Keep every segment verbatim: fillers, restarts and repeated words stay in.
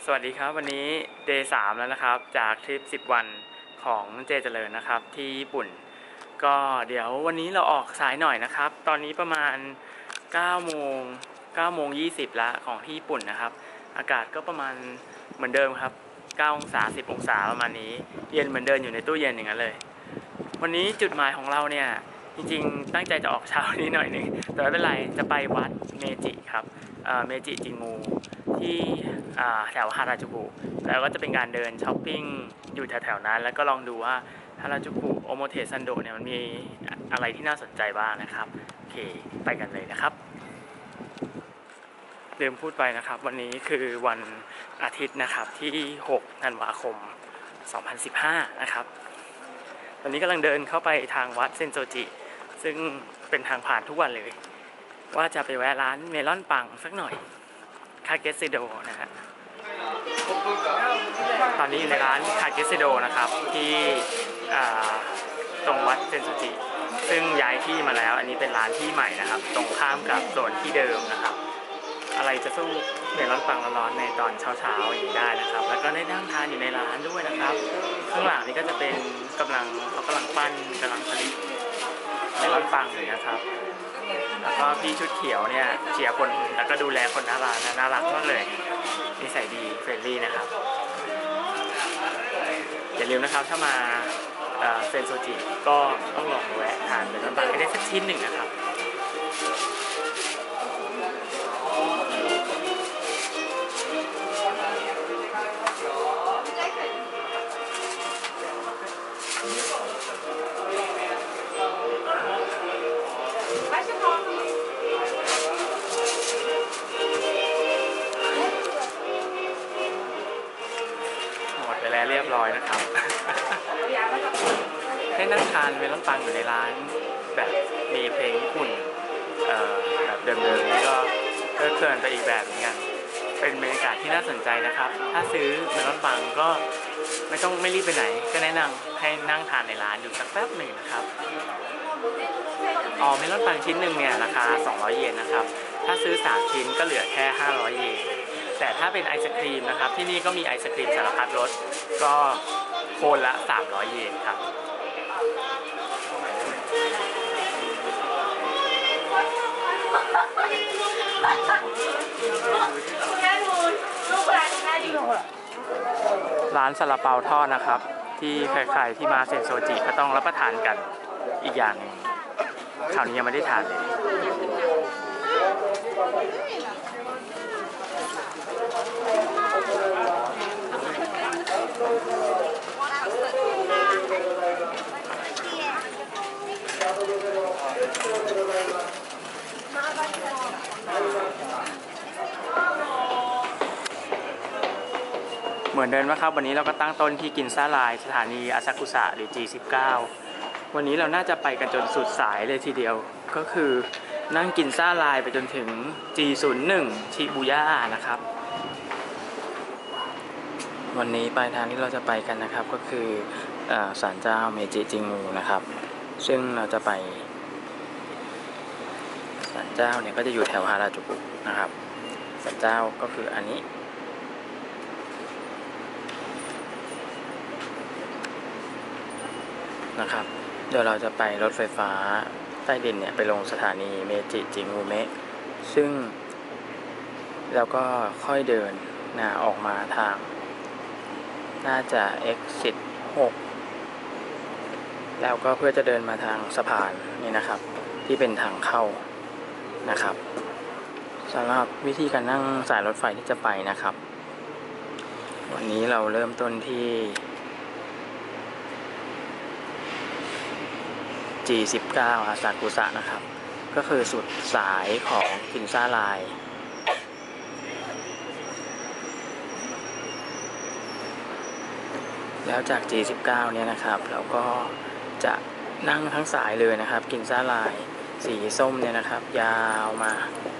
สวัสดีครับวันนี้ เดย์ สามแล้วนะครับจากทริปสิบวันของเจเจริญนะครับที่ญี่ปุ่นก็เดี๋ยววันนี้เราออกสายหน่อยนะครับตอนนี้ประมาณเก้าโมงเก้าโมงยี่สิบละของที่ญี่ปุ่นนะครับอากาศก็ประมาณเหมือนเดิมครับเก้าองศาสิบองศาประมาณนี้เย็นเหมือนเดินอยู่ในตู้เย็นอย่างนั้นเลยวันนี้จุดหมายของเราเนี่ยจริงๆตั้งใจจะออกเช้านี้หน่อยนึงแต่ไม่เป็นไรจะไปวัดเมจิครับเมจิจิงูที่แถวฮาราจูกุแล้วก็จะเป็นการเดินช้อปปิ้งอยู่แถวๆนั้นแล้วก็ลองดูว่าฮาราจูกุโอโมเทซันโดเนี่ยมันมีอะไรที่น่าสนใจบ้างนะครับโอเคไปกันเลยนะครับลืมพูดไปนะครับวันนี้คือวันอาทิตย์นะครับที่หกธันวาคมสองพันสิบห้านะครับตอนนี้กำลังเดินเข้าไปทางวัดเซนโจจิซึ่งเป็นทางผ่านทุกวันเลยว่าจะไปแวะร้านเมลอนปังสักหน่อยคาเกซิโดนะฮะตอนนี้อยู่ในร้านคาเกซิโดนะครับที่ตรงวัดเซนโจจิซึ่งย้ายที่มาแล้วอันนี้เป็นร้านที่ใหม่นะครับตรงข้ามกับโซนที่เดิมนะครับอะไรจะสู้เมลอนปังร้อนๆในตอนเช้าๆอย่างนี้ได้นะครับแล้วก็ได้นั่งทานอยู่ในร้านด้วยนะครับข้างหลังนี้ก็จะเป็นกำลังเขากำลังปั้นกำลังผลิตเมลอนปังเลยนะครับแล้วก็พี่ชุดเขียวเนี่ยเชียร์คนแล้วก็ดูแลคนน่ารักน่ารักมากเลยนิสัยดีเฟรนลี่นะครับอย่าลืมนะครับถ้ามาเซนโซจิก็ต้องลองแวะทานเมลอนปังให้ได้สักชิ้นหนึ่งนะครับเรียบร้อยนะครับ ให้นั่งทานเมลอนปังอยู่ในร้านแบบมีเพลงญี่ปุ่นแบบเดิมๆนี่ก็เพลิดเพลินไปอีกแบบเหมือนกันเป็นบรรยากาศที่น่าสนใจนะครับถ้าซื้อเมลอนปังก็ไม่ต้องไม่รีบไปไหนก็แนะนำให้นั่งทานในร้านอยู่สักแป๊บหนึ่งนะครับอ๋อเมลอนปังชิ้นหนึ่งเนี่ยราคาสองร้อยเยนนะครับถ้าซื้อสามชิ้นก็เหลือแค่ห้าร้อยเยนแต่ถ้าเป็นไอศครีมนะครับที่นี่ก็มีไอศครีมสารพัดรสก็โคนละสามร้อยเยนครับร้านซาลาเปาทอดนะครับที่ใครๆที่มาเซนโซจิก็ต้องรับประทานกันอีกอย่างหนึ่งคราวนี้ยังไม่ได้ทานเลยเหมือนเดิมนะครับวันนี้เราก็ตั้งต้นที่กินซ่าลายสถานีอาซากุสะหรือ จี สิบเก้า วันนี้เราน่าจะไปกันจนสุดสายเลยทีเดียวก็คือนั่งกินซ่าลายไปจนถึง จี ศูนย์ หนึ่ง ชิบูย่านะครับวันนี้ปลายทางที่เราจะไปกันนะครับก็คือศาลเจ้าเมจิจิงูนะครับซึ่งเราจะไปศาลเจ้าเนี่ยก็จะอยู่แถวฮาราจูกุนะครับศาลเจ้าก็คืออันนี้นะครับเดี๋ยวเราจะไปรถไฟฟ้าใต้ดินเนี่ยไปลงสถานีเมจิจิงูเมะซึ่งแล้วก็ค่อยเดินนะออกมาทางน่าจะ exit หกแล้วก็เพื่อจะเดินมาทางสะพานนี่นะครับที่เป็นทางเข้านะครับสำหรับวิธีการนั่งสายรถไฟที่จะไปนะครับวันนี้เราเริ่มต้นที่ จี สิบเก้า อาซากุสะนะครับก็คือสุดสายของกินซ่าลายแล้วจาก จี สิบเก้า เนี่ยนะครับเราก็จะนั่งทั้งสายเลยนะครับกินซ่าลายสีส้มเนี่ยนะครับยาวมา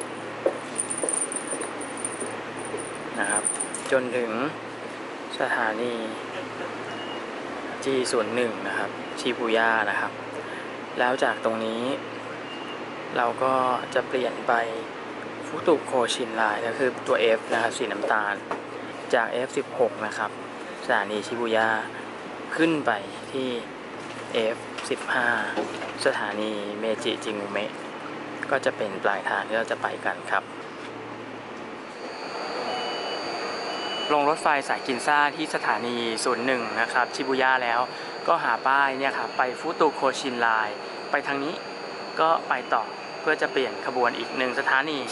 นะครับจนถึงสถานี จี ศูนย์ หนึ่ง นะครับชิบูย่านะครับแล้วจากตรงนี้ เราก็จะเปลี่ยนไปฟุตุโคชินไลน์ก็คือตัว F นะครับสีน้ำตาลจาก เอฟ สิบหก นะครับสถานีชิบุย่าขึ้นไปที่ เอฟ สิบห้า สถานีเมจิจิงูเมะก็จะเป็นปลายทางที่เราจะไปกันครับลงรถไฟสายกินซ่าที่สถานี ศูนย์หนึ่ง นะครับชิบุย่าแล้วก็หาป้ายเนี่ยครับไปฟุตุโคชินไลน์ไปทางนี้ก็ไปต่อเพื่อจะเปลี่ยนขบวนอีกหนึ่งสถานี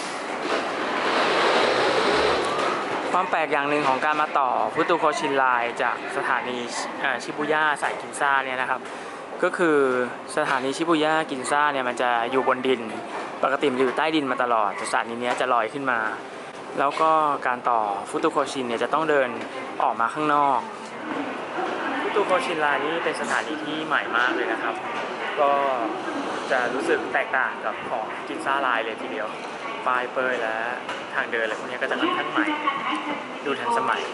ความแปลกอย่างหนึ่งของการมาต่อฟุตุโคชินไลน์จากสถานีชิบุย่าสายกินซ่าเนี่ยนะครับก็คือสถานีชิบุย่ากินซ่าเนี่ยมันจะอยู่บนดินปกติมันอยู่ใต้ดินมาตลอดสถานีนี้จะลอยขึ้นมาแล้วก็การต่อฟุตุโคชินเนี่ยจะต้องเดินออกมาข้างนอกฟุตุโคชินไลน์นี่เป็นสถานีที่ใหม่มากเลยนะครับก็จะรู้สึกแตกต่างกับของกินซ่าไลน์เลยทีเดียวป้ายเปยและทางเดินอะไรพวกนี้ก็จะค่อนข้างใหม่ดูทันสมัย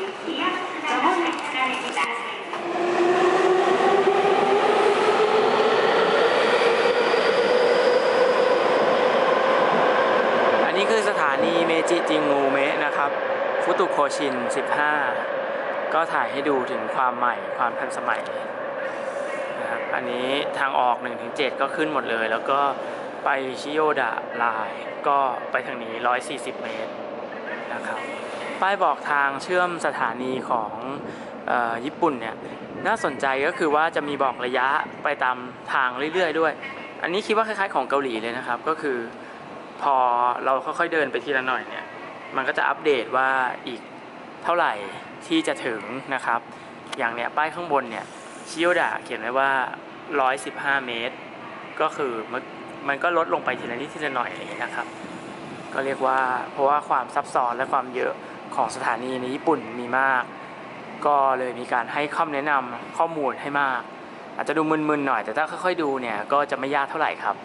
อันนี้คือสถานีเมจิจิงูเมะนะครับฟุตุโคชินสิบห้าก็ถ่ายให้ดูถึงความใหม่ความทันสมัยนะครับอันนี้ทางออก หนึ่งถึงเจ็ด ก็ขึ้นหมดเลยแล้วก็ไปชิโยดะไลน์ก็ไปทางนี้หนึ่งร้อยสี่สิบเมตรนะครับป้ายบอกทางเชื่อมสถานีของเอ่อญี่ปุ่นเนี่ยน่าสนใจก็คือว่าจะมีบอกระยะไปตามทางเรื่อยๆด้วยอันนี้คิดว่าคล้ายๆของเกาหลีเลยนะครับก็คือพอเราค่อยๆเดินไปทีละหน่อยเนี่ยมันก็จะอัปเดตว่าอีกเท่าไหร่ที่จะถึงนะครับอย่างเนี้ยป้ายข้างบนเนี่ยชิโยดะเขียนไว้ว่าหนึ่งร้อยสิบห้าเมตรก็คือมันมันก็ลดลงไปทีละนิดทีละหน่อยอะไรอย่างเงี้ยนะครับก็เรียกว่าเพราะว่าความซับซ้อนและความเยอะของสถานีในญี่ปุ่นมีมากก็เลยมีการให้คำแนะนำข้อมูลให้มากอาจจะดูมึนๆหน่อยแต่ถ้าค่อยๆดูเนี่ยก็จะไม่ยากเท่าไหร่ครับ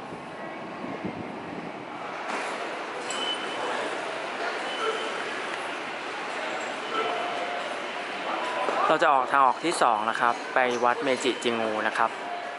เราจะออกทางออกที่สองนะครับไปวัดเมจิจิงูนะครับ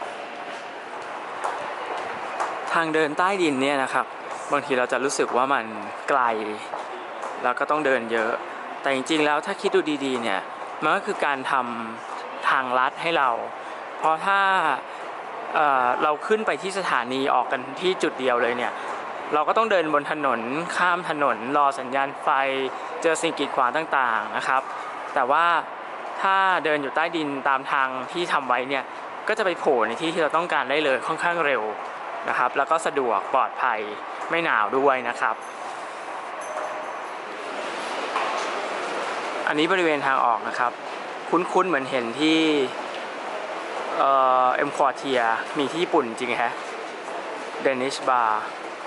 ทางเดินใต้ดินเนี่ยนะครับบางทีเราจะรู้สึกว่ามันไกลแล้วก็ต้องเดินเยอะแต่จริงๆแล้วถ้าคิดดูดีๆเนี่ยมันก็คือการทำทางลัดให้เราเพราะถ้า เอ่อ เราขึ้นไปที่สถานีออกกันที่จุดเดียวเลยเนี่ยเราก็ต้องเดินบนถนนข้ามถนนรอสัญญาณไฟเจอสิ่งกีดขวางต่างๆนะครับแต่ว่าถ้าเดินอยู่ใต้ดินตามทางที่ทำไว้เนี่ยก็จะไปโผล่ในที่ที่เราต้องการได้เลยค่อนข้างเร็วนะครับแล้วก็สะดวกปลอดภัยไม่หนาวด้วยนะครับอันนี้บริเวณทางออกนะครับคุ้นๆเหมือนเห็นที่เอ่อเอ็มควอเทียมีที่ญี่ปุ่นจริงฮะเดนิชบาร์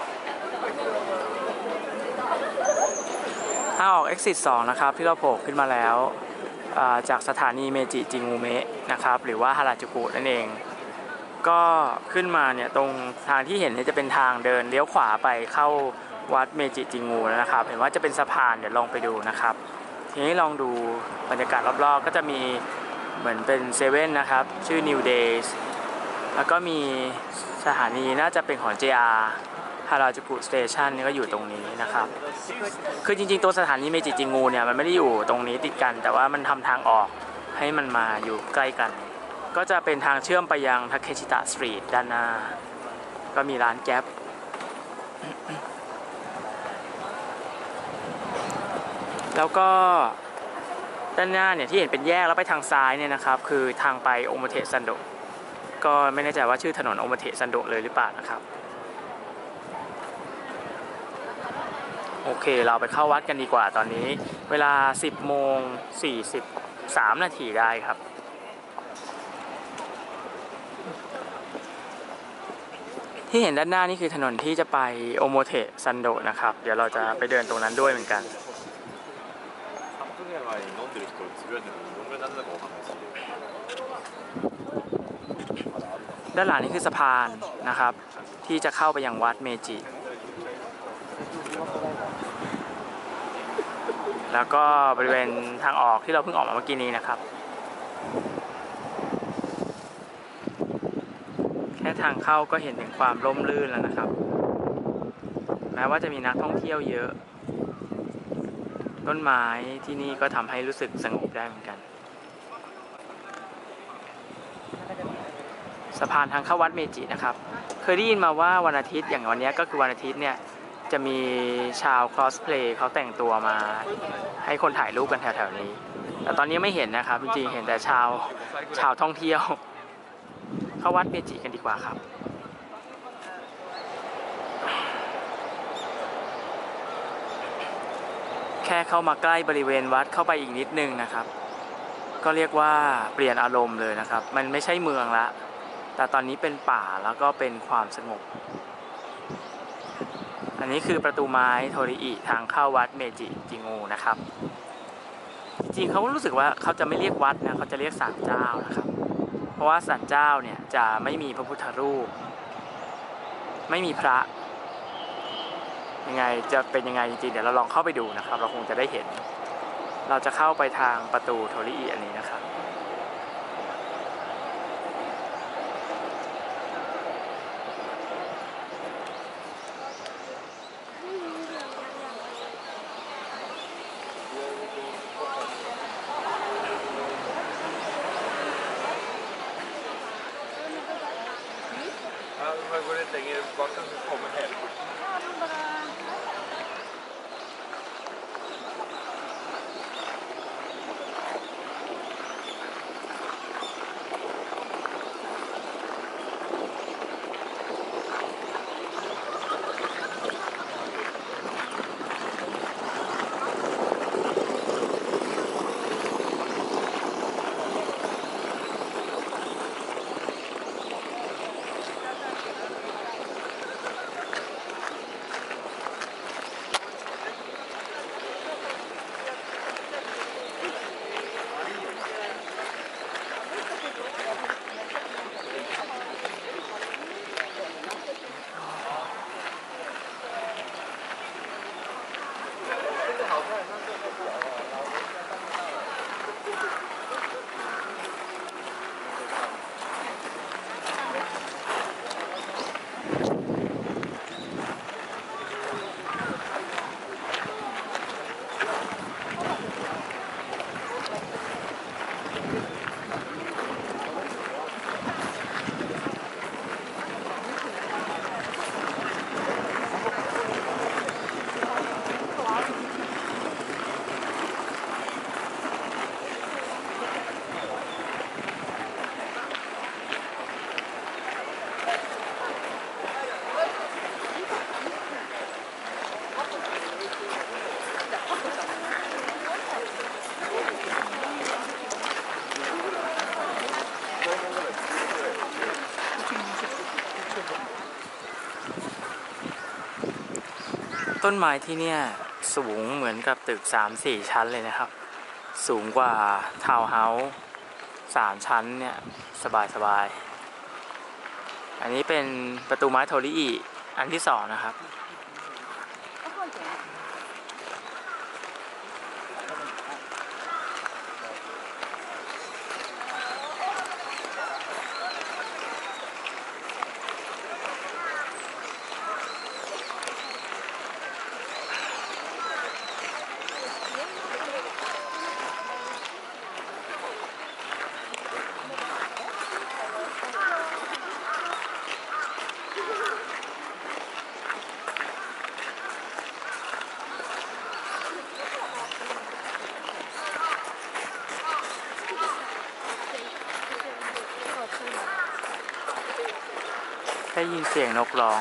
ทางออก Exit สองนะครับที่เราโผล่ขึ้นมาแล้วจากสถานีเมจิจิงูเมะนะครับหรือว่าฮาราจูกุนั่นเองก็ขึ้นมาเนี่ยตรงทางที่เห็นเนี่ยจะเป็นทางเดินเลี้ยวขวาไปเข้าวัดเมจิจิงูนะครับเห็นว่าจะเป็นสะพานเดี๋ยวลองไปดูนะครับทีนี้ลองดูบรรยากาศรอบๆก็จะมีเหมือนเป็นเซเว่นนะครับชื่อ New Days แล้วก็มีสถานีน่าจะเป็นของ เจ อาร์ ฮาราจูกุสเตชันนี่ก็อยู่ตรงนี้นะครับคือจริงๆตัวสถานีเมจิจิงูเนี่ยมันไม่ได้อยู่ตรงนี้ติดกันแต่ว่ามันทำทางออกให้มันมาอยู่ใกล้กันก็จะเป็นทางเชื่อมไปยังทาเคชิตะสตรีทด้านหน้าก็มีร้านแก๊ปแล้วก็ด้านหน้าเนี่ยที่เห็นเป็นแยกแล้วไปทางซ้ายเนี่ยนะครับคือทางไปโอโมเทซันโดะก็ไม่แน่ใจว่าชื่อถนนโอโมเทซันโดะเลยหรือเปล่านะครับโอเคเราไปเข้าวัดกันดีกว่าตอนนี้เวลา สิบโมงสี่สิบสาม นาทีได้ครับที่เห็นด้านหน้านี่คือถนนที่จะไปโอโมเทซันโดะนะครับเดี๋ยวเราจะไปเดินตรงนั้นด้วยเหมือนกันด้านหลังนี่คือสะพานนะครับที่จะเข้าไปยังวัดเมจิแล้วก็บริเวณทางออกที่เราเพิ่งออกมาเมื่อกี้นี้นะครับแค่ทางเข้าก็เห็นถึงความร่มรื่นแล้วนะครับแม้ว่าจะมีนักท่องเที่ยวเยอะต้นไม้ที่นี่ก็ทำให้รู้สึกสงบได้เหมือนกันสะพานทางเข้าวัดเมจินะครับเคยได้ยินมาว่าวันอาทิตย์อย่างวันนี้ก็คือวันอาทิตย์เนี่ยจะมีชาวคอสเพลย์เขาแต่งตัวมาให้คนถ่ายรูปกันแถวๆนี้แต่ตอนนี้ไม่เห็นนะครับจริงๆเห็นแต่ชาวชาวท่องเที่ยวเข้าวัดเมจิกันดีกว่าครับแค่เข้ามาใกล้บริเวณวัดเข้าไปอีกนิดนึงนะครับก็เรียกว่าเปลี่ยนอารมณ์เลยนะครับมันไม่ใช่เมืองละแต่ตอนนี้เป็นป่าแล้วก็เป็นความสงบอันนี้คือประตูไม้โทริอิทางเข้าวัดเมจิจิงูนะครับจริงเขารู้สึกว่าเขาจะไม่เรียกวัดนะเขาจะเรียกศาลเจ้านะครับเพราะว่าศาลเจ้าเนี่ยจะไม่มีพระพุทธรูปไม่มีพระยังไงจะเป็นยังไงจริงๆเดี๋ยวเราลองเข้าไปดูนะครับเราคงจะได้เห็นเราจะเข้าไปทางประตูโทริอิอันนี้นะครับต้นไม้ที่เนี่ยสูงเหมือนกับตึก สามสี่ ชั้นเลยนะครับสูงกว่าทาวน์เฮาส์สามชั้นเนี่ยสบายๆอันนี้เป็นประตูไม้โทริอิอันที่สองนะครับได้ยินเสียงนกร้อง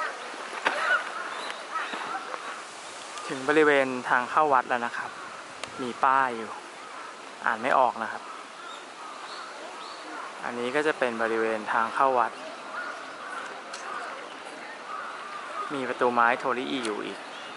ถึงบริเวณทางเข้าวัดแล้วนะครับมีป้ายอยู่อ่านไม่ออกนะครับอันนี้ก็จะเป็นบริเวณทางเข้าวัดมีประตูไม้โทริอีอยู่อีก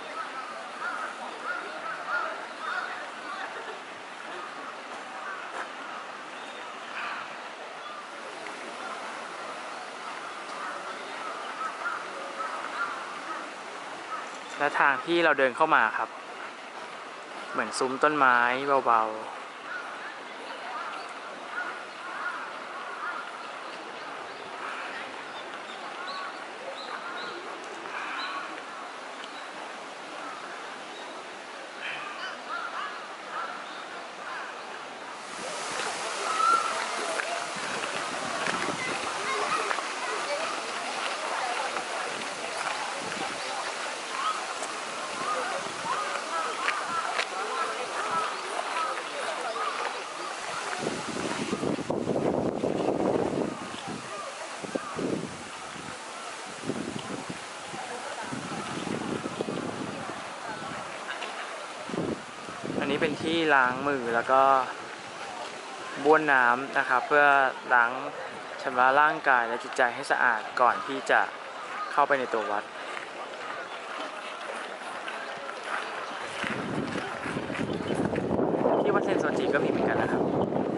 และทางที่เราเดินเข้ามาครับเหมือนซุ้มต้นไม้เบาๆอันนี้เป็นที่ล้างมือแล้วก็บ้วนน้ำนะครับเพื่อล้างชำระร่างกายและจิตใจให้สะอาดก่อนที่จะเข้าไปในตัววัดที่วัดเซนโซจิก็มีเหมือนกันนะครับ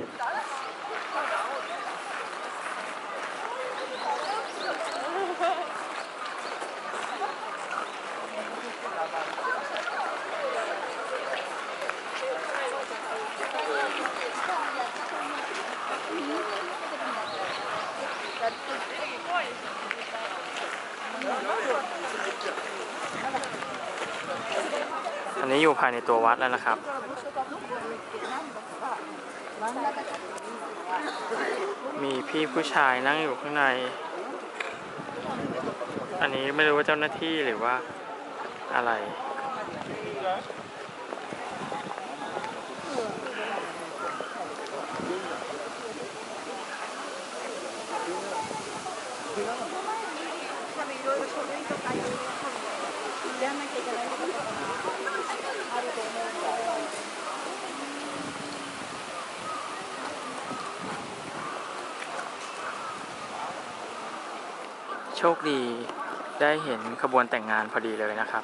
อันนี้อยู่ภายในตัววัดแล้วนะครับมีพี่ผู้ชายนั่งอยู่ข้างในอันนี้ไม่รู้ว่าเจ้าหน้าที่หรือว่าอะไรโชคดีได้เห็นขบวนแต่งงานพอดีเลยนะครับ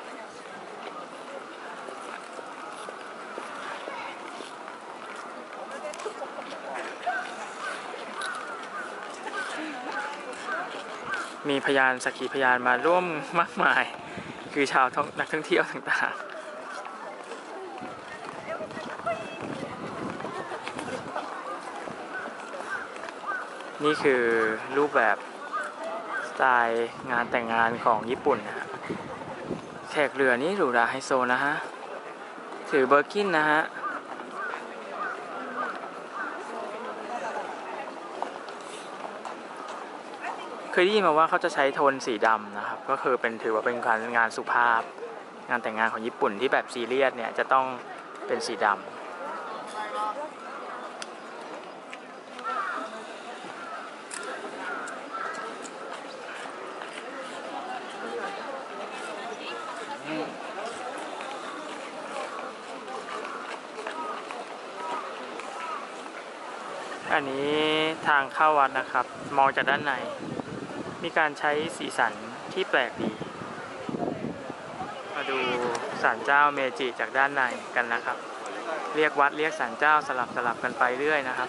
มีพยานสักขีพยานมาร่วมมากมายคือชาวนักท่องเที่ยวต่างๆนี่คือรูปแบบสไตล์งานแต่งงานของญี่ปุ่นนะฮะแขกเรือนี่หรูหราไฮโซนะฮะถือเบอร์กินนะฮะเคยได้ยินมาว่าเขาจะใช้โทนสีดำนะครับก็คือเป็นถือว่าเป็นการงานสุภาพงานแต่งงานของญี่ปุ่นที่แบบซีเรียสเนี่ยจะต้องเป็นสีดำอันนี้ทางเข้าวัดนะครับมองจากด้านในมีการใช้สีสันที่แปลกดีมาดูศาลเจ้าเมจิจากด้านในกันนะครับเรียกวัดเรียกศาลเจ้าสลับสลับกันไปเรื่อยนะครับ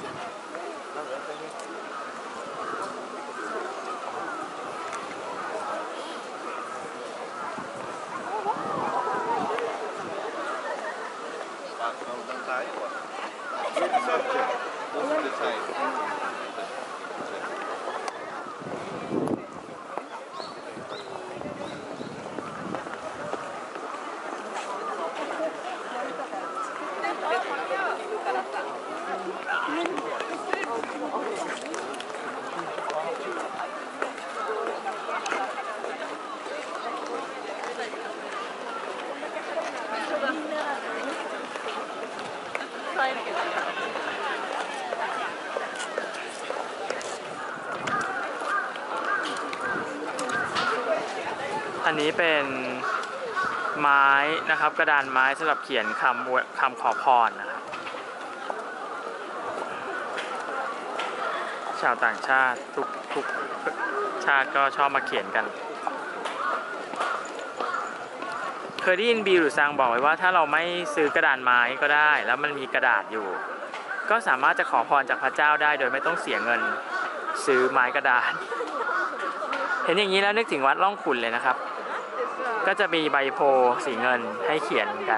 อันนี้เป็นไม้นะครับกระดานไม้สำหรับเขียนคำคำขอพรนะครับชาวต่างชาติทุกทุกชาติก็ชอบมาเขียนกันเคยได้ยินบีหรือซังบอกไว้ว่าถ้าเราไม่ซื้อกระดานไม้ก็ได้แล้วมันมีกระดาษอยู่ก็สามารถจะขอพรจากพระเจ้าได้โดยไม่ต้องเสียเงินซื้อไม้กระดานเห็นอย่างนี้แล้วนึกถึงวัดร่องขุ่นเลยนะครับก็จะมีใบโพสีเงินให้เขียนกัน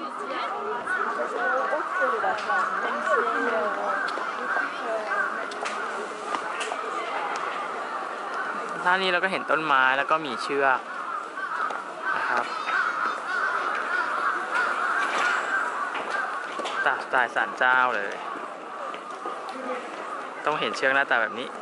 ท่านี้เราก็เห็นต้นไม้แล้วก็มีเชือกนะครับตาตายศาลเจ้าเลยต้องเห็นเชือกหน้าตาแบบนี้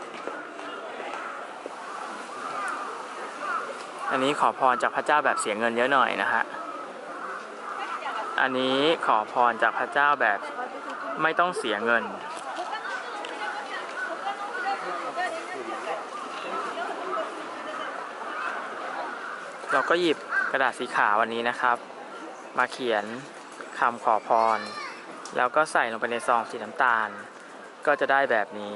อันนี้ขอพรจากพระเจ้าแบบเสียเงินเยอะหน่อยนะฮะอันนี้ขอพรจากพระเจ้าแบบไม่ต้องเสียเงินเราก็หยิบกระดาษสีขาววันนี้นะครับมาเขียนคำขอพรแล้วก็ใส่ลงไปในซองสีน้ำตาลก็จะได้แบบนี้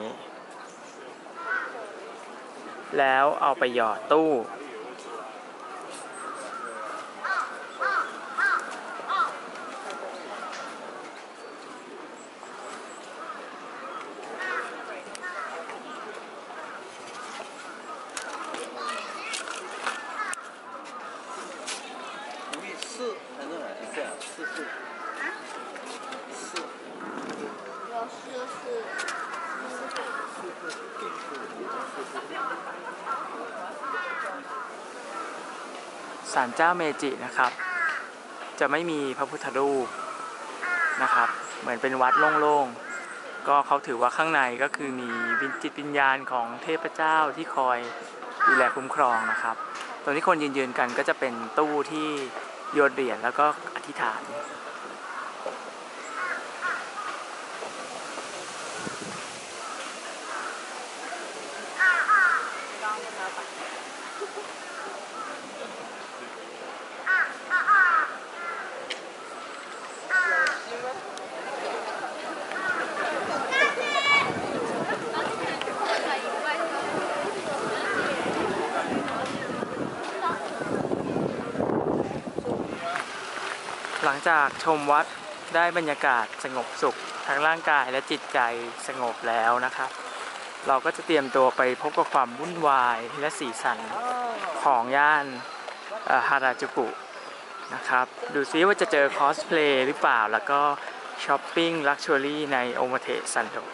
แล้วเอาไปหยอดตู้ศาลเจ้าเมจินะครับจะไม่มีพระพุทธรูปนะครับเหมือนเป็นวัดโล่งๆก็เขาถือว่าข้างในก็คือมีวิญจิตวิญญาณของเทพเจ้าที่คอยดูแลคุ้มครองนะครับตรงที่คนยืนๆกันก็จะเป็นตู้ที่โยนเหรียญแล้วก็อธิษฐานหลังจากชมวัดได้บรรยากาศสงบสุขทั้งร่างกายและจิตใจสงบแล้วนะครับเราก็จะเตรียมตัวไปพบกับความวุ่นวายและสีสันของย่านฮาราจูกุนะครับดูซิว่าจะเจอคอสเพลย์หรือเปล่าแล้วก็ช้อปปิ้งลักชัวรี่ในโอโมเทะซันโด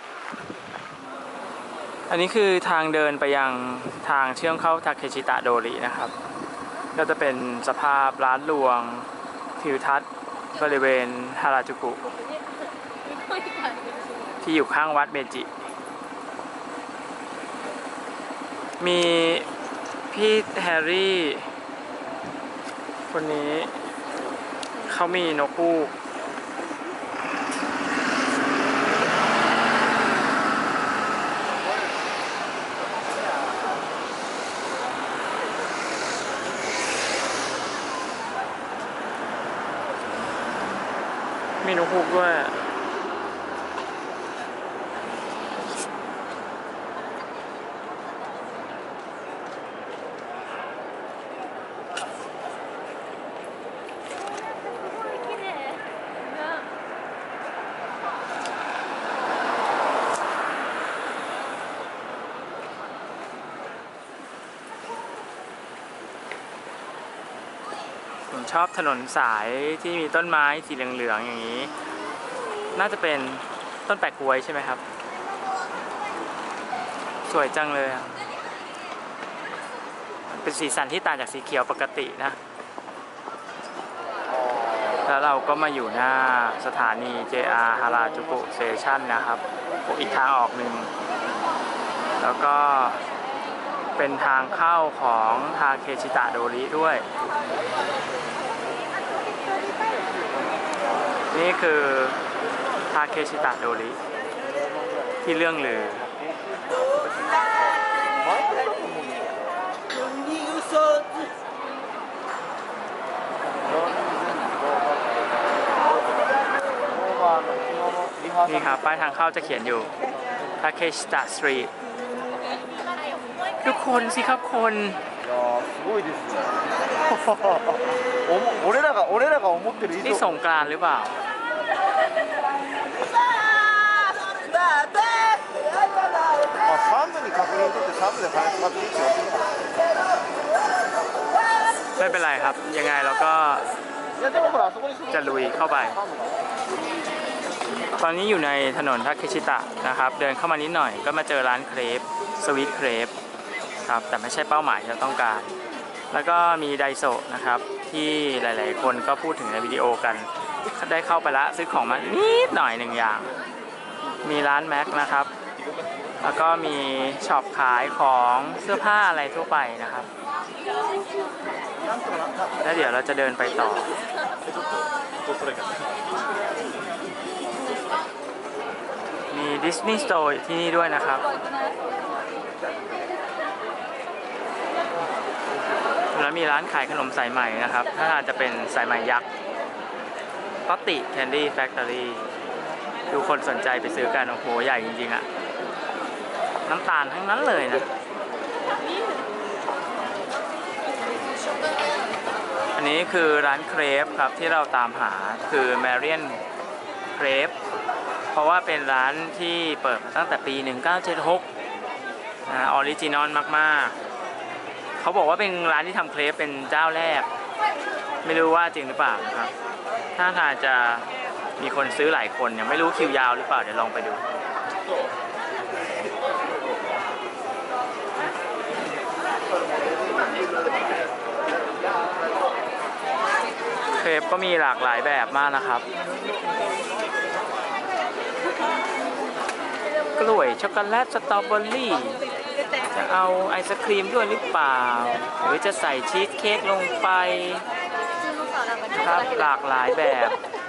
อันนี้คือทางเดินไปยังทางเชื่อมเข้าทาเคชิตะโดรินะครับก็จะเป็นสภาพร้านรวงทิวทัศน์บริเวณฮาราจูกุที่อยู่ข้างวัดเมจิมีพี่แฮร์รี่คนนี้เขามีนกฮูกมีนกฮูกด้วยผมชอบถนนสายที่มีต้นไม้สีเหลืองๆอย่างนี้น่าจะเป็นต้นแปะกล้วยใช่ไหมครับสวยจังเลยเป็นสีสันที่ต่างจากสีเขียวปกตินะแล้วเราก็มาอยู่หน้าสถานี เจ อาร์ ฮาราจูกุสเตชันนะครับอีกทางออกหนึ่งแล้วก็เป็นทางเข้าของทาเคชิตะโดริด้วยนี่คือทาเคชิตะโดริที่เรื่องลือนี่ครับป้ายทางเข้าจะเขียนอยู่ Takeshita Street ทุกคนสิครับคนいやーすごいですねおも俺らが俺らが思ってる以上นี่สงกรานต์หรือเปล่าまあ、さん部に確認取ってさん部で話し合っていいですよไม่เป็นไรครับ ยังไงเราก็いやでもほらあそこに住んでจะるลุยเข้าไป三部がตอนนี้อยู่ในถนนทาเคชิตะนะครับ เดินเข้ามานิดหน่อยก็มาเจอร้านเครปสวีทเครปครับแต่ไม่ใช่เป้าหมายที่เราต้องการ แล้วก็มีไดโซะนะครับที่หลายๆคนก็พูดถึงในวิดีโอกันได้เข้าไปละซื้อของมานิดหน่อยหนึ่งอย่าง มีร้านแม็กนะครับ แล้วก็มีช็อปขายของเสื้อผ้าอะไรทั่วไปนะครับแล้วเดี๋ยวเราจะเดินไปต่อ มีดิสนีย์สโตร์ที่นี่ด้วยนะครับ แล้วมีร้านขายขนมสายใหม่นะครับถ้าทางจะเป็นสายใหม่ยักษ์ต๊อตติแคนดี้แฟคทอรี่ดูคนสนใจไปซื้อกันโอ้โหใหญ่จริงๆอะน้ำตาลทั้งนั้นเลยนะ อันนี้คือร้านเครปครับที่เราตามหาคือแมเรียนเครปเพราะว่าเป็นร้านที่เปิดตั้งแต่ปีหนึ่งเก้าเจ็ดหกออริจินอลมากๆเขาบอกว่าเป็นร้านที่ทำเครปเป็นเจ้าแรกไม่รู้ว่าจริงหรือเปล่านะครับถ้าทางจะมีคนซื้อหลายคนยังไม่รู้คิวยาวหรือเปล่าเดี๋ยวลองไปดูเครปก็มีหลากหลายแบบมากนะครับกล้วยช็อกโกแลตสตรอเบอรี่จะเอาไอศครีมด้วยหรือเปล่าหรือจะใส่ชีสเค้กลงไปครับหลากหลายแบบ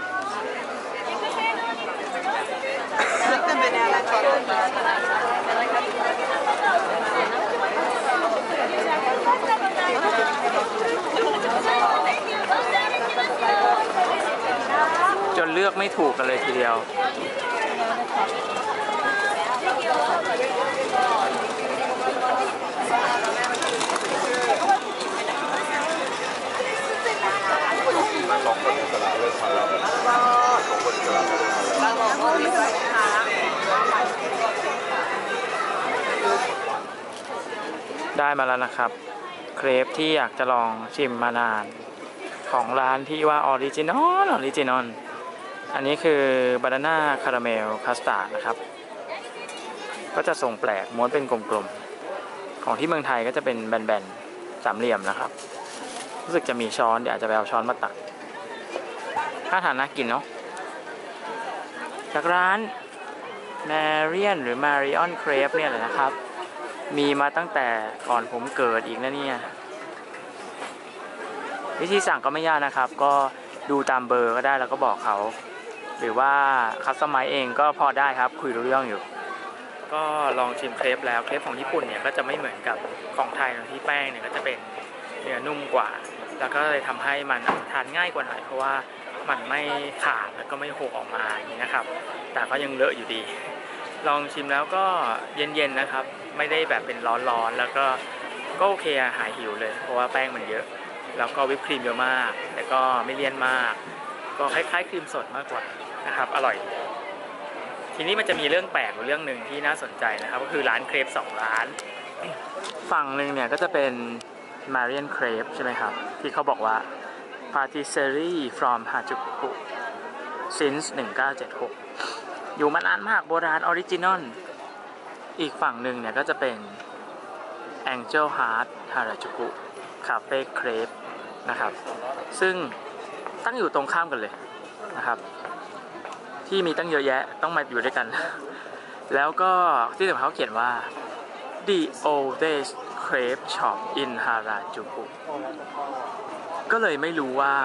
จนเลือกไม่ถูกกันเลยทีเดียวได้มาแล้วนะครับเครปที่อยากจะลองชิมมานานของร้านที่ว่าออริจินอลออริจินอลอันนี้คือบานาน่าคาราเมลคัสตาร์ดนะครับก็จะทรงแปลกม้วนเป็นกลมๆของที่เมืองไทยก็จะเป็นแบนๆสามเหลี่ยมนะครับรู้สึกจะมีช้อนเดี๋ยวอาจจะไปเอาช้อนมาตักถ้าทานน่ากินเนาะจากร้านแมเรียนหรือมาริออนเครปเนี่ยเลยนะครับมีมาตั้งแต่ก่อนผมเกิดอีกนะเนี่ยวิธีสั่งก็ไม่ยากนะครับก็ดูตามเบอร์ก็ได้แล้วก็บอกเขาหรือว่าคัสตอมไมซ์เองก็พอได้ครับคุยรู้เรื่องอยู่ก็ลองชิมเครปแล้วเครปของญี่ปุ่นเนี่ยก็จะไม่เหมือนกับของไทยที่แป้งเนี่ยก็จะเป็นเนื้อนุ่มกว่าแล้วก็เลยทำให้มันทานง่ายกว่าหน่อยเพราะว่ามันไม่ขาดแล้วก็ไม่หกออกมาอย่างนี้นะครับแต่ก็ยังเลอะอยู่ดีลองชิมแล้วก็เย็นๆนะครับไม่ได้แบบเป็นร้อนๆแล้วก็ก็โอเคหายหิวเลยเพราะว่าแป้งมันเยอะแล้วก็วิปครีมเยอะมากแต่ก็ไม่เลี่ยนมากก็คล้ายๆครีมสดมากกว่านะครับอร่อยทีนี้มันจะมีเรื่องแปลกเรื่องหนึ่งที่น่าสนใจนะครับก็คือร้านเครปสองร้านฝั่งหนึ่งเนี่ยก็จะเป็น Marian Crepe ใช่ไหมครับที่เขาบอกว่า Patisserie from Harajuku since หนึ่งเก้าเจ็ดหกอยู่มานานมากโบราณออริจินอลอีกฝั่งหนึ่งเนี่ยก็จะเป็น Angel Heart Harajuku Cafe Crepe นะครับซึ่งตั้งอยู่ตรงข้ามกันเลยนะครับที่มีตั้งเยอะแยะต้องมาอยู่ด้วยกันแล้วก็ที่สำคัญเขาเขียนว่า The oldest crepe shop in Harajuku ก็เลยไม่รู้ว่า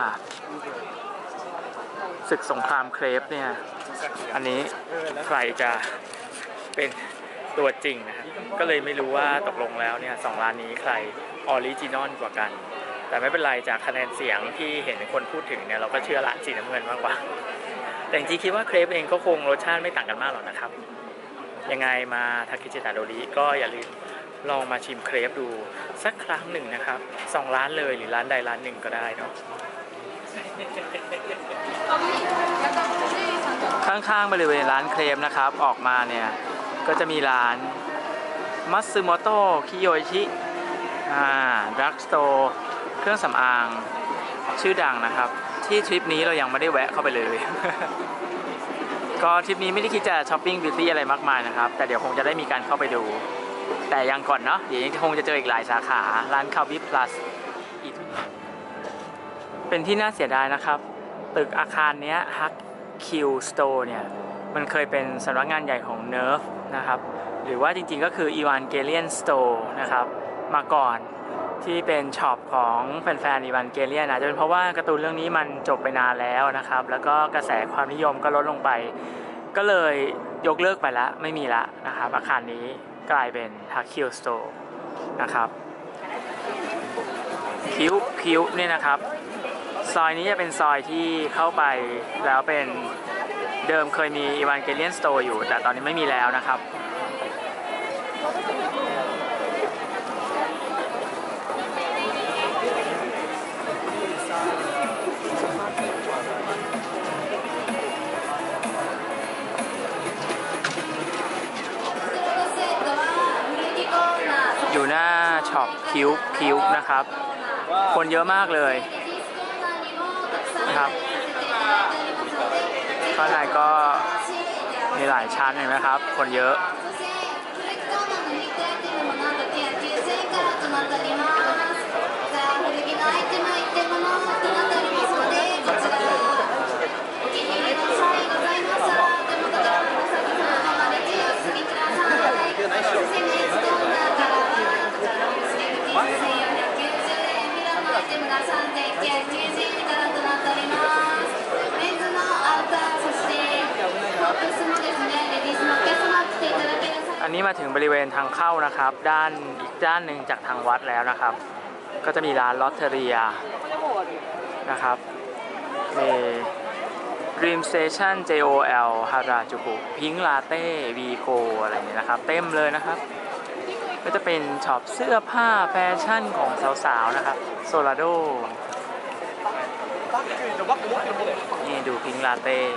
ศึกสงครามเครปเนี่ยอันนี้ใครจะเป็นตัวจริงนะครับก็เลยไม่รู้ว่าตกลงแล้วเนี่ยสองร้านนี้ใครออริจินอลกว่ากันแต่ไม่เป็นไรจากคะแนนเสียงที่เห็นคนพูดถึงเนี่ยเราก็เชื่อร้านสีน้ำเงินมากกว่าแต่จริงๆคิดว่าเครปเองก็คงรสชาติไม่ต่างกันมากหรอกนะครับยังไงมาทาเคชิตะโดริก็อย่าลืมลองมาชิมเครปดูสักครั้งหนึ่งนะครับสองร้านเลยหรือร้านใดร้านหนึ่งก็ได้เนาะข้างๆบริเวณร้านเครปนะครับออกมาเนี่ยก็จะมีร้านมัตสึโมโตะคิโยชิอ่าดรักสโตร์เครื่องสำอางชื่อดังนะครับที่ทริปนี้เรายังไม่ได้แวะเข้าไปเลย ก็ทริปนี้ไม่ได้คิดจะช้อปปิ้งบิวตี้อะไรมากมายนะครับแต่เดี๋ยวคงจะได้มีการเข้าไปดูแต่ยังก่อนเนาะเดี๋ยวยังคงจะเจออีกหลายสาขาร้านคาบิพลัสอีกเป็นที่น่าเสียดายนะครับตึกอาคารนี้ฮักคิวสโตร์เนี่ยมันเคยเป็นสำนักงานใหญ่ของ เนิร์ฟ นะครับหรือว่าจริงๆก็คือ Evangelion Store นะครับมาก่อนที่เป็นช็อปของแฟนๆ Evangelion นะจะเป็นเพราะว่าการ์ตูนเรื่องนี้มันจบไปนานแล้วนะครับแล้วก็กระแสความนิยมก็ลดลงไปก็เลยยกเลิกไปแล้วไม่มีละนะครับอาคารนี้กลายเป็น ฮักคิว Store นะครับคิวคิวเนี่ยนะครับซอยนี้จะเป็นซอยที่เข้าไปแล้วเป็นเดิมเคยมี Evangelion Store อยู่แต่ตอนนี้ไม่มีแล้วนะครับอยู่หน้าช็อปคิวคิวนะครับคนเยอะมากเลยนะครับข้างในก็มีหลายชั้นเห็นไหมครับคนเยอะอันนี้มาถึงบริเวณทางเข้านะครับด้านอีกด้านหนึ่งจากทางวัดแล้วนะครับก็จะมีร้านลอตเทอรี่นะครับมี Dream Station เจ โอ แอล ฮาราจูกุ พิงค์ลาเต้ วีโกอะไรเนี่ยนะครับเต็มเลยนะครับก็จะเป็นช็อปเสื้อผ้าแฟชั่นของสาวๆนะครับโซลาโดนี่ดูพิงค์ลาเต้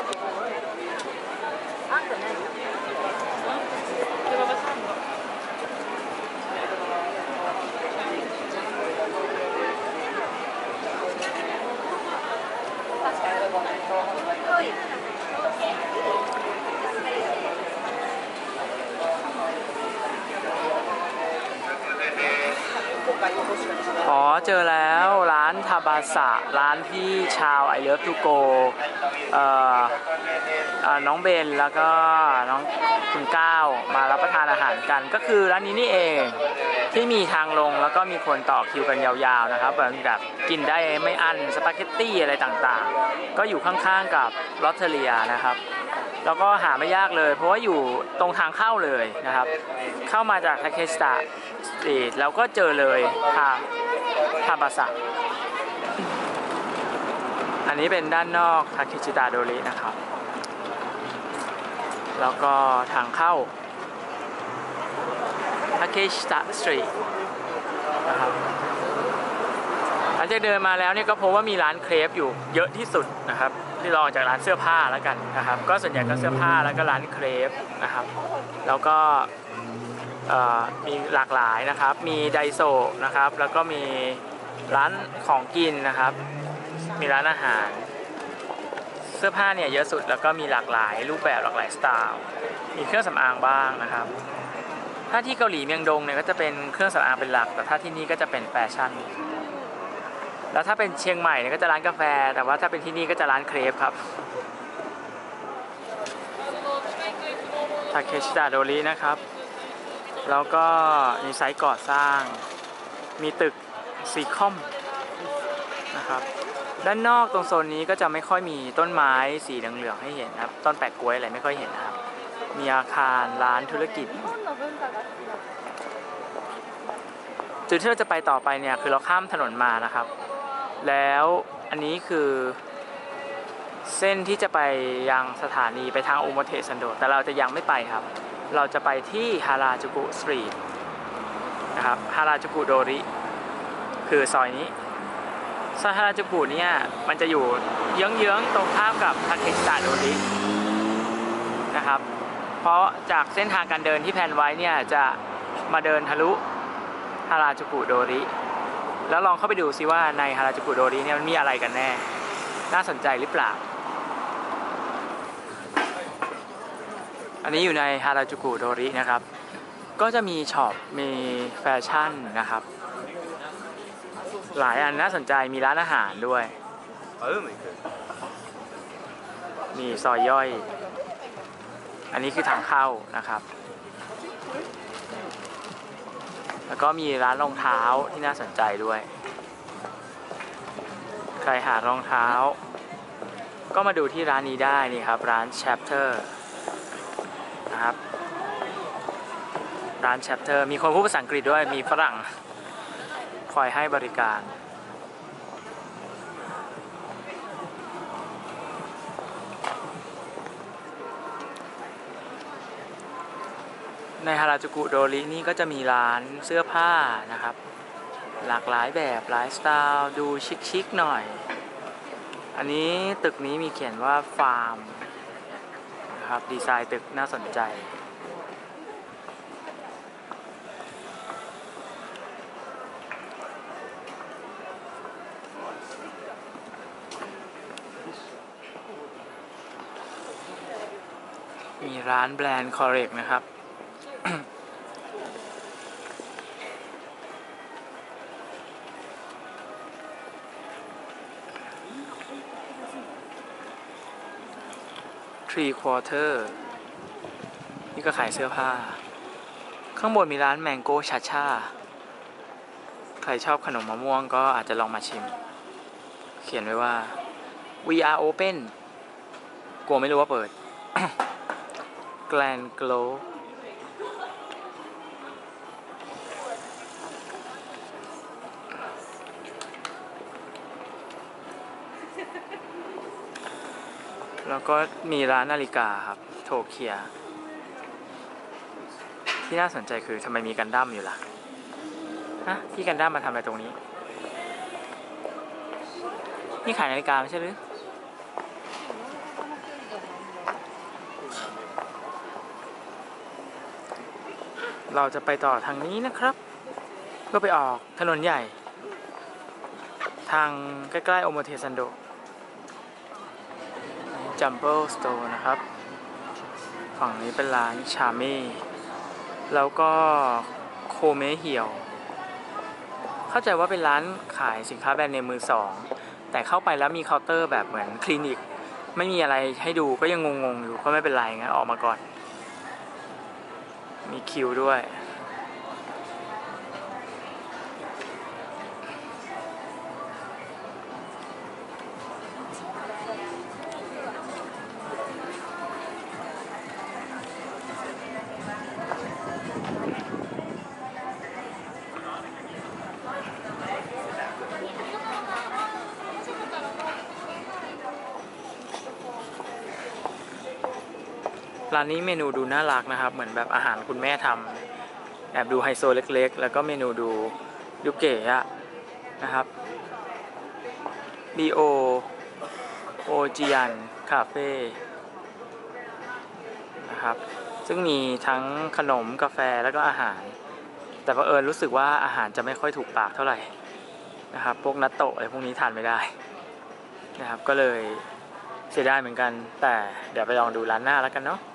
อ๋อเจอแล้วร้านทาบาสะร้านที่ชาวไอเลิฟทูโกน้องเบนแล้วก็น้องคุณก้าวมารับประทานอาหารกันก็คือร้านนี้นี่เองที่มีทางลงแล้วก็มีคนต่อคิวกันยาวๆนะครับแบบกินได้ไม่อั้นสปาเกตตี้อะไรต่างๆก็อยู่ข้างๆกับลอตเทเรียนะครับแล้วก็หาไม่ยากเลยเพราะว่าอยู่ตรงทางเข้าเลยนะครับเข้ามาจากทาเคชิตะสตรีทแล้วก็เจอเลยทางทาบาสะอันนี้เป็นด้านนอกทาเคชิตะโดรินะครับแล้วก็ทางเข้าทาเคชิตะสตรีทนะครับหลังจากเดินมาแล้วเนี่ยก็พบว่ามีร้านเครปอยู่เยอะที่สุดนะครับที่รองจากร้านเสื้อผ้าแล้วกันนะครับก็ส่วนใหญ่ก็เสื้อผ้าแล้วก็ร้านเครปนะครับแล้วก็มีหลากหลายนะครับมีไดโซนะครับแล้วก็มีร้านของกินนะครับมีร้านอาหารเสื้อผ้าเนี่ยเยอะสุดแล้วก็มีหลากหลายรูปแบบหลากหลายสไตล์มีเครื่องสำอางบ้างนะครับถ้าที่เกาหลีเมียงดงเนี่ยก็จะเป็นเครื่องสำอางเป็นหลักแต่ถ้าที่นี่ก็จะเป็นแฟชั่นแล้วถ้าเป็นเชียงใหม่เนี่ยก็จะร้านกาแฟแต่ว่าถ้าเป็นที่นี่ก็จะร้านเครปครับทาเคชิตะโดรินะครับแล้วก็มีไซต์ก่อสร้างมีตึกซีคอมนะครับด้านนอกตรงโซนนี้ก็จะไม่ค่อยมีต้นไม้สีเหลืองๆให้เห็นครับต้นแปะกล้วยอะไรไม่ค่อยเห็นนะครับมีอาคารร้านธุรกิจจุดที่เราจะไปต่อไปเนี่ยคือเราข้ามถนนมานะครับแล้วอันนี้คือเส้นที่จะไปยังสถานีไปทางโอโมเทซันโดแต่เราจะยังไม่ไปครับเราจะไปที่ฮาราจูกุสตรีทนะครับฮาราจูกุโดริคือซอยนี้ซอยฮาราจูกุเนี่ยมันจะอยู่เยื้องๆตรงข้ามกับทาเคชิตะโดรินะครับเพราะจากเส้นทางการเดินที่แผนไว้เนี่ยจะมาเดินทะลุฮาราจูกุโดริแล้วลองเข้าไปดูซิว่าในฮาราจูกุโดริเนี่ยมันมีอะไรกันแน่น่าสนใจหรือเปล่าอันนี้อยู่ในฮาราจูกุโดรินะครับก็จะมีช็อปมีแฟชั่นนะครับหลายอันน่าสนใจมีร้านอาหารด้วยมีซอยย่อยอันนี้คือทางเข้านะครับแล้วก็มีร้านรองเท้าที่น่าสนใจด้วยใครหารองเท้าก็มาดูที่ร้านนี้ได้นี่ครับร้าน Chapter นะครับร้าน Chapter มีคนพูดภาษาอังกฤษด้วยมีฝรั่งคอยให้บริการในฮาราจูกุโดรินี่ก็จะมีร้านเสื้อผ้านะครับหลากหลายแบบหลายสไตล์ดูชิคๆหน่อยอันนี้ตึกนี้มีเขียนว่าฟาร์มนะครับดีไซน์ตึกน่าสนใจมีร้านแบรนด์คอเรกนะครับทรีควอเตอร์นี่ก็ขายเสื้อผ้าข้างบนมีร้านแมงโก้ชาชาใครชอบขนมมะม่วงก็อาจจะลองมาชิมเขียนไว้ว่า we are open กลัวไม่รู้ว่าเปิด Grand Glow แล้วก็มีร้านนาฬิกาครับโทเคียที่น่าสนใจคือทำไมมีกันดั้มอยู่ล่ะฮะที่กันดั้มมาทำอะไรตรงนี้นี่ขายนาฬิกาไม่ใช่หรือเราจะไปต่อทางนี้นะครับก็ไปออกถนนใหญ่ทางใกล้ๆโอโมเทซันโดจัมโบ้สโตร์นะครับฝั่งนี้เป็นร้านชาเม่แล้วก็โคเมเฮียวเข้าใจว่าเป็นร้านขายสินค้าแบรนด์เนมมือสองแต่เข้าไปแล้วมีเคาน์เตอร์แบบเหมือนคลินิกไม่มีอะไรให้ดูก็ยังงงๆอยู่ก็ไม่เป็นไรงั้นออกมาก่อนมีคิวด้วยร้านนี้เมนูดูน่ารักนะครับเหมือนแบบอาหารคุณแม่ทำแอบดูไฮโซเล็กๆแล้วก็เมนูดูดูเก๋อะนะครับ บี โอ โอ จี ยัน คาเฟ่นะครับซึ่งมีทั้งขนมกาแฟแล้วก็อาหารแต่เผอิญรู้สึกว่าอาหารจะไม่ค่อยถูกปากเท่าไหร่นะครับพวกนัตโตะอะไรพวกนี้ทานไม่ได้นะครับก็เลยเสียดายเหมือนกันแต่เดี๋ยวไปลองดูร้านหน้าแล้วกันเนาะ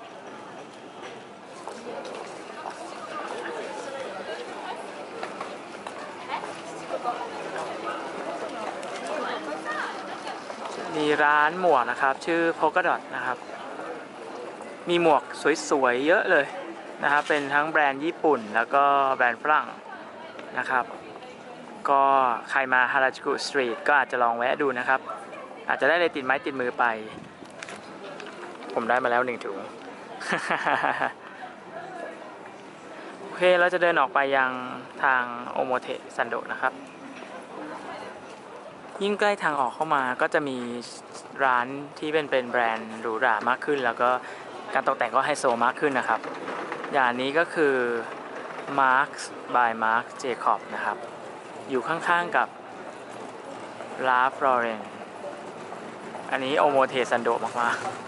มีร้านหมวกนะครับชื่อ Polka Dot นะครับมีหมวกสวยๆเยอะเลยนะครับเป็นทั้งแบรนด์ญี่ปุ่นแล้วก็แบรนด์ฝรั่งนะครับก็ใครมาฮาราจูกุสตรีทก็อาจจะลองแวะดูนะครับอาจจะได้อะไรติดไม้ติดมือไปผมได้มาแล้วหนึ่งถุง โอเคเราจะเดินออกไปยังทางโอโมเทซันโดะนะครับยิ่งใกล้ทางออกเข้ามาก็จะมีร้านที่เป็นเป็นแบรนด์หรูหรามากขึ้นแล้วก็การตกแต่งก็ไฮโซมากขึ้นนะครับอย่างนี้ก็คือ Marks by Marc Jacob นะครับอยู่ข้างๆกับ Ralph Lauren อันนี้โอโมเทซันโดมากๆ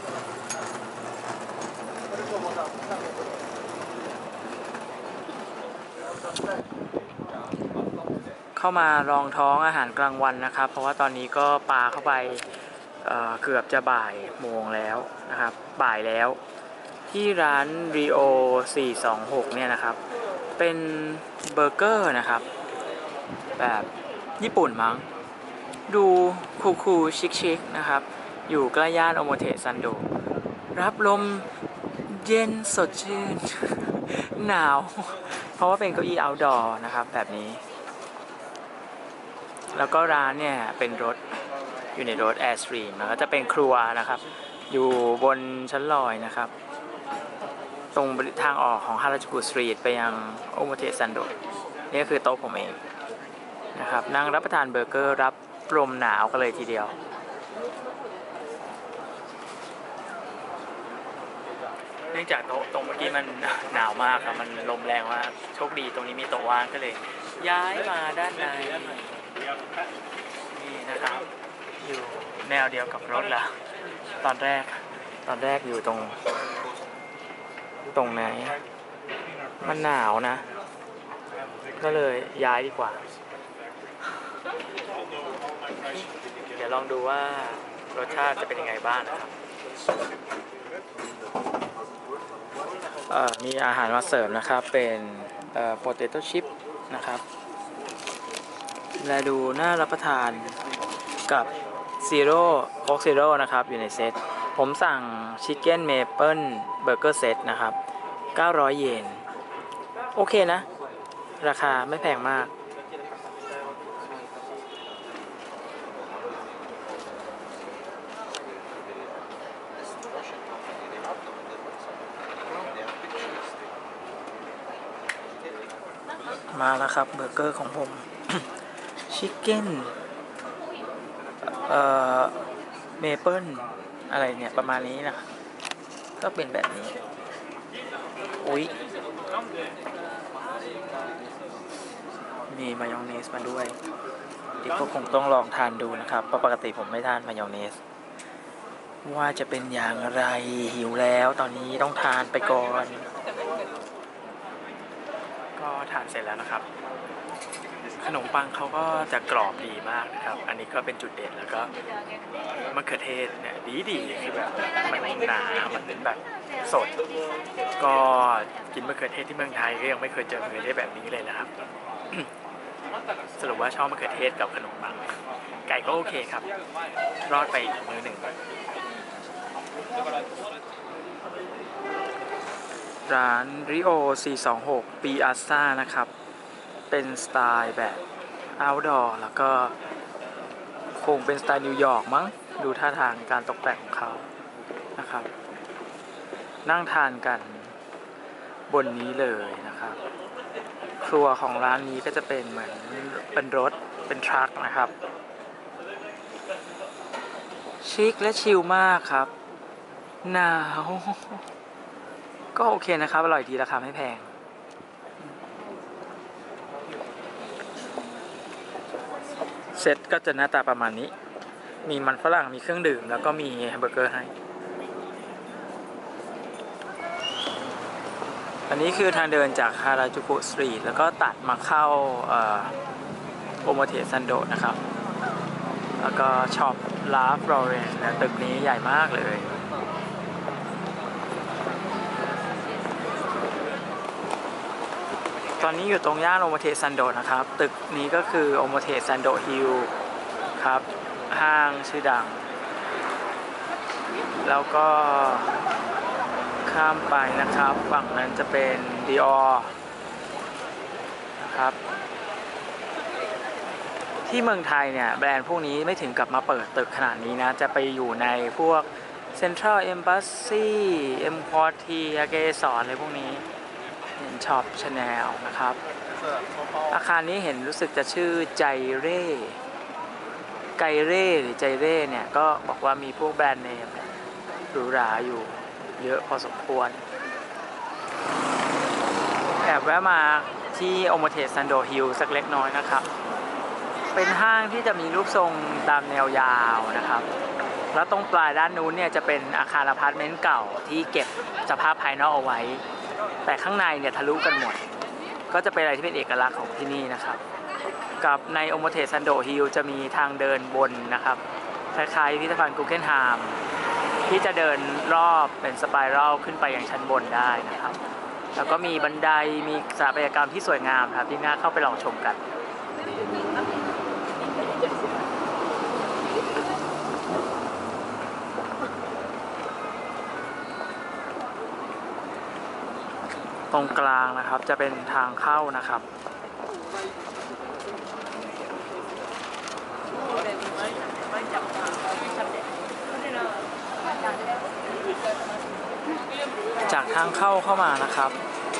เข้ามารองท้องอาหารกลางวันนะครับเพราะว่าตอนนี้ก็ปาเข้าไป เ, เกือบจะบ่ายโมงแล้วนะครับบ่ายแล้วที่ร้าน Rio สี่สองหกเนี่ยนะครับเป็นเบอร์เกอร์นะครับแบบญี่ปุ่นมั้งดูคูคูชิคชิคนะครับอยู่ใกล้ย่านโอโมเทซันโดรับลมเย็นสดชื่น หนาวเพราะว่าเป็นเก้าอี้ outdoor นะครับแบบนี้แล้วก็ร้านเนี่ยเป็นรถอยู่ในรถ Airstream แล้วก็จะเป็นครัวนะครับอยู่บนชั้นลอยนะครับตรงทางออกของฮาราจูกุสตรีทไปยังโอโมเทซันโดนี่ก็คือโต๊ะผมเองนะครับนั่งรับประทานเบอร์เกอร์รับลมหนาวกันเลยทีเดียวเนื่องจากโต๊ะตรงเมื่อกี้มันหนาวมากครับมันลมแรงมากโชคดีตรงนี้มีโต๊ะว่างก็เลยย้ายมาด้านในนี่นะครับอยู่แนวเดียวกับรถละตอนแรกตอนแรกอยู่ตรงตรงไหนมันหนาวนะก็เลยย้ายดีกว่าเดี๋ยวลองดูว่ารสชาติจะเป็นยังไงบ้างนะครับมีอาหารมาเสิร์ฟนะครับเป็นโปเตโต้ชิพนะครับและดูน่ารับประทานกับซีโร่โค้กซีโร่นะครับอยู่ในเซตผมสั่งชิคเก้นเมเปิลเบอร์เกอร์เซตนะครับเก้าร้อยเยนโอเคนะราคาไม่แพงมากมาแล้วครับเบอร์เกอร์ของผม ชิคเก้นเอ่อเมเปิลอะไรเนี่ยประมาณนี้นะครับก็เป็นแบบนี้อุ๊ยมีมายองเนสมาด้วยเดี๋ยวก็คงต้องลองทานดูนะครับเพราะปกติผมไม่ทานมายองเนสว่าจะเป็นอย่างไรหิวแล้วตอนนี้ต้องทานไปก่อนก็ทานเสร็จแล้วนะครับขนมปังเขาก็จะกรอบดีมากนะครับอันนี้ก็เป็นจุดเด่นแล้วก็มะเขือเทศเนี่ยดีดีคือแบบมันหนามันเป็นแบบสดก็กินมะเขือเทศที่เมืองไทยก็ยังไม่เคยเจอมะเขือเทศแบบนี้เลยนะครับ สรุปว่าชอบมะเขือเทศกับขนมปังไก่ก็โอเคครับรอดไปอีกมื้อหนึ่งร้าน Rio สี่สองหก Piazza นะครับเป็นสไตล์แบบ outdoor แล้วก็คงเป็นสไตล์นิวยอร์กมั้งดูท่าทางการตกแต่งของเขานะครับนั่งทานกันบนนี้เลยนะครับครัวของร้านนี้ก็จะเป็นเหมือนเป็นรถเป็นทรัคนะครับชิคและชิลมากครับหนาวก็โอเคนะครับอร่อยดีราคาไม่แพงเซตก็จะหน้าตาประมาณนี้มีมันฝรั่งมีเครื่องดื่มแล้วก็มีแฮมเบอร์เกอร์ให้อันนี้คือทางเดินจากฮาราจูกุสตรีทแล้วก็ตัดมาเข้าโอโมเทซันโดนะครับแล้วก็ช็อปลาฟลอเรนนะตึกนี้ใหญ่มากเลยตอนนี้อยู่ตรงย่านโอโมเทซันโดนะครับตึกนี้ก็คือโอโมเทซันโดฮิลครับห้างชื่อดังแล้วก็ข้ามไปนะครับฝั่งนั้นจะเป็น Dior นะครับที่เมืองไทยเนี่ยแบรนด์พวกนี้ไม่ถึงกับมาเปิดตึกขนาดนี้นะจะไปอยู่ในพวก Central Embassy เอ็ม ควอเทีย เกสรอะไรพวกนี้เห็นช็อป Chanel นะครับอาคารนี้เห็นรู้สึกจะชื่อใจเร่ไกเร่หรือใจเร่เนี่ยก็บอกว่ามีพวกแบรนด์เนมหรูหราอยู่เยอะพอสมควรแอบแวะมาที่โอโมเทสซันโดฮิลสักเล็กน้อยนะครับเป็นห้างที่จะมีรูปทรงตามแนวยาวนะครับแล้วตรงปลายด้านนู้นเนี่ยจะเป็นอาคารอพาร์ตเมนต์เก่าที่เก็บสภาพภายนอกเอาไว้แต่ข้างในเนี่ยทะลุกันหมดก็จะเป็นอะไรที่เป็นเอกลักษณ์ของที่นี่นะครับกับในโอโมเทซันโดฮิลจะมีทางเดินบนนะครับคล้ายๆพิพิธภัณฑ์กูเกิลไฮม์ที่จะเดินรอบเป็นสไปรัลขึ้นไปยังชั้นบนได้นะครับแล้วก็มีบันไดมีสถาปัตยกรรมที่สวยงามครับที่น่าเข้าไปลองชมกันตรงกลางนะครับจะเป็นทางเข้านะครับจากทางเข้าเข้ามานะครับ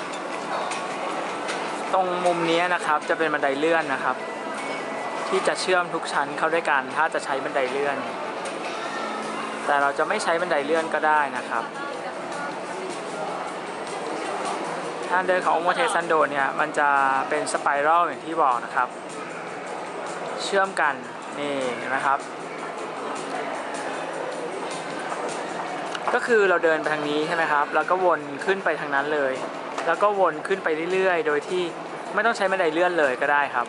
ตรงมุมนี้นะครับจะเป็นบันไดเลื่อนนะครับที่จะเชื่อมทุกชั้นเข้าด้วยกันถ้าจะใช้บันไดเลื่อนแต่เราจะไม่ใช้บันไดเลื่อนก็ได้นะครับทางเดินของโอโมเทซันโดเนี่ยมันจะเป็นสไปรัลอย่างที่บอกนะครับเชื่อมกันนี่เห็นไหมครับก็คือเราเดินไปทางนี้ใช่ไหมครับแล้วก็วนขึ้นไปทางนั้นเลยแล้วก็วนขึ้นไปเรื่อยๆโดยที่ไม่ต้องใช้บันไดเลื่อนเลยก็ได้ครับ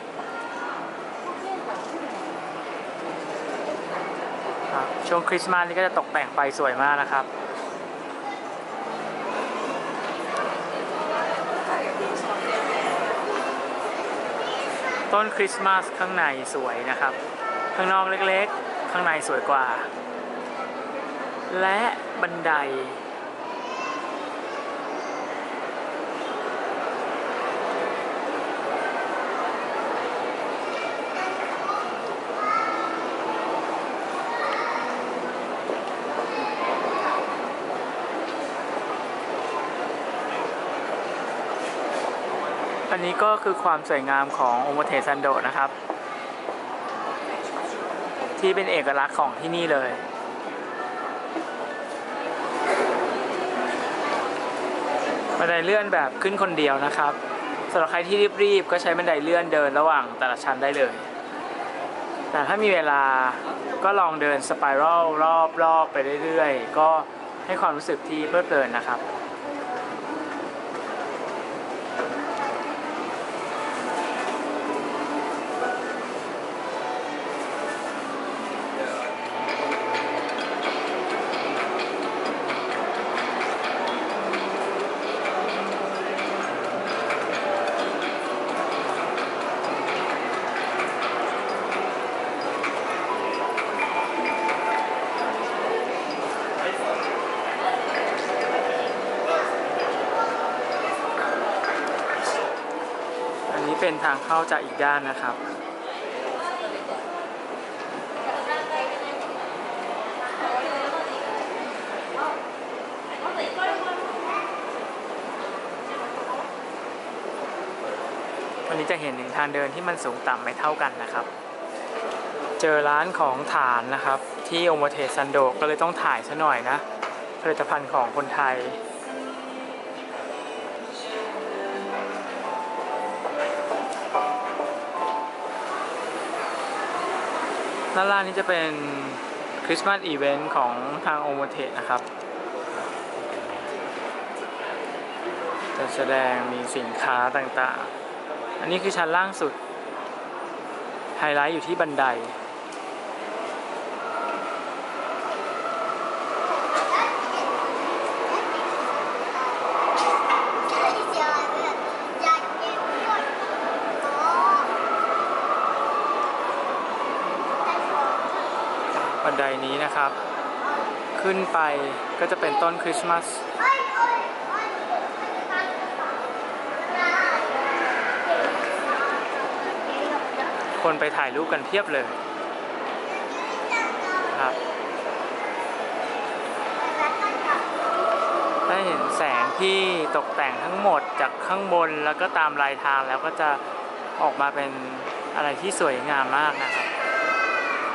ช่วงคริสต์มาสนี่ก็จะตกแต่งไฟสวยมากนะครับต้นคริสต์มาสข้างในสวยนะครับข้างนอกเล็กๆข้างในสวยกว่าและบันไดอันนี้ก็คือความสวยงามของโอโมเทซันโดนะครับที่เป็นเอกลักษณ์ของที่นี่เลยบันไดเลื่อนแบบขึ้นคนเดียวนะครับสำหรับใครที่รีบๆก็ใช้บันไดเลื่อนเดินระหว่างแต่ละชั้นได้เลยแต่ถ้ามีเวลาก็ลองเดินสไปรัลรอบๆไปเรื่อยๆก็ให้ความรู้สึกที่เพลิดเพลินนะครับเป็นทางเข้าจากอีกด้านนะครับวันนี้จะเห็นถึงทางเดินที่มันสูงต่ำไม่เท่ากันนะครับเจอร้านของฐานนะครับที่โอโมเทซันโดก็เลยต้องถ่ายซะหน่อยนะผลิตภัณฑ์ของคนไทยด้านล่างนี้จะเป็นคริสต์มาสอีเวนต์ของทางโอโมเทนะครับจะแสดงมีสินค้าต่างๆอันนี้คือชั้นล่างสุดไฮไลท์อยู่ที่บันไดบันไดนี้นะครับขึ้นไปก็จะเป็นต้นคริสต์มาสคนไปถ่ายรูปกันเพียบเลยครับได้เห็นแสงที่ตกแต่งทั้งหมดจากข้างบนแล้วก็ตามรายทางแล้วก็จะออกมาเป็นอะไรที่สวยงามมากนะครับ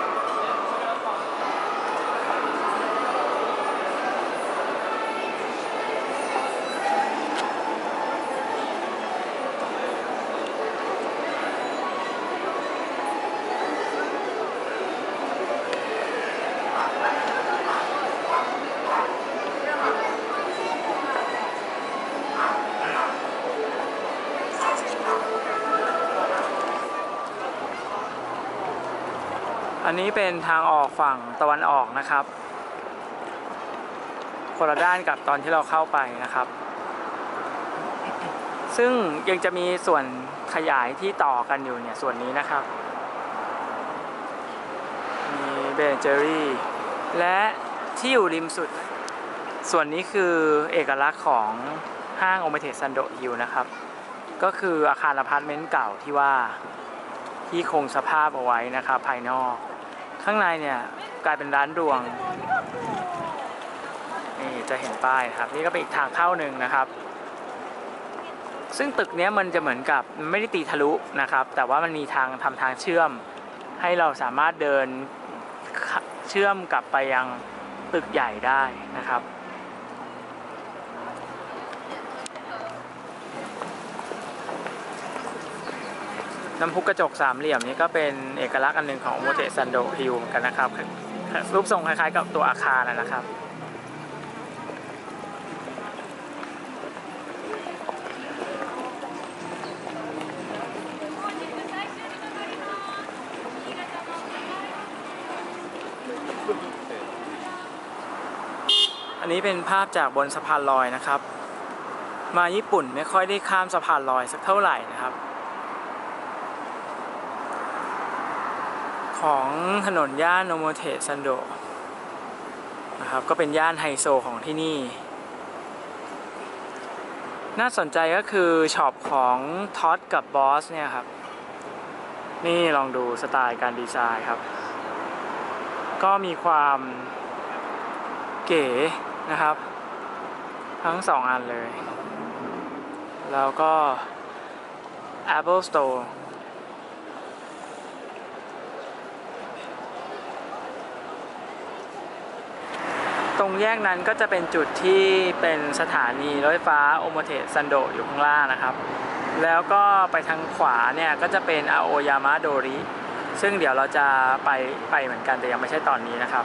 อันนี้เป็นทางออกฝั่งตะวันออกนะครับคนละด้านกับตอนที่เราเข้าไปนะครับซึ่งยังจะมีส่วนขยายที่ต่อกันอยู่เนี่ยส่วนนี้นะครับมีเบนเจอรี่และที่อยู่ริมสุดส่วนนี้คือเอกลักษณ์ของห้างโอเมเทซันโดฮิลนะครับก็คืออาคารอพาร์ตเมนต์เก่าที่ว่าที่คงสภาพเอาไว้นะครับภายนอกข้างในเนี่ยกลายเป็นร้านรวงนี่จะเห็นป้ายครับนี่ก็เป็นอีกทางเข้าหนึ่งนะครับซึ่งตึกนี้มันจะเหมือนกับไม่ได้ตีทะลุนะครับแต่ว่ามันมีทางทำทางเชื่อมให้เราสามารถเดินเชื่อมกลับไปยังตึกใหญ่ได้นะครับน้ำพุกระจกสามเหลี่ยมนี้ก็เป็นเอกลักษณ์อันหนึ่งของโอโมเตซันโดฮิลเหมือนกันนะครับรูปทรงคล้ายๆกับตัวอาคารนะครับอันนี้เป็นภาพจากบนสะพานลอยนะครับมาญี่ปุ่นไม่ค่อยได้ข้ามสะพานลอยสักเท่าไหร่นะครับของถนนย่านโอโมเทซันโดนะครับก็เป็นย่านไฮโซของที่นี่น่าสนใจก็คือช็อปของท็อตกับบอสเนี่ยครับนี่ลองดูสไตล์การดีไซน์ครับก็มีความเก๋นะครับทั้งสองอันเลยแล้วก็ Apple Store ตรงแยกนั้นก็จะเป็นจุดที่เป็นสถานีรถไฟฟ้าโอโมเทซันโดอยู่ข้างล่างนะครับแล้วก็ไปทางขวาเนี่ยก็จะเป็นอาโอยามะโดริซึ่งเดี๋ยวเราจะไปไปเหมือนกันแต่ยังไม่ใช่ตอนนี้นะครับ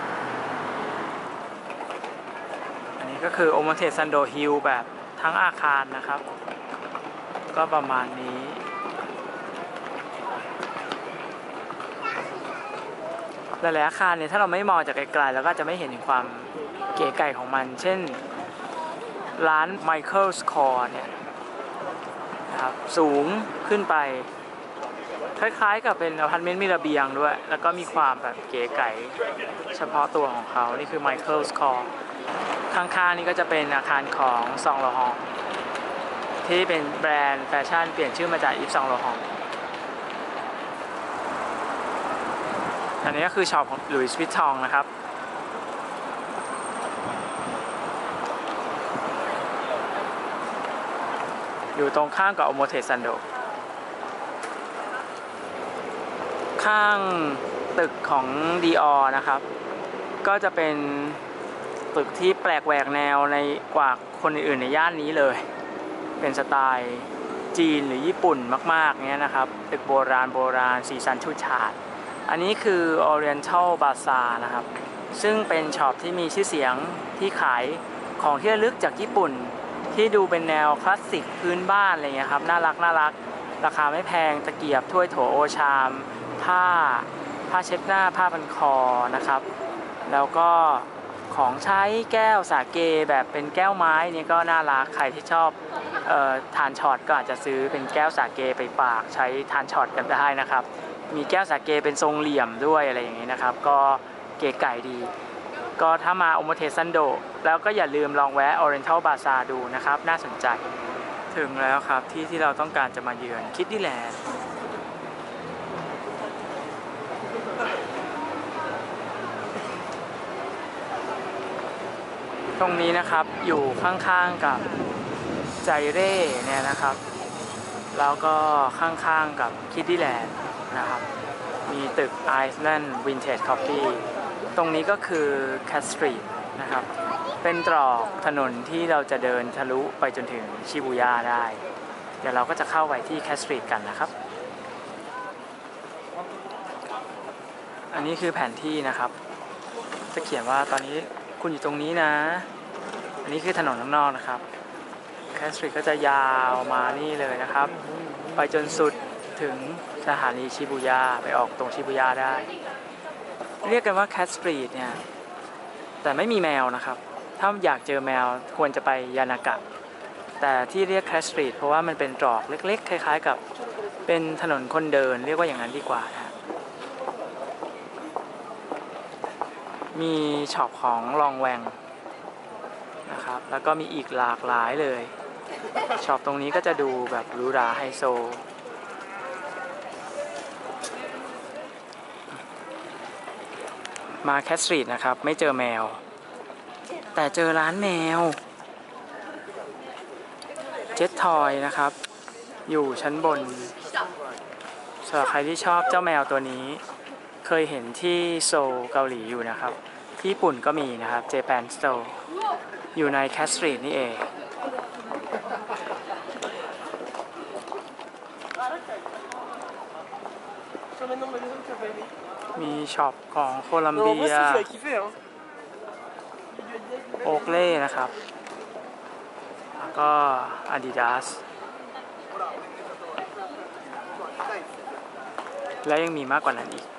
อันนี้ก็คือโอโมเทซันโดฮิลแบบทั้งอาคารนะครับก็ประมาณนี้หลายๆอาคารเนี่ยถ้าเราไม่มองจากไกลๆเราก็จะไม่เห็นถึงความเก๋ไก่ของมันเช่นร้าน Michael's Core เนี่ยนะครับสูงขึ้นไปคล้ายๆกับเป็นอพาร์ตเมนต์มีระเบียงด้วยแล้วก็มีความแบบเก๋ไก๋เฉพาะตัวของเขานี่คือ Michael's Core ข้างๆนี่ก็จะเป็นอาคารของซองโลฮองที่เป็นแบรนด์แฟชั่นเปลี่ยนชื่อมาจากอีฟซองโลฮองอันนี้ก็คือช็อปของหลุยส์วิตตองนะครับอยู่ตรงข้ามกับโอโมเทซันโดข้างตึกของ ดี ออร์ นะครับก็จะเป็นตึกที่แปลกแหวกแนวในกว่าคนอื่นๆในย่านนี้เลยเป็นสไตล์จีนหรือญี่ปุ่นมากๆเนี้ยนะครับตึกโบราณโบราณสีสันฉูดฉาดอันนี้คือ Oriental Bazaar นะครับซึ่งเป็นช็อปที่มีชื่อเสียงที่ขายของที่ระลึกจากญี่ปุ่นที่ดูเป็นแนวคลาสสิกพื้นบ้านอะไรเงี้ยครับน่ารักน่ารักราคาไม่แพงตะเกียบถ้วยโถโอชามผ้าผ้าเช็ดหน้าผ้าพันคอนะครับแล้วก็ของใช้แก้วสาเกแบบเป็นแก้วไม้นี่ก็น่ารักใครที่ชอบเอ่อทานช็อตก็อาจจะซื้อเป็นแก้วสาเกไปฝากใช้ทานช็อตกันได้นะครับมีแก้วสาเกเป็นทรงเหลี่ยมด้วยอะไรอย่างนี้นะครับก็เก๋ไก่ดีก็ถ้ามาโอโมเทซันโดแล้วก็อย่าลืมลองแวะ Oriental Bazaar ดูนะครับน่าสนใจถึงแล้วครับที่ที่เราต้องการจะมาเยือนคิดดี้แลนด์ตรงนี้นะครับอยู่ข้างๆกับใจเร่เนี่ยนะครับแล้วก็ข้างๆกับคิดดี้แลนด์นะครับมีตึก Iceland Vintage Coffee ตรงนี้ก็คือ Cat Street นะครับเป็นตรอกถนนที่เราจะเดินทะลุไปจนถึงชิบูย่าได้เดี๋ยวเราก็จะเข้าไปที่ Cat Street กันนะครับอันนี้คือแผนที่นะครับจะเขียนว่าตอนนี้คุณอยู่ตรงนี้นะอันนี้คือถนนข้างนอกนะครับ Cat Street ก็จะยาวมานี่เลยนะครับไปจนสุดถึงสถานีชิบูย่าไปออกตรงชิบูย่าได้ เรียกกันว่าแคทสตรีทเนี่ยแต่ไม่มีแมวนะครับถ้าอยากเจอแมวควรจะไปยานากะแต่ที่เรียกแคทสตรีทเพราะว่ามันเป็นตรอกเล็กๆคล้ายๆกับเป็นถนนคนเดินเรียกว่าอย่างนั้นดีกว่านะมีช็อปของลองแวงนะครับแล้วก็มีอีกหลากหลายเลยช็อปตรงนี้ก็จะดูแบบหรูหราไฮโซมาแคทสตรีทนะครับไม่เจอแมวแต่เจอร้านแมวเจ็ตทอยนะครับอยู่ชั้นบนสำหรับใครที่ชอบเจ้าแมวตัวนี้เคยเห็นที่โซลเกาหลีอยู่นะครับที่ญี่ปุ่นก็มีนะครับ Japan Store อยู่ในแคทสตรีทนี่เองมีช็อปของโคลัมเบียโอเกเล่นะครับแล้วก็ Adidas และยังมีมากกว่านั้นอีก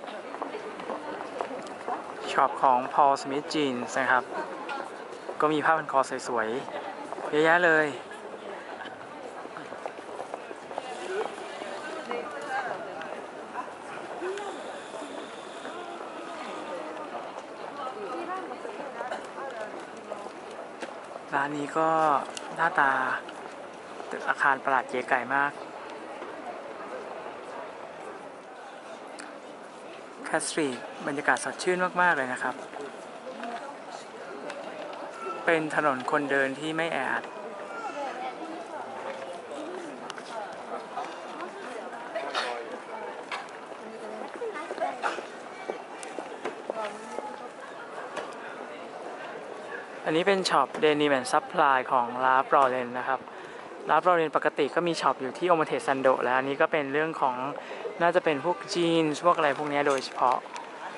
ช็อปของ Paul Smith Jeans นะครับก็มีผ้าพันคอสวยๆเยอะแยะเลยร้านนี้ก็หน้าตาตึกอาคารประหลาดเก๋ไก่มากแคทสตรีทบรรยากาศสดชื่นมากๆเลยนะครับเป็นถนนคนเดินที่ไม่แออัดอันนี้เป็นช็อปเดนิแมนซัพพลายของลาฟรอเรนนะครับลาฟรอเรนปกติก็มีช็อปอยู่ที่โอโมเทซันโดแล้วอันนี้ก็เป็นเรื่องของน่าจะเป็นพวกจีนส์พวกอะไรพวกนี้โดยเฉพาะ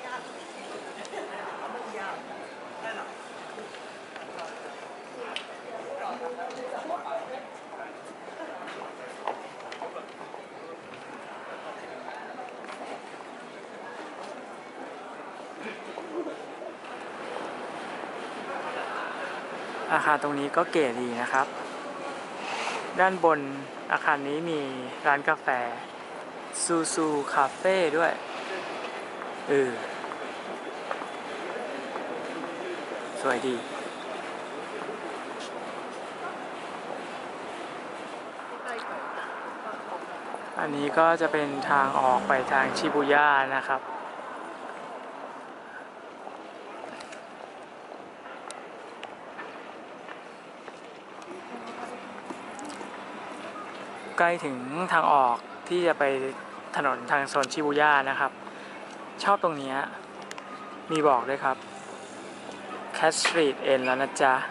อาคารตรงนี้ก็เก๋ดีนะครับด้านบนอาคารนี้มีร้านกาแฟซูซูคาเฟ่ด้วยเออสวยดีอันนี้ก็จะเป็นทางออกไปทางชิบูย่านะครับใกล้ถึงทางออกที่จะไปถนนทางโซนชิบูย่านะครับชอบตรงนี้มีบอกด้วยครับ Cat Street End แล้วนะจ๊ะ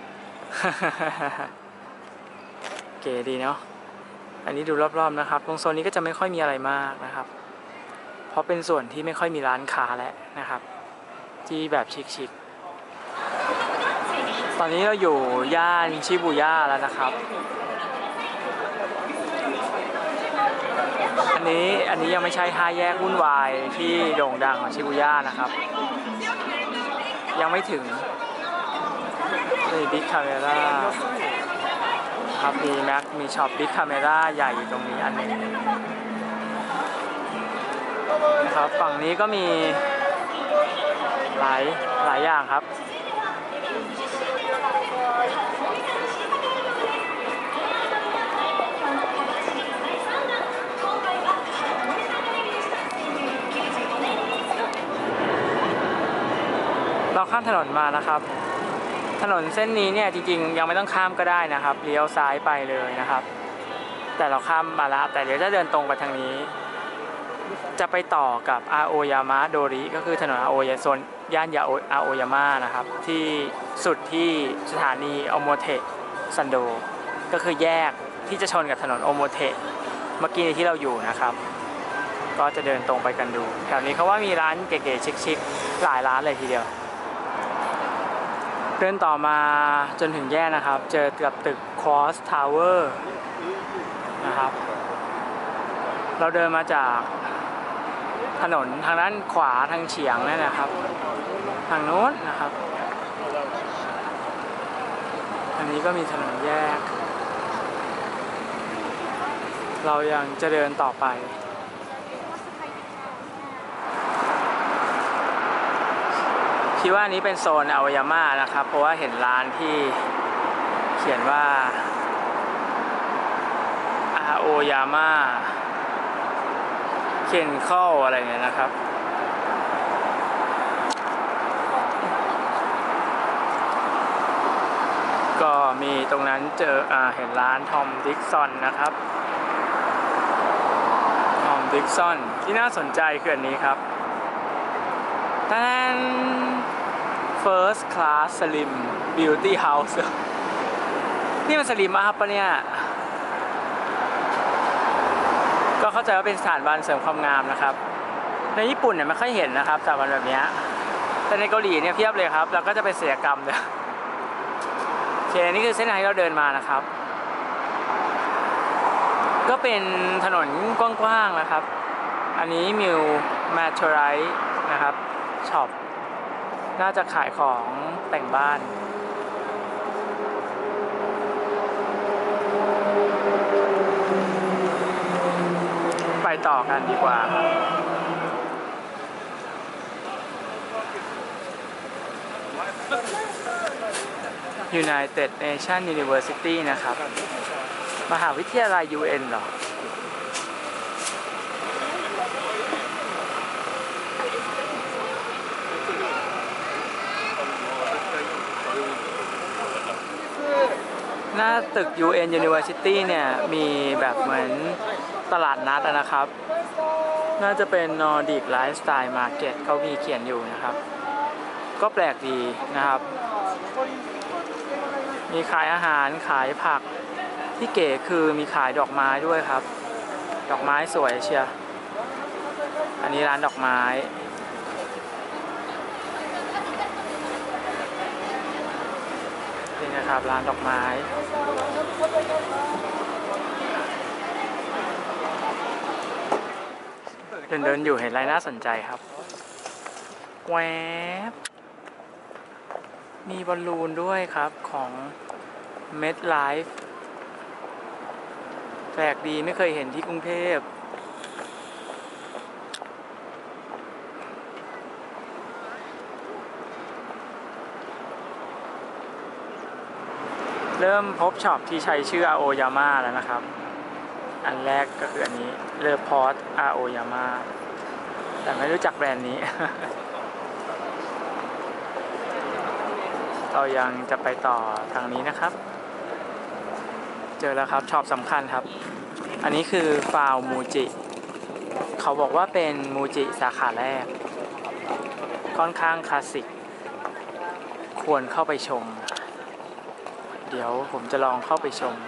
เก๋ดีเนาะอันนี้ดูรอบๆนะครับตรงโซนนี้ก็จะไม่ค่อยมีอะไรมากนะครับเพราะเป็นส่วนที่ไม่ค่อยมีร้านค้าแล้วนะครับที่แบบชิคๆตอนนี้เราอยู่ย่านชิบูย่าแล้วนะครับอันนี้อันนี้ยังไม่ใช่ห้าแยกวุ่นวายที่โด่งดังของชิบูย่านะครับยังไม่ถึงนี่บิ๊กคาเมร่าครับมีแม็กมีช็อปบิ๊กคาเมร่าใหญ่อยู่ตรงนี้อันนึงนะครับฝั่งนี้ก็มีหลายหลายอย่างครับเราข้ามถนนมานะครับถนนเส้นนี้เนี่ยจริงๆยังไม่ต้องข้ามก็ได้นะครับเลี้ยวซ้ายไปเลยนะครับแต่เราข้ามมาแล้วแต่เดี๋ยวจะเดินตรงไปทางนี้จะไปต่อกับอาโอยามะโดริก็คือถนนอาโอยาโซนย่านยาโออาโอยามะนะครับที่สุดที่สถานีโอโมเทะซันโดก็คือแยกที่จะชนกับถนนโอโมเทะเมื่อกี้ที่เราอยู่นะครับก็จะเดินตรงไปกันดูแถวนี้เขาว่ามีร้านเก๋ๆชิคๆหลายร้านเลยทีเดียวเดินต่อมาจนถึงแยกนะครับเจอกับตึก Cross Tower นะครับเราเดินมาจากถนนทางด้านขวาทางเฉียงนั่นนะครับทางโน้นนะครับอันนี้ก็มีถนนแยกเรายังจะเดินต่อไปคิดว่านี้เป็นโซนอาโอยาม่านะครับเพราะว่าเห็นร้านที่เขียนว่าอาโอยาม่าเคนคอลอะไรเงี้ยนะครับก็มีตรงนั้นเจออ่าเห็นร้านทอมดิกสันนะครับทอมดิกสันที่น่าสนใจคืออันนี้ครับท่าน First Class Slim Beauty House นี่มันสลิมมากครับปะเนี่ยก็เข้าใจว่าเป็นสถานบันเสริมความงามนะครับในญี่ปุ่นเนี่ยไม่ค่อยเห็นนะครับสถานบันแบบนี้แต่ในเกาหลีเนี่ยเพียบเลยครับแล้วก็จะเป็นศิลปกรรมเลยโอเคนี่คือเส้นทางที่เราเดินมานะครับก็เป็นถนนกว้างๆนะครับอันนี้มิวแมทไรท์นะครับช็อปน่าจะขายของแต่งบ้านไปต่อกันดีกว่า United Nations University นะครับมหาวิทยาลัย ยู เอ็น เหรอหน้าตึก ยู เอ็น University เนี่ยมีแบบเหมือนตลาดนัดนะครับน่าจะเป็น Nordic Lifestyle Market เขามีเขียนอยู่นะครับก็แปลกดีนะครับมีขายอาหารขายผักที่เก๋คือมีขายดอกไม้ด้วยครับดอกไม้สวยเชียวอันนี้ร้านดอกไม้นี่นะครับร้านดอกไม้เดินเดินอยู่เห็นอะไรน่าสนใจครับแวบมีบอลลูนด้วยครับของ MetLife แปลกดีไม่เคยเห็นที่กรุงเทพเริ่มพบช็อปที่ใช้ชื่ออาโอยาม่าแล้วนะครับอันแรกก็คืออันนี้เลอพอร์ตอาโอยาม่าแต่ไม่รู้จักแบรนด์นี้ เรายังจะไปต่อทางนี้นะครับเจอแล้วครับช็อปสำคัญครับอันนี้คือฟาวมูจิเขาบอกว่าเป็นมูจิสาขาแรกค่อนข้างคลาสสิกควรเข้าไปชมเดี๋ยวผมจะลองเข้าไปชม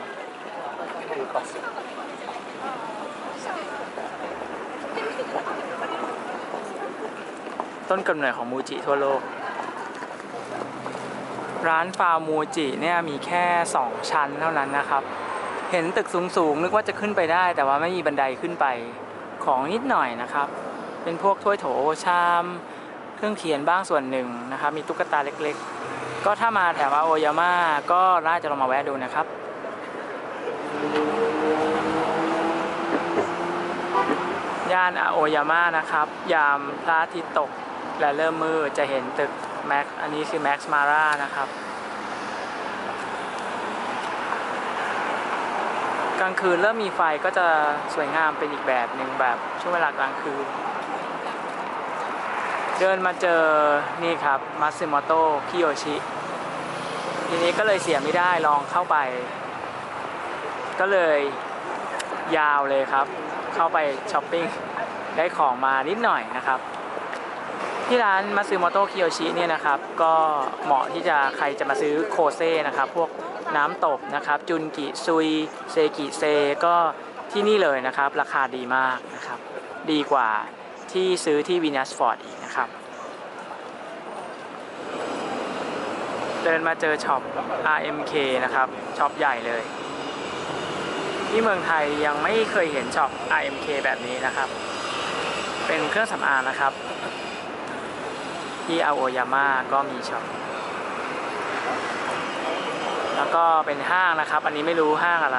ต้นกำเนิดของมูจิทั่วโลกร้านฟาวมูจิเนี่ยมีแค่สองชั้นเท่านั้นนะครับเห็นตึกสูงๆนึกว่าจะขึ้นไปได้แต่ว่าไม่มีบันไดขึ้นไปของนิดหน่อยนะครับเป็นพวกถ้วยโถชามเครื่องเขียนบ้างส่วนหนึ่งนะครับมีตุ๊กตาเล็กๆก็ถ้ามาแถวอาโอยาม่าก็น่าจะลองมาแวะดูนะครับย่านอาโอยาม่านะครับยามพระอาทิตย์ตกและเริ่มมืดจะเห็นตึกแม็กอันนี้คือแม็กซ์มาร่านะครับกลางคืนเริ่มมีไฟก็จะสวยงามเป็นอีกแบบหนึ่งแบบช่วงเวลากลางคืนเดินมาเจอนี่ครับมัตสึโมโตะคิโยชิทีนี้ก็เลยเสียไม่ได้ลองเข้าไปก็เลยยาวเลยครับเข้าไปช้อปปิ้งได้ของมานิดหน่อยนะครับที่ร้านมัตสึโมโตะคิโยชิเนี่ยนะครับก็เหมาะที่จะใครจะมาซื้อโคเซ่นะครับพวกน้ำตบนะครับจุนกิซุยเซกิเซก็ที่นี่เลยนะครับราคาดีมากนะครับดีกว่าที่ซื้อที่วีนัสฟอร์ดอีกนะครับเดินมาเจอช็อป อาร์ เอ็ม เค นะครับช็อปใหญ่เลยที่เมืองไทยยังไม่เคยเห็นช็อป อาร์ เอ็ม เค แบบนี้นะครับเป็นเครื่องสำอางนะครับที่อาโอยาม่าก็มีช็อปแล้วก็เป็นห้างนะครับอันนี้ไม่รู้ห้างอะไร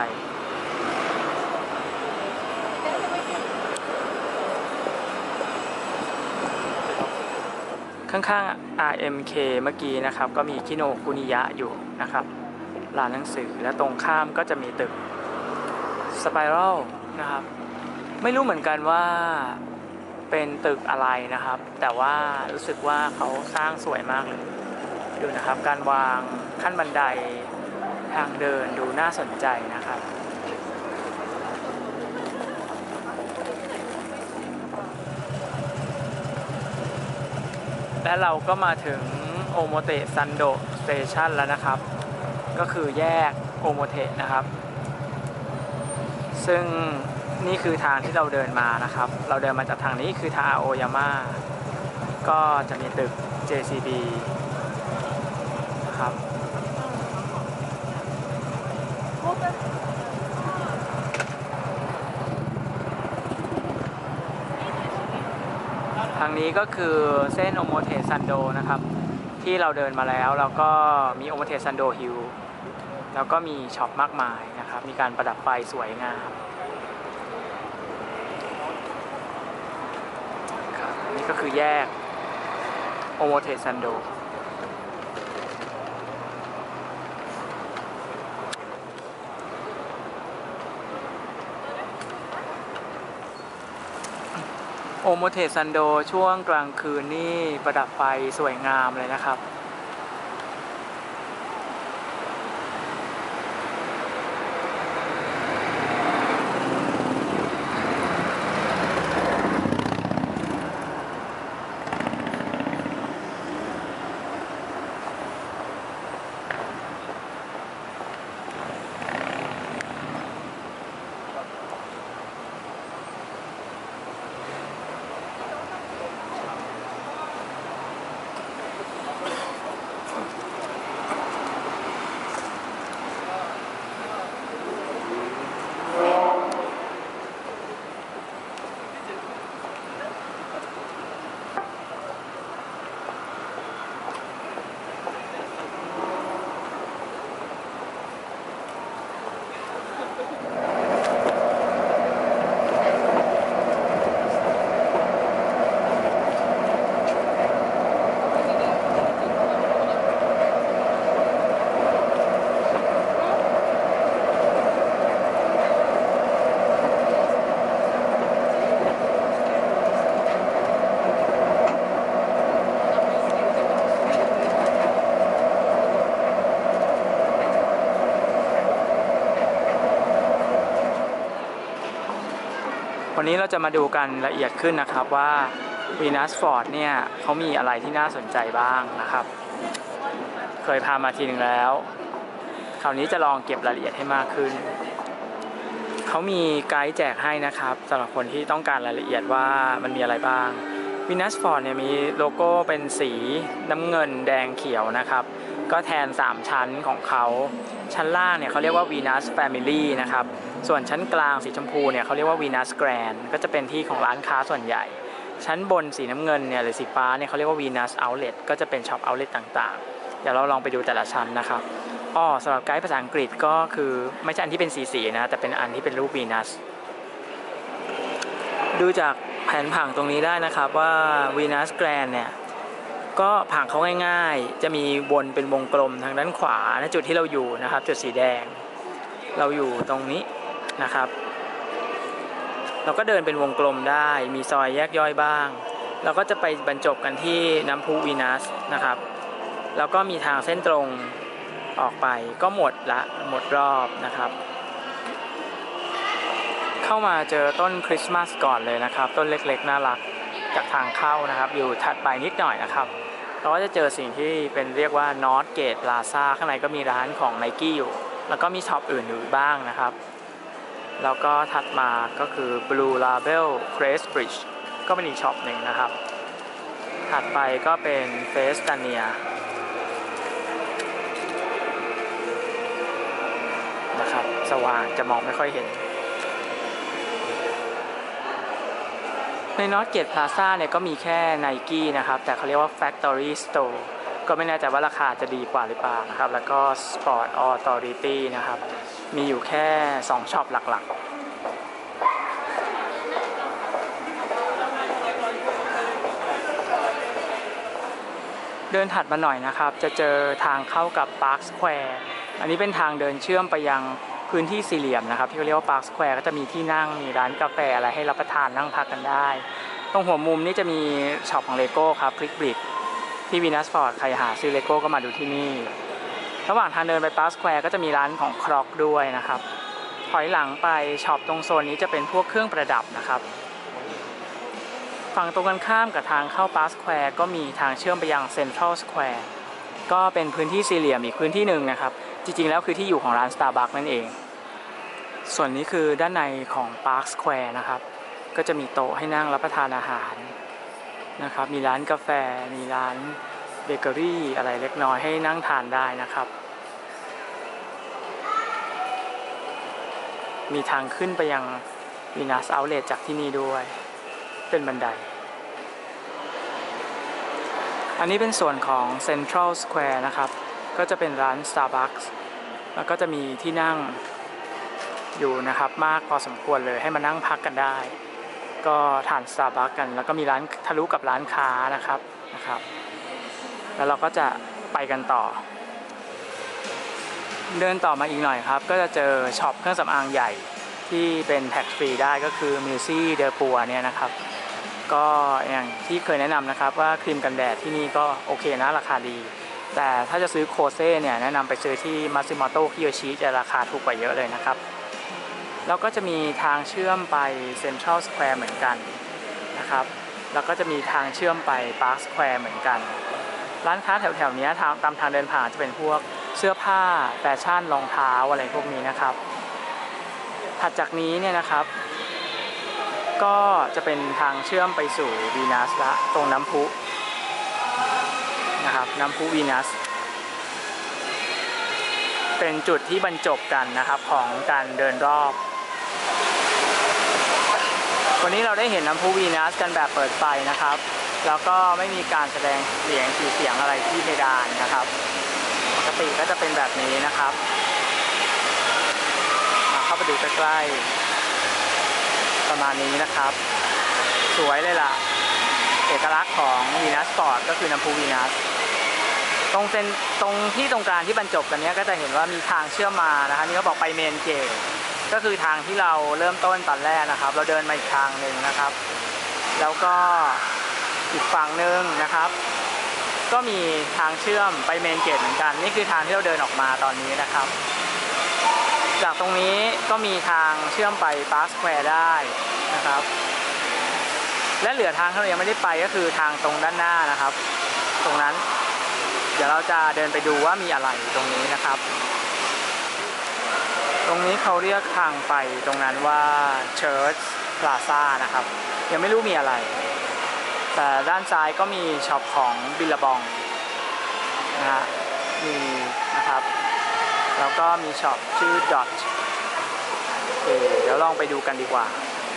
ข้างๆ อาร์ เอ็ม เค เมื่อกี้นะครับก็มีคิโนคุนิยะอยู่นะครับร้านหนังสือและตรงข้ามก็จะมีตึกสไปรัลนะครับไม่รู้เหมือนกันว่าเป็นตึกอะไรนะครับแต่ว่ารู้สึกว่าเขาสร้างสวยมากเลยดูนะครับการวางขั้นบันไดทางเดินดูน่าสนใจนะครับและเราก็มาถึงโอโมเตะซันโดสเตชันแล้วนะครับก็คือแยกโอโมเตะนะครับซึ่งนี่คือทางที่เราเดินมานะครับเราเดินมาจากทางนี้คือทางอาโอยาม่าก็จะมีตึก เจ ซี บี นะครับทางนี้ก็คือเส้นโอโมเตซันโดนะครับที่เราเดินมาแล้วแล้วก็มีโอโมเตซันโดฮิลแล้วก็มีช็อปมากมายนะครับมีการประดับไฟสวยงามครับนี่ก็คือแยกโอโมเตซันโดโอโมเตซันโดช่วงกลางคืนนี่ประดับไฟสวยงามเลยนะครับวันนี้เราจะมาดูกันละเอียดขึ้นนะครับว่าวีนัสฟอร์ดเนี่ยเขามีอะไรที่น่าสนใจบ้างนะครับเคยพามาทีหนึ่งแล้วคราวนี้จะลองเก็บรายละเอียดให้มากขึ้นเขามีไกด์แจกให้นะครับสำหรับคนที่ต้องการรายละเอียดว่ามันมีอะไรบ้างวีนัสฟอร์ดเนี่ยมีโลโก้เป็นสีน้ำเงินแดงเขียวนะครับก็แทนสามชั้นของเขาชั้นล่างเนี่ยเขาเรียกว่า Venus Family นะครับส่วนชั้นกลางสีชมพูเนี่ยเขาเรียกว่า Venus Grand ก็จะเป็นที่ของร้านค้าส่วนใหญ่ชั้นบนสีน้ำเงินเนี่ยหรือสีฟ้าเนี่ยเขาเรียกว่า Venus Outlet ก็จะเป็นช็อป Outlet ต่างๆเดี๋ยวเราลองไปดูแต่ละชั้นนะครับอ้อสำหรับไกด์ภาษาอังกฤษก็คือไม่ใช่อันที่เป็นสีๆนะแต่เป็นอันที่เป็นรูป Venus ดูจากแผนผังตรงนี้ได้นะครับว่า Venus Grand เนี่ยก็ผังเขาง่ายๆจะมีวนเป็นวงกลมทางด้านขวาในจุดที่เราอยู่นะครับจุดสีแดงเราอยู่ตรงนี้นะครับเราก็เดินเป็นวงกลมได้มีซอยแยกย่อยบ้างเราก็จะไปบรรจบกันที่น้ำพุวีนัสนะครับแล้วก็มีทางเส้นตรงออกไปก็หมดละหมดรอบนะครับเข้ามาเจอต้นคริสต์มาสก่อนเลยนะครับต้นเล็กๆน่ารักจากทางเข้านะครับอยู่ถัดไปนิดหน่อยนะครับเราก็จะเจอสิ่งที่เป็นเรียกว่า Northgate Plaza ข้างในก็มีร้านของ Nike อยู่แล้วก็มีช็อปอื่นอยู่บ้างนะครับแล้วก็ถัดมาก็คือ Blue Label Crest Bridge ก็เป็นอีกช็อปหนึ่งนะครับถัดไปก็เป็น Festania นะครับสว่างจะมองไม่ค่อยเห็นในนอตเกตพลาซ่าเนี่ยก็มีแค่ Nike นะครับแต่เขาเรียกว่า Factory Store ก็ไม่แน่ใจว่าราคาจะดีกว่าหรือเปล่านะครับแล้วก็ Sport Authority นะครับมีอยู่แค่สองช็อปหลักๆเดินถัดมาหน่อยนะครับจะเจอทางเข้ากับ Park Square อันนี้เป็นทางเดินเชื่อมไปยังพื้นที่สี่เหลี่ยมนะครับที่เขาเรียกว่า Park Square ก็จะมีที่นั่งมีร้านกาแฟอะไรให้รับประทานนั่งพักกันได้ตรงหัวมุมนี้จะมีช็อปของเลโก้ครับคลิกบริดที่วีนัสฟอร์ดใครหาซื้อเลโก้ก็มาดูที่นี่ระหว่างทางเดินไป Park Square ก็จะมีร้านของคร็อกด้วยนะครับถอยหลังไปช็อปตรงโซนนี้จะเป็นพวกเครื่องประดับนะครับฝั่งตรงกันข้ามกับทางเข้า Park Square ก็มีทางเชื่อมไปยัง Central Square ก็เป็นพื้นที่สี่เหลี่ยมอีกพื้นที่หนึ่งนะครับจริงๆแล้วคือที่อยู่ของร้าน Starbucks นั่นเองส่วนนี้คือด้านในของ Park Square นะครับก็จะมีโต๊ะให้นั่งรับประทานอาหารนะครับมีร้านกาแฟมีร้านเบเกอรี่อะไรเล็กน้อยให้นั่งทานได้นะครับมีทางขึ้นไปยัง Venus Outlet จากที่นี่ด้วยเป็นบันไดอันนี้เป็นส่วนของ Central Square นะครับก็จะเป็นร้าน Starbucks แล้วก็จะมีที่นั่งอยู่นะครับมากพอสมควรเลยให้มานั่งพักกันได้ก็ทาน Starbucks กันแล้วก็มีร้านทะลุกับร้านค้านะครับนะครับแล้วเราก็จะไปกันต่อเดินต่อมาอีกหน่อยครับก็จะเจอช็อปเครื่องสำอางใหญ่ที่เป็นแท็กฟรีได้ก็คือ Musée de Pure เนี่ยนะครับก็อย่างที่เคยแนะนำนะครับว่าครีมกันแดดที่นี่ก็โอเคนะราคาดีแต่ถ้าจะซื้อโคเซ่เนี่ยแนะนำไปซื้อที่ Matsumoto Kiyoshi จะราคาถูกกว่าเยอะเลยนะครับแล้วก็จะมีทางเชื่อมไป Central Square เหมือนกันนะครับแล้วก็จะมีทางเชื่อมไป Park Square เหมือนกันร้านค้าแถวๆนี้ทางตามทางเดินผ่านจะเป็นพวกเสื้อผ้าแฟชั่นรองเท้าอะไรพวกนี้นะครับถัดจากนี้เนี่ยนะครับก็จะเป็นทางเชื่อมไปสู่วีนัสละตรงน้ำพุนะครับน้ำพุวีนัสเป็นจุดที่บรรจบกันนะครับของการเดินรอบวันนี้เราได้เห็นน้ำพุวีนัสกันแบบเปิดไฟนะครับแล้วก็ไม่มีการแสดงเสียงสีเสียงอะไรที่เพดานนะครับปกติก็จะเป็นแบบนี้นะครับมาเข้าไปดูใกล้ๆประมาณนี้นะครับสวยเลยล่ะเอกลักษณ์ของวีนัสสปอร์ตก็คือน้ำพุวีนัสตรงเส้นตรงที่ตรงกลางที่บรรจบกันนี้ก็จะเห็นว่ามีทางเชื่อมมานะคะนี่เขาบอกไปเมนเกตก็คือทางที่เราเริ่มต้นตอนแรกนะครับเราเดินมาอีกทางหนึ่งนะครับแล้วก็อีกฝั่งหนึ่งนะครับก็มีทางเชื่อมไปเมนเกตเหมือนกันนี่คือทางที่เราเดินออกมาตอนนี้นะครับจากตรงนี้ก็มีทางเชื่อมไป Park Square ได้นะครับและเหลือทางที่เรายังไม่ได้ไปก็คือทางตรงด้านหน้านะครับตรงนั้นเดี๋ยวเราจะเดินไปดูว่ามีอะไรตรงนี้นะครับตรงนี้เขาเรียกทางไปตรงนั้นว่า Church Plaza นะครับยังไม่รู้มีอะไรแต่ด้านซ้ายก็มีช็อปของบิลลาบองนะฮะมีนะครับแล้วก็มีช็อปชื่อ Dot เอเดี๋ยวลองไปดูกันดีกว่า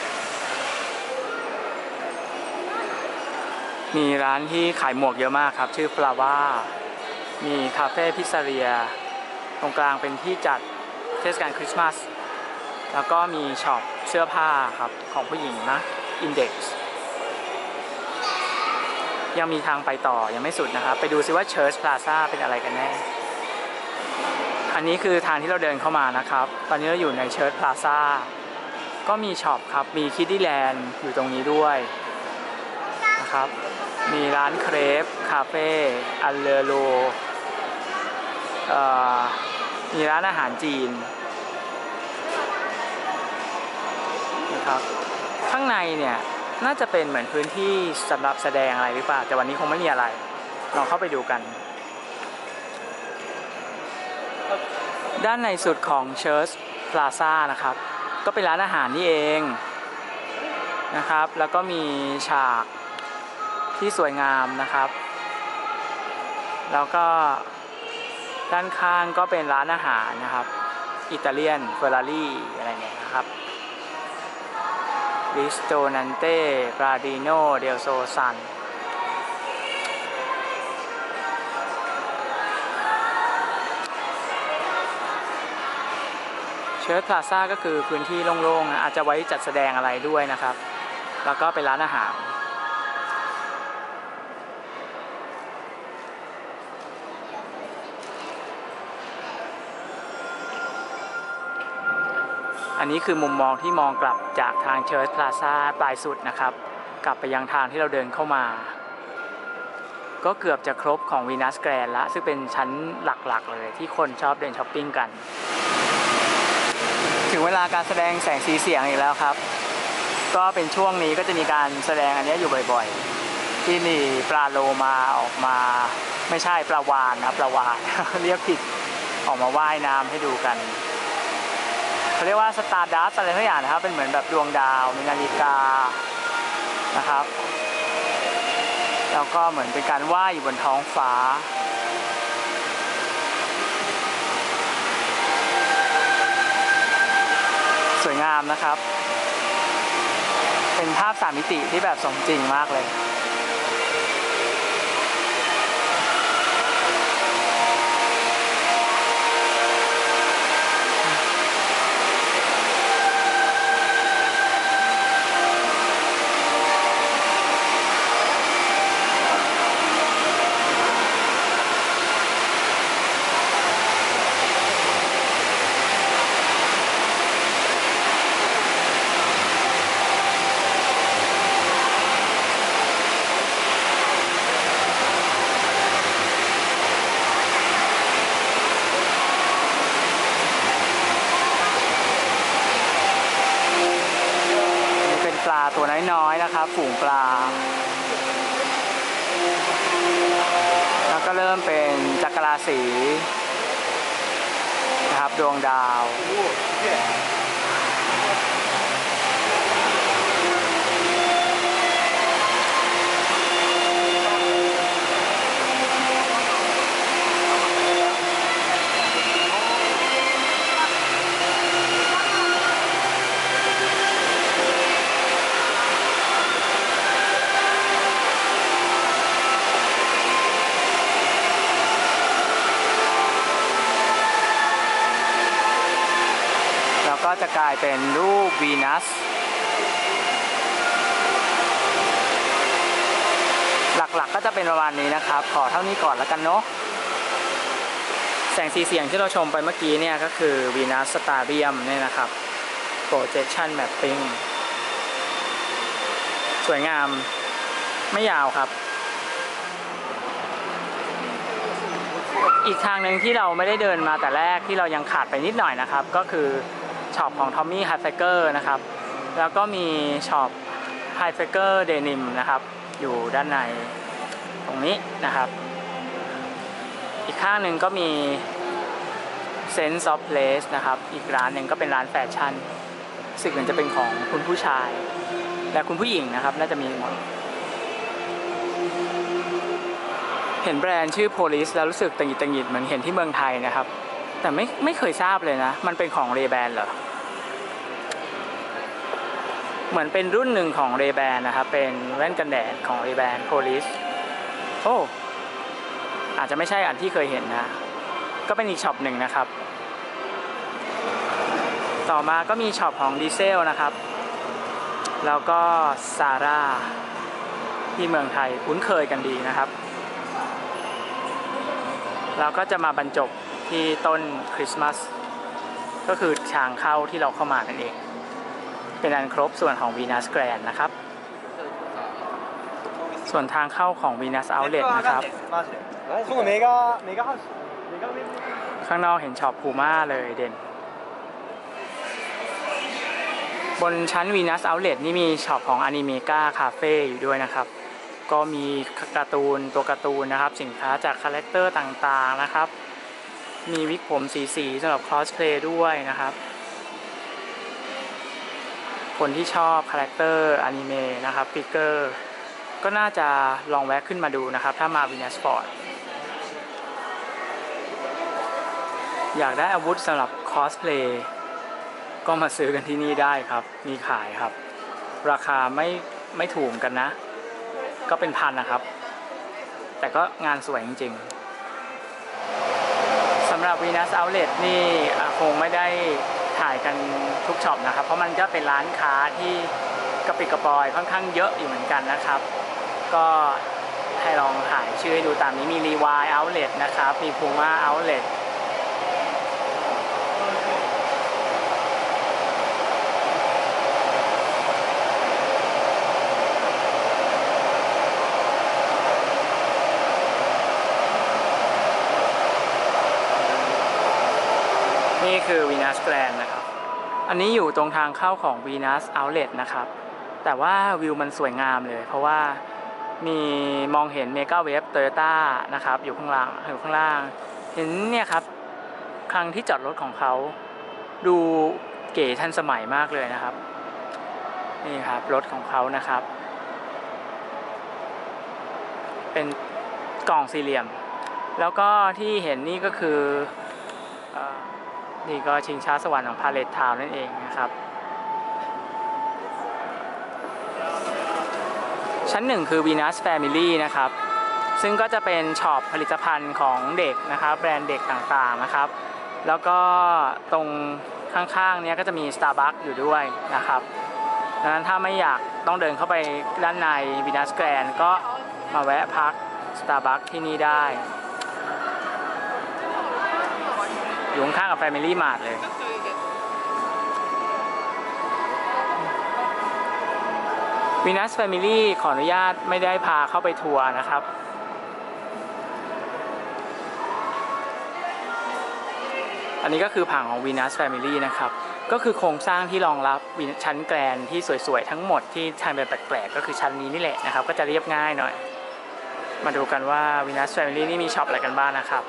มีร้านที่ขายหมวกเยอะมากครับชื่อ Flava มีคาเฟ่พิซซาเรียตรงกลางเป็นที่จัดเทศกาลคริสต์มาสแล้วก็มีช็อปเสื้อผ้าครับของผู้หญิงนะ Index ยังมีทางไปต่อยังไม่สุดนะครับไปดูซิว่า Church Plaza เป็นอะไรกันแน่อันนี้คือทางที่เราเดินเข้ามานะครับตอนนี้เราอยู่ใน Church Plaza ก็มีช็อปครับมี Kiddieland อยู่ตรงนี้ด้วยนะครับมีร้านเครปคาเฟ่อัลเลโลมีร้านอาหารจีนนะครับข้างในเนี่ยน่าจะเป็นเหมือนพื้นที่สำหรับแสดงอะไรหรือเปล่าแต่วันนี้คงไม่มีอะไรลองเข้าไปดูกันด้านในสุดของ Church Plaza นะครับก็เป็นร้านอาหารนี่เองนะครับแล้วก็มีฉากที่สวยงามนะครับแล้วก็ด้านข้างก็เป็นร้านอาหารนะครับอิตาเลียนเฟอร์รารี่อะไรเนี่ยนะครับริสโตนันเต้ปราดิโนเดลโซซันเชิร์ชพลาซ่าก็คือพื้นที่โล่งๆนะอาจจะไว้จัดแสดงอะไรด้วยนะครับแล้วก็เป็นร้านอาหารอันนี้คือมุมมองที่มองกลับจากทางเชิร์ชพลาซ่าปลายสุดนะครับกลับไปยังทางที่เราเดินเข้ามาก็เกือบจะครบของวีนัสแกรนด์ละซึ่งเป็นชั้นหลักๆเลยที่คนชอบเดินช้อปปิ้งกันถึงเวลาการแสดงแสงสีเสียงอีกแล้วครับก็เป็นช่วงนี้ก็จะมีการแสดงอันนี้อยู่บ่อยๆที่มีปลาโลมาออกมาไม่ใช่ปลาวาฬนะปลาวาฬ เรียกผิดออกมาว่ายน้ำให้ดูกันเขาเรียกว่าสตาร์ดัสอะไรทุกอย่างนะครับเป็นเหมือนแบบดวงดาวมีนาฬิกานะครับแล้วก็เหมือนเป็นการว่ายอยู่บนท้องฟ้าสวยงามนะครับเป็นภาพสามมิติที่แบบสมจริงมากเลยปลาตัวน้อยๆนะครับฝูงปลาแล้วก็เริ่มเป็นจักรราศีนะครับดวงดาวก็จะกลายเป็นรูปวีนัสหลักๆก็จะเป็นประมาณนี้นะครับขอเท่านี้ก่อนแล้วกันเนาะแสงสีเสียงที่เราชมไปเมื่อกี้เนี่ยก็คือวีนัสสตาเรียมเนี่ยนะครับ projection mapping สวยงามไม่ยาวครับอีกทางหนึ่งที่เราไม่ได้เดินมาแต่แรกที่เรายังขาดไปนิดหน่อยนะครับก็คือช็อปของทอมมี่ไฮไฟเกอร์นะครับแล้วก็มีช็อปไฮไฟเกอร์เดนิมนะครับอยู่ด้านในตรงนี้นะครับอีกข้างหนึ่งก็มี Sense of Place นะครับอีกร้านหนึ่งก็เป็นร้านแฟชั่นสิ่งหนึ่งจะเป็นของคุณผู้ชายและคุณผู้หญิงนะครับน่าจะมีหมดเห็นแบรนด์ชื่อ Police แล้วรู้สึกตังหิดตังหิดเหมือนเห็นที่เมืองไทยนะครับแต่ไม่ไม่เคยทราบเลยนะมันเป็นของ Ray-Ban เหรอเหมือนเป็นรุ่นหนึ่งของ Ray-Ban นะครับเป็นแว่นกันแดดของ Ray-Ban Police โอ้อาจจะไม่ใช่อันที่เคยเห็นนะก็เป็นอีกช็อปหนึ่งนะครับต่อมาก็มีช็อปของดีเซลนะครับแล้วก็ซาร่าที่เมืองไทยคุ้นเคยกันดีนะครับแล้วก็จะมาบรรจบที่ต้นคริสต์มาสก็คือทางเข้าที่เราเข้ามานั่นเองเป็นอันครบส่วนของ Venus Grand นะครับส่วนทางเข้าของ Venus Outlet นะครับข้างนอกเห็นช็อปพูม่าเลยเด่นบนชั้น Venus Outlet นี่มีช็อปของ Animega Cafe อยู่ด้วยนะครับก็มีการ์ตูนตัวการ์ตูนนะครับสินค้าจากคาแรคเตอร์ต่างๆนะครับมีวิกผมสีๆสำหรับคอสเพลย์ด้วยนะครับคนที่ชอบคาแรคเตอร์อนิเมะนะครับฟิกเกอร์ก็น่าจะลองแวะขึ้นมาดูนะครับถ้ามาวินัสปอร์ตอยากได้อาวุธสำหรับคอสเพลย์ก็มาซื้อกันที่นี่ได้ครับมีขายครับราคาไม่ไม่ถูกกันนะก็เป็นพันนะครับแต่ก็งานสวยจริงๆสำหรับ Venus Outlet นี่คงไม่ได้ถ่ายกันทุกช็อปนะครับเพราะมันก็เป็นร้านค้าที่กระปิดกระปอยค่อนข้างเยอะอยู่เหมือนกันนะครับก็ให้ลองถ่ายชื่อให้ดูตามนี้มี Levi Outlet นะครับมี Puma Outletนี่คือ Venus Grand นะครับอันนี้อยู่ตรงทางเข้าของ Venus Outlet นะครับแต่ว่าวิวมันสวยงามเลยเพราะว่ามีมองเห็น Mega Wave Toyota นะครับอยู่ข้างล่างอยู่ข้างล่างเห็นเนี่ยครับคลังที่จอดรถของเขาดูเก๋ทันสมัยมากเลยนะครับนี่ครับรถของเขานะครับเป็นกล่องสี่เหลี่ยมแล้วก็ที่เห็นนี่ก็คือนี่ก็ชิงช้าสวรรค์ของพาเลททาวน์นั่นเองนะครับชั้นหนึ่งคือ Venus Family นะครับซึ่งก็จะเป็นช็อปผลิตภัณฑ์ของเด็กนะครับแบรนด์เด็กต่างๆนะครับแล้วก็ตรงข้างๆนี้ก็จะมี Starbucks อยู่ด้วยนะครับดังนั้นถ้าไม่อยากต้องเดินเข้าไปด้านใน Venus Grand ก็มาแวะพัก Starbucks ที่นี่ได้อยู่ข้างกับ Family Mart เลยVenus Family ขออนุญาตไม่ได้พาเข้าไปทัวร์นะครับอันนี้ก็คือผังของ Venus Family นะครับก็คือโครงสร้างที่รองรับชั้นแกรนที่สวยๆทั้งหมดที่ทางเป็นแปลกๆก็คือชั้นนี้นี่แหละนะครับก็จะเรียบง่ายหน่อยมาดูกันว่า Venus Family นี่มีช็อปอะไรกันบ้างนะครับ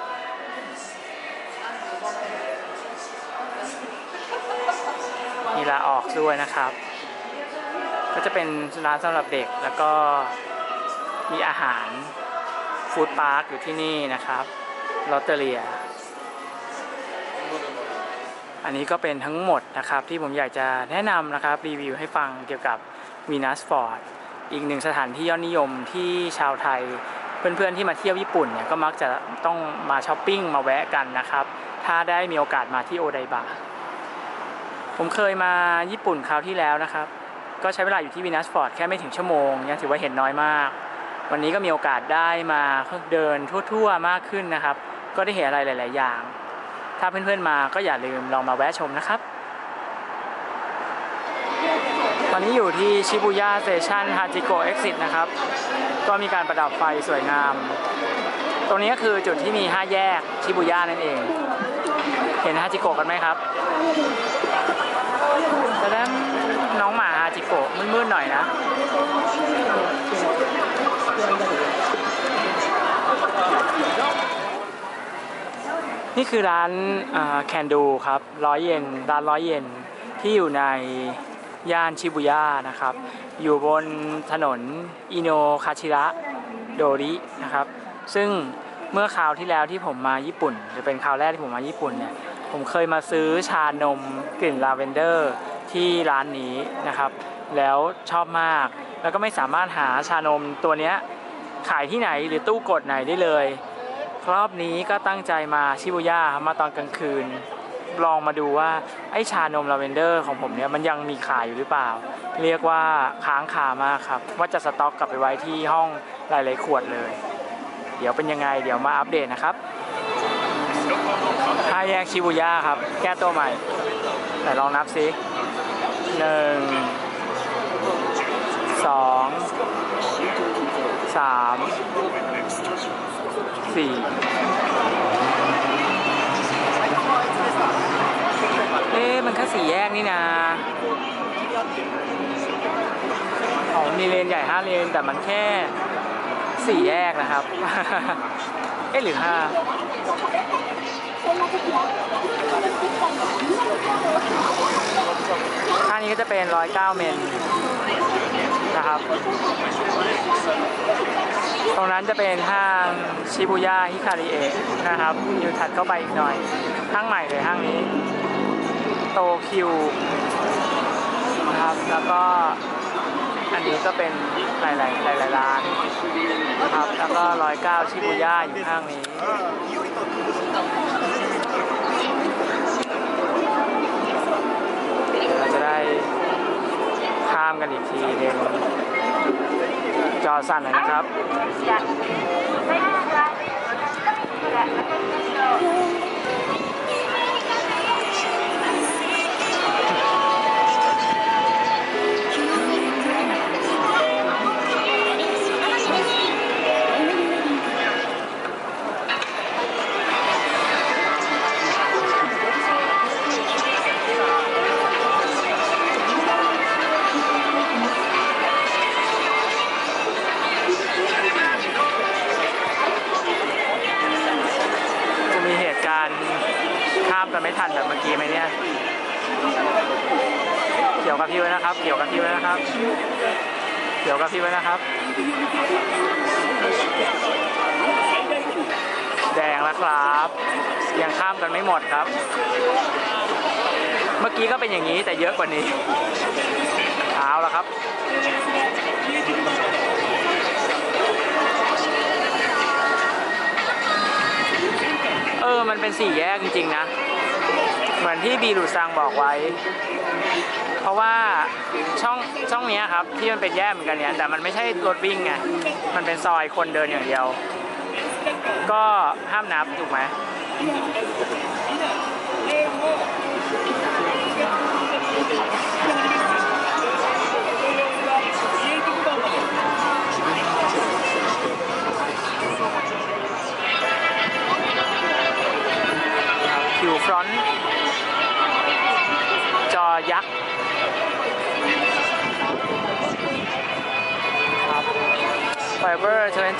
มีลาออกด้วยนะครับก็จะเป็นร้านสำหรับเด็กแล้วก็มีอาหารฟู้ดพาร์คอยู่ที่นี่นะครับลอตเตอรี่อันนี้ก็เป็นทั้งหมดนะครับที่ผมอยากจะแนะนำนะครับรีวิวให้ฟังเกี่ยวกับ Venus Ford อีกหนึ่งสถานที่ยอดนิยมที่ชาวไทยเพื่อนๆที่มาเที่ยวญี่ปุ่นเนี่ยก็มักจะต้องมาช้อปปิ้งมาแวะกันนะครับถ้าได้มีโอกาสมาที่โอไดบะผมเคยมาญี่ปุ่นคราวที่แล้วนะครับก็ใช้เวลาอยู่ที่ Venus Ford แค่ไม่ถึงชั่วโมงยังถือว่าเห็นน้อยมากวันนี้ก็มีโอกาสได้มาเดินทั่วๆมากขึ้นนะครับก็ได้เห็นอะไรหลายๆอย่างถ้าเพื่อนๆมาก็อย่าลืมลองมาแวะชมนะครับตอนนี้อยู่ที่ชิบุย่าสเตชันฮาจิโกะเอ็กซิสนะครับก็มีการประดับไฟสวยงามตรงนี้ก็คือจุดที่มีห้าแยกชิบุย่านั่นเองเห็นฮาจิโกะกันไหมครับแต่ด้านน้องหมาฮาจิโกะมืดๆหน่อยนะนี่คือร้านแคนดูครับร้อยเยนร้านร้อยเยนที่อยู่ในย่านชิบุย่านะครับอยู่บนถนนอิโนคาชิระโดรินะครับซึ่งเมื่อคราวที่แล้วที่ผมมาญี่ปุ่นหรือเป็นคราวแรกที่ผมมาญี่ปุ่นเนี่ยผมเคยมาซื้อชานมกลิ่นลาเวนเดอร์ที่ร้านนี้นะครับแล้วชอบมากแล้วก็ไม่สามารถหาชานมตัวนี้ขายที่ไหนหรือตู้กดไหนได้เลยรอบนี้ก็ตั้งใจมาชิบุย่ามาตอนกลางคืนลองมาดูว่าไอ้ชานมลาเวนเดอร์ของผมเนี่ยมันยังมีขายอยู่หรือเปล่าเรียกว่าค้างคามากครับว่าจะสต็อกกลับไปไว้ที่ห้องหลายๆขวดเลยเดี๋ยวเป็นยังไงเดี๋ยวมาอัปเดตนะครับห้าแยกชิบุย่าครับแก้ตัวใหม่แต่ลองนับซิหนึ่งสองสามสี่เอ๊ะมันแค่สี่แยกนี่นะอ๋อมีเลนใหญ่ห้าเลนแต่มันแค่สี่แยกนะครับ เอ๊ะหรือห้าข้างนี้ก็จะเป็นร้อยเก้าเมนนะครับตรงรงนั้นจะเป็นห้างชิบูย่าฮิคาริเอะนะครับอยู่ถัดเข้าไปอีกหน่อยห้างใหม่เลยห้างนี้โตคิวนะครับแล้วก็อันนี้ก็เป็นหลายๆหลายๆร้านนะครับแล้วก็ร้อยเก้าชิบูย่าอยู่ห้างนี้เราจะได้ข้ามกันอีกทีหนึงจอสั่นหน่อยนะครับข้ามกันไม่ทันแบบเมื่อกี้ไหมเนี่ยเกี่ยวกับพี่ไว้นะครับเกี่ยวกับพี่ไว้นะครับเกี่ยวกับพี่ไว้นะครับแดงแล้วครับยังข้ามกันไม่หมดครับเมื่อกี้ก็เป็นอย่างนี้แต่เยอะกว่านี้เอาละครับเออมันเป็นสี่แยกจริงๆนะเหมือนที่บีรูซังบอกไว้เพราะว่าช่องช่องนี้ครับที่มันเป็นแยกเหมือนกันเนี่ยแต่มันไม่ใช่รถวิ่งไงมันเป็นซอยคนเดินอย่างเดียวก็ห้ามนับถูกไหมคิวฟรอนต์จอยักษ์ครับ Fiber ยี่สิบเอ็ด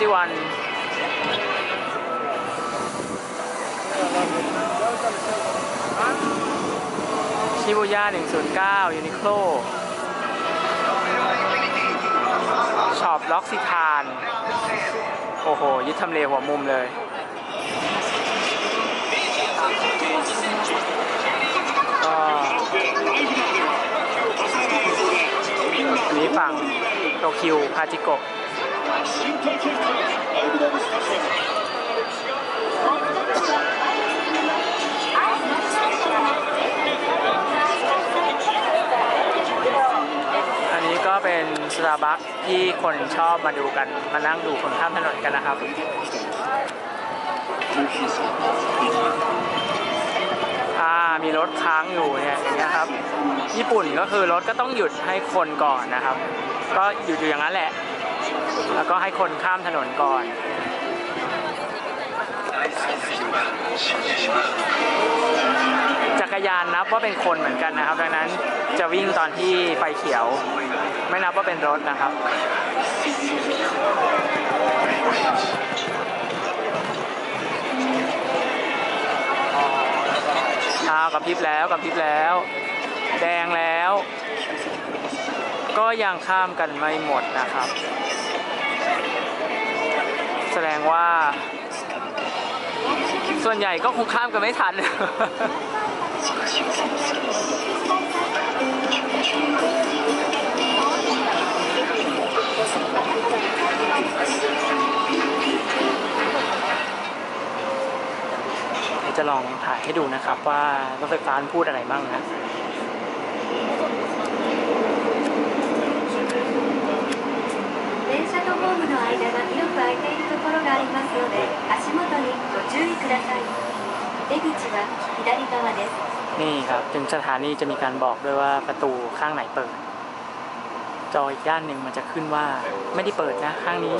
ชิบูย่าหนึ่งศูนย์เก้ายูนิโคลช็อปล็อกซิทานโอ้โหยึดทำเลหัวมุมเลยก็นี้ฝั่งโตคิวพาจิโกะอันนี้ก็เป็นสตาร์บัคที่คนชอบมาดูกันมานั่งดูคนข้ามถนนกันนะครับอ่ามีรถค้างอยู่เนี่ยอย่างเงี้ยครับญี่ปุ่นก็คือรถก็ต้องหยุดให้คนก่อนนะครับก็หยุดอยู่อย่างนั้นแหละแล้วก็ให้คนข้ามถนนก่อนจักรยานนับว่าเป็นคนเหมือนกันนะครับดังนั้นจะวิ่งตอนที่ไฟเขียวไม่นับว่าเป็นรถนะครับอ้าวกับพริบแล้วกับพริบแล้วแดงแล้วก็ยังข้ามกันไม่หมดนะครับแสดงว่าส่วนใหญ่ก็คงข้ามกันไม่ทันจะลองถ่ายให้ดูนะครับว่ารถไฟฟ้าพูดอะไรบ้างนะ電車とホームの間が広く空いているところがありますので足元にご注意ください出口は左側ですนี่ครับถึงสถานีจะมีการบอกด้วยว่าประตูข้างไหนเปิดจออีกด้านหนึ่งมันจะขึ้นว่าไม่ได้เปิดนะข้างนี้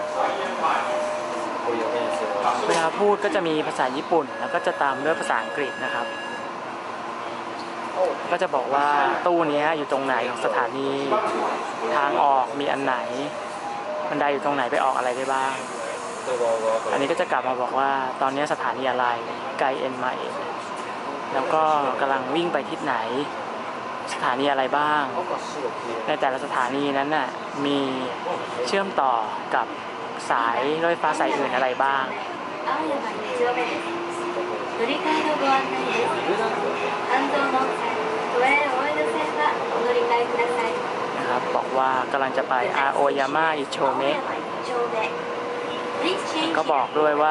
เวลาพูดก็จะมีภาษาญี่ปุ่นแล้วก็จะตามด้วยภาษาอังกฤษนะครับก็จะบอกว่าตู้นี้อยู่ตรงไหนของสถานีทางออกมีอันไหนบันไดอยู่ตรงไหนไปออกอะไรได้บ้างอันนี้ก็จะกลับมาบอกว่าตอนนี้สถานีอะไรไกเอ็นมาเองแล้วก็กำลังวิ่งไปทิศไหนสถานีอะไรบ้างในแต่ละสถานีนั้นน่ะมีเชื่อมต่อกับสายรถไฟฟ้าสายอื่นอะไรบ้างนะครับบอกว่ากำลังจะไปอาโอยาม่าอิโชเมะก็บอกด้วยว่า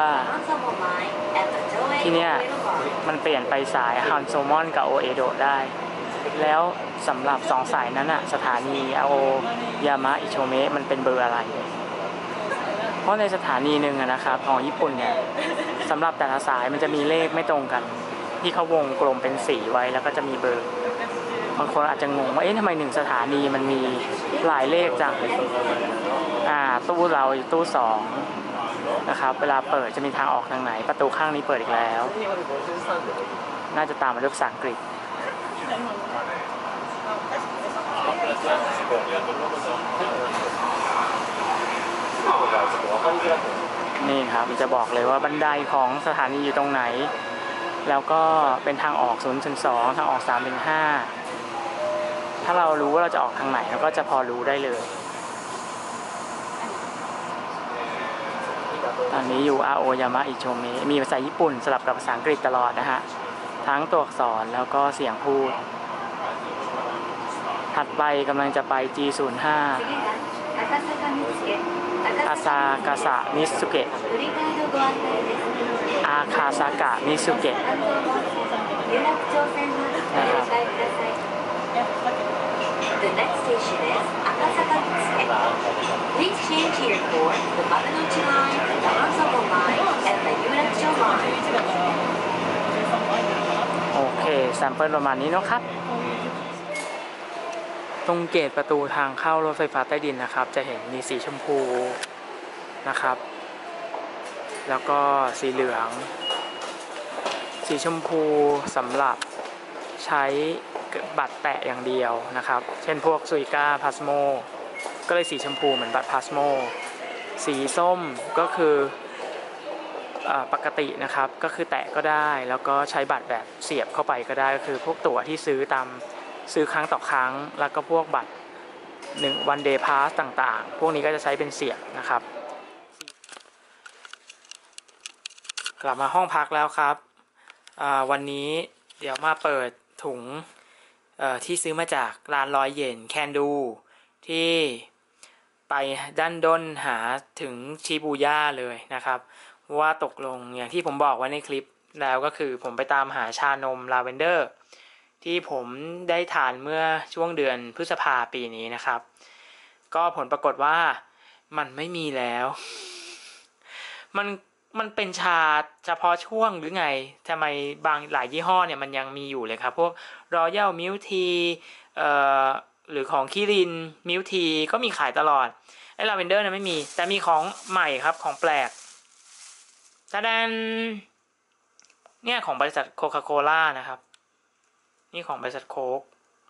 ที่เนี่ยมันเปลี่ยนไปสายฮันโซมอนกับโอเอโดะได้แล้วสำหรับสองสายนั้นอะสถานีอาโอยามะอิโชเมะมันเป็นเบอร์อะไรเพราะในสถานีหนึ่งนะครับของญี่ปุ่นเนี่ยสำหรับแต่ละสายมันจะมีเลขไม่ตรงกันที่เขาวงกลมเป็นสีไว้แล้วก็จะมีเบอร์บางคนอาจจะงงว่าเอ๊ะทำไมหนึ่งสถานีมันมีหลายเลขจังอ่าตู้เราตู้สองนะครับเวลาเปิดจะมีทางออกทางไหนประตูข้างนี้เปิดอีกแล้วน่าจะตามมาด้วยภาษาอังกฤษนี่ครับจะบอกเลยว่าบันไดของสถานีอยู่ตรงไหนแล้วก็เป็นทางออกศูนย์ถึงสองทางออกสามถึงห้าถ้าเรารู้ว่าเราจะออกทางไหนเราก็จะพอรู้ได้เลยตอนนี้อยู่อาโอยามะอิโชเมะมีภาษาญี่ปุ่นสลับกับภาษาอังกฤษตลอดนะฮะทั้งตัวอักษรแล้วก็เสียงพูดถัดไปกำลังจะไป จี ศูนย์ ห้า อาซากาสะมิสุเกะอาคาซากะมิสุเกะนะครับThe next station is Akasaka Mitsuke. Please change here for the Marunouchi Line, the Hanzomon Line, and the Yurakucho Line. โอเคแซมเปิลประมาณนี้เนาะครับตรงเกตประตูทางเข้ารถไฟฟ้าใต้ดินนะครับจะเห็นมีสีชมพูนะครับแล้วก็สีเหลืองสีชมพูสำหรับใช้บัตรแตะอย่างเดียวนะครับเช่นพวกซุยก้าพาสโมก็เลยสีชมพูเหมือนบัตรพาสโมสีส้มก็คือปกตินะครับก็คือแตะก็ได้แล้วก็ใช้บัตรแบบเสียบเข้าไปก็ได้ก็คือพวกตั๋วที่ซื้อตามซื้อครั้งต่อครั้งแล้วก็พวกบัตรหนึ่งวันเดย์พาสต่างๆพวกนี้ก็จะใช้เป็นเสียบนะครับกลับมาห้องพักแล้วครับวันนี้เดี๋ยวมาเปิดถุงที่ซื้อมาจากร้านร้อยเยนแคนดูที่ไปดันด้นหาถึงชิบูย่าเลยนะครับว่าตกลงอย่างที่ผมบอกไว้ในคลิปแล้วก็คือผมไปตามหาชานมลาเวนเดอร์ที่ผมได้ทานเมื่อช่วงเดือนพฤษภาปีนี้นะครับก็ผลปรากฏว่ามันไม่มีแล้วมันมันเป็นชาเฉพาะช่วงหรือไงทำไมบางหลายยี่ห้อเนี่ยมันยังมีอยู่เลยครับพวก Royal Milk Tea เอ่อหรือของคิริน Milk Tea ก็มีขายตลอดไอ้ลาเวนเดอร์เนี่ยไม่มีแต่มีของใหม่ครับของแปลกแสดงเนี่ยของบริษัทโคคาโคล่านะครับนี่ของบริษัทโค้ก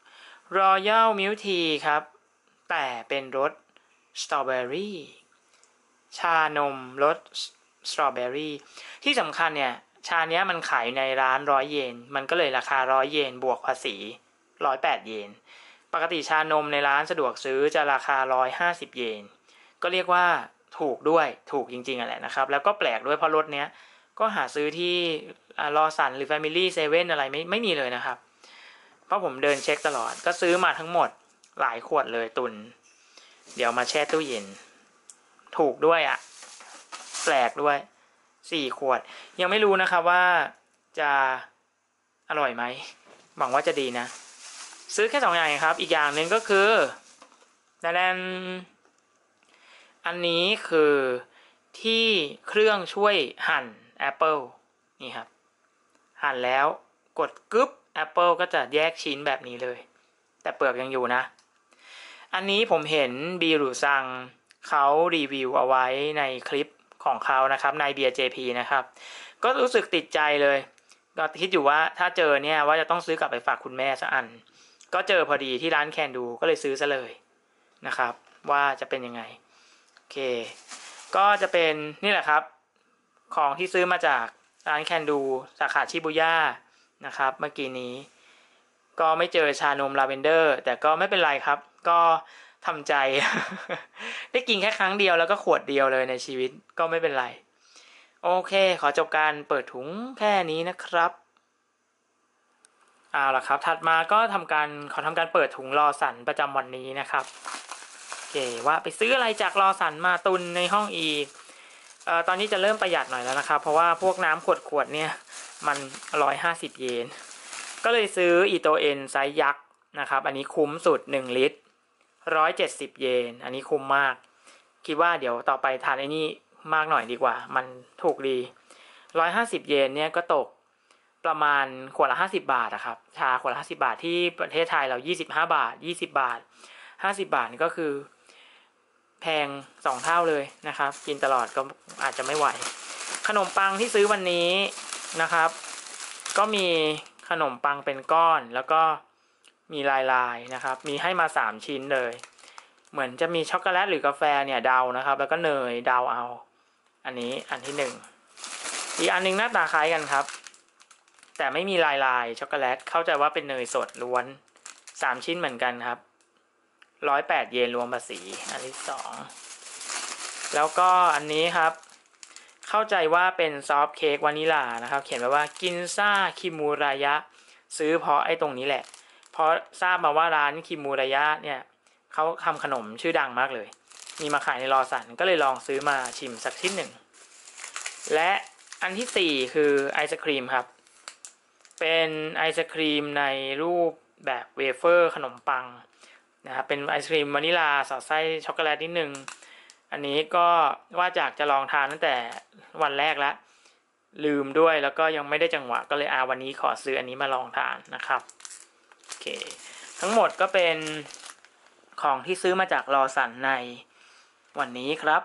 Royal Milk Tea ครับแต่เป็นรสสตรอเบอรี่ชานมรสสตรอเบอรี่ที่สำคัญเนี่ยชาเนี้ยมันขายในร้านร้อยเยนมันก็เลยราคาร้อยเยนบวกภาษีร้อยแปดเยนปกติชานมในร้านสะดวกซื้อจะราคาร้อยห้าสิบเยนก็เรียกว่าถูกด้วยถูกจริงๆอ่ะแหละนะครับแล้วก็แปลกด้วยเพราะรสเนี้ยก็หาซื้อที่ลอสันหรือ Family เซเว่นอะไรไม่ไม่มีเลยนะครับเพราะผมเดินเช็คตลอดก็ซื้อมาทั้งหมดหลายขวดเลยตุนเดี๋ยวมาแช่ตู้เย็นถูกด้วยอ่ะแปลกด้วยสี่ขวดยังไม่รู้นะครับว่าจะอร่อยไหมหวังว่าจะดีนะซื้อแค่สองอย่างครับอีกอย่างหนึ่งก็คือแต่แลนอันนี้คือที่เครื่องช่วยหั่นแอปเปิลนี่ครับหั่นแล้วกดกึ๊บแอปเปิลก็จะแยกชิ้นแบบนี้เลยแต่เปลือกยังอยู่นะอันนี้ผมเห็นบีรุซังเขารีวิวเอาไว้ในคลิปของเขานะครับในเบียร์ เจ พี นะครับก็รู้สึกติดใจเลยก็คิดอยู่ว่าถ้าเจอเนี่ยว่าจะต้องซื้อกลับไปฝากคุณแม่สักอันก็เจอพอดีที่ร้านแคนดูก็เลยซื้อซะเลยนะครับว่าจะเป็นยังไงโอเคก็จะเป็นนี่แหละครับของที่ซื้อมาจากร้านแคนดูสาขาชิบูย่านะครับเมื่อกี้นี้ก็ไม่เจอชานมลาเวนเดอร์แต่ก็ไม่เป็นไรครับก็ทำใจ ได้กินแค่ครั้งเดียวแล้วก็ขวดเดียวเลยในชีวิตก็ไม่เป็นไรโอเคขอจบการเปิดถุงแค่นี้นะครับเอาล่ะครับถัดมาก็ทำการขอทำการเปิดถุงรอสันประจำวันนี้นะครับโอเคว่าไปซื้ออะไรจากรอสันมาตุนในห้องอีกเอ่อตอนนี้จะเริ่มประหยัดหน่อยแล้วนะครับเพราะว่าพวกน้ำขวดขวดเนี่ยมันร้อยห้าสิบเยนก็เลยซื้ออีโตเอ็นไซส์ยักษ์นะครับอันนี้คุ้มสุดหนึ่งลิตรร้อยเจ็ดสิบเยนอันนี้คุ้มมากคิดว่าเดี๋ยวต่อไปทานไอ้นี่มากหน่อยดีกว่ามันถูกดีร้อยห้าสิบเยนเนี่ยก็ตกประมาณขวดละห้าสิบบาทอะครับชาขวดละห้าสิบบาทที่ประเทศไทยเรายี่สิบห้าบาทยี่สิบบาทห้าสิบบาทนี่ก็คือแพงสองเท่าเลยนะครับกินตลอดก็อาจจะไม่ไหวขนมปังที่ซื้อวันนี้นะครับก็มีขนมปังเป็นก้อนแล้วก็มีลายๆนะครับมีให้มาสามชิ้นเลยเหมือนจะมีช็อกโกแลตหรือกาแฟเนี่ยเดานะครับแล้วก็เนยเดาเอาอันนี้อันที่หนึ่งอีกอันนึงหน้าตาคล้ายกันครับแต่ไม่มีลายลายช็อกโกแลตเข้าใจว่าเป็นเนยสดล้วนสามชิ้นเหมือนกันครับร้อยแปดเยนรวมภาษีอันที่สองแล้วก็อันนี้ครับเข้าใจว่าเป็นซอฟต์เค้กวานิลานะครับเขียนไว้ว่ากินซ่าคิมูรายะซื้อเพราะไอ้ตรงนี้แหละเพราะทราบมาว่าร้านคิมูรายะเนี่ยเขาทำขนมชื่อดังมากเลยมีมาขายในลอสันก็เลยลองซื้อมาชิมสักชิ้นหนึ่งและอันที่สี่คือไอศครีมครับเป็นไอศครีมในรูปแบบเวเฟอร์ขนมปังนะครับเป็นไอศครีมวานิลาสอดไส้ช็อกโกแลตนิดนึงอันนี้ก็ว่าจากจะลองทานตั้งแต่วันแรกแล้วลืมด้วยแล้วก็ยังไม่ได้จังหวะก็เลยอาวันนี้ขอซื้ออันนี้มาลองทานนะครับโอเคทั้งหมดก็เป็นของที่ซื้อมาจากลอสันในวันนี้ครับ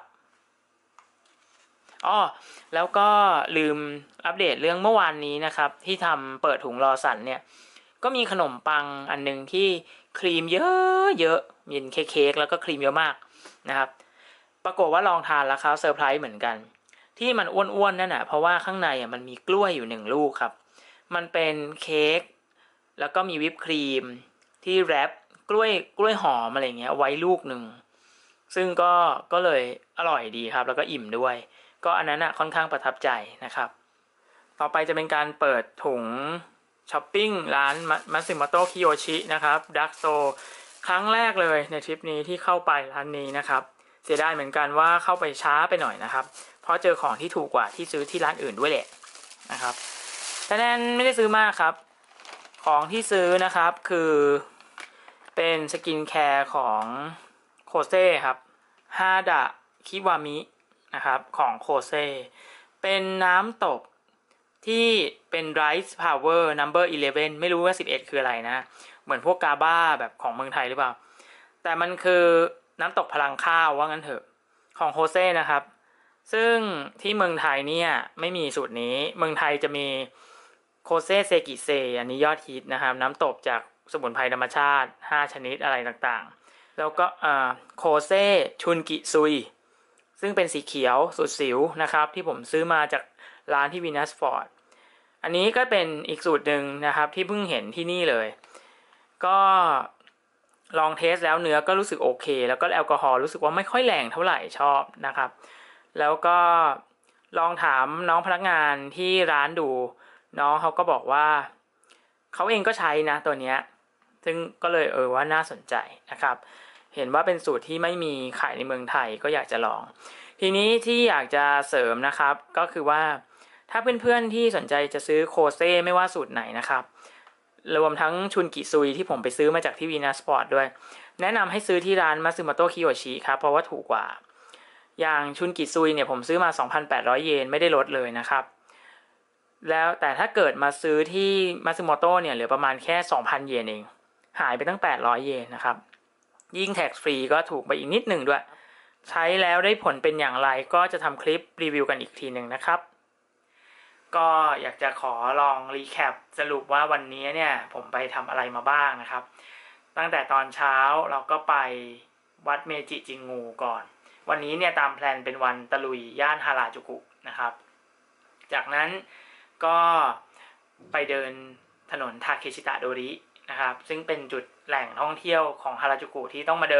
อ้อแล้วก็ลืมอัปเดตเรื่องเมื่อวานนี้นะครับที่ทำเปิดถุงลอสันเนี่ยก็มีขนมปังอันนึงที่ครีมเยอะเยอะมีเค้กแล้วก็ครีมเยอะมากนะครับปรากฏว่าลองทานแล้วครับเซอร์ไพรส์เหมือนกันที่มันอ้วนๆนั่นน่ะเพราะว่าข้างในอ่ะมันมีกล้วยอยู่หนึ่งลูกครับมันเป็นเค้กแล้วก็มีวิปครีมที่แรปกล้วยกล้วยหอมอะไรเงี้ยไว้ลูกหนึ่งซึ่งก็ก็เลยอร่อยดีครับแล้วก็อิ่มด้วยก็อันนั้นอ่ะค่อนข้างประทับใจนะครับต่อไปจะเป็นการเปิดถุงช้อปปิ้งร้านมัตสึโมโตะคิโยชินะครับดักโซครั้งแรกเลยในทริปนี้ที่เข้าไปร้านนี้นะครับเสียดายเหมือนกันว่าเข้าไปช้าไปหน่อยนะครับเพราะเจอของที่ถูกกว่าที่ซื้อที่ร้านอื่นด้วยแหละนะครับแต่นั้นไม่ได้ซื้อมากครับของที่ซื้อนะครับคือเป็นสกินแคร์ของโคเซ่ครับฮาดะคิวามินะครับของโคเซ่เป็นน้ำตกที่เป็น Rice Power Number สิบเอ็ดไม่รู้ว่าสิบเอ็ดคืออะไรนะเหมือนพวกกาบ้าแบบของเมืองไทยหรือเปล่าแต่มันคือน้ำตกพลังข้าวว่างั้นเถอะของโคเซ่นะครับซึ่งที่เมืองไทยเนี่ยไม่มีสูตรนี้เมืองไทยจะมีโคเซ่เซกิเซอันนี้ยอดฮิตนะครับน้ำตกจากสมุนไพรธรรมชาติห้าชนิดอะไรต่างๆแล้วก็โคเซ่ชุนกิซุยซึ่งเป็นสีเขียวสุดสิวนะครับที่ผมซื้อมาจากร้านที่วีนัสฟอร์ดอันนี้ก็เป็นอีกสูตรหนึ่งนะครับที่เพิ่งเห็นที่นี่เลยก็ลองเทสแล้วเนื้อก็รู้สึกโอเคแล้วก็แอลกอฮอล์รู้สึกว่าไม่ค่อยแรงเท่าไหร่ชอบนะครับแล้วก็ลองถามน้องพนักงานที่ร้านดูน้องเขาก็บอกว่าเขาเองก็ใช้นะตัวเนี้ยซึ่งก็เลยเออว่าน่าสนใจนะครับเห็นว่าเป็นสูตรที่ไม่มีขายในเมืองไทยก็อยากจะลองทีนี้ที่อยากจะเสริมนะครับก็คือว่าถ้าเพื่อนๆที่สนใจจะซื้อโคเซ่ไม่ว่าสูตรไหนนะครับรวมทั้งชุนกิซุยที่ผมไปซื้อมาจากที่วีนัสสปอร์ตด้วยแนะนำให้ซื้อที่ร้านมัตสึโมโตะคิโยชิครับเพราะว่าถูกกว่าอย่างชุนกิซุยเนี่ยผมซื้อมา สองพันแปดร้อย เยนไม่ได้ลดเลยนะครับแล้วแต่ถ้าเกิดมาซื้อที่มัตสึโมโตะเนี่ยเหลือประมาณแค่ สองพัน เยนเองหายไปตั้งแปดร้อยเยนนะครับยิ่งแท็กฟรีก็ถูกไปอีกนิดหนึ่งด้วยใช้แล้วได้ผลเป็นอย่างไรก็จะทำคลิปรีวิวกันอีกทีหนึ่งนะครับก็อยากจะขอลองรีแคปสรุปว่าวันนี้เนี่ยผมไปทำอะไรมาบ้างนะครับตั้งแต่ตอนเช้าเราก็ไปวัดเมจิจิงูก่อนวันนี้เนี่ยตามแพลนเป็นวันตะลุยย่านฮาราจูกุนะครับจากนั้นก็ไปเดินถนนทาเคชิตะโดรินะครับซึ่งเป็นจุดแหล่งท่องเที่ยวของฮาราจูกุที่ต้องมาเดิน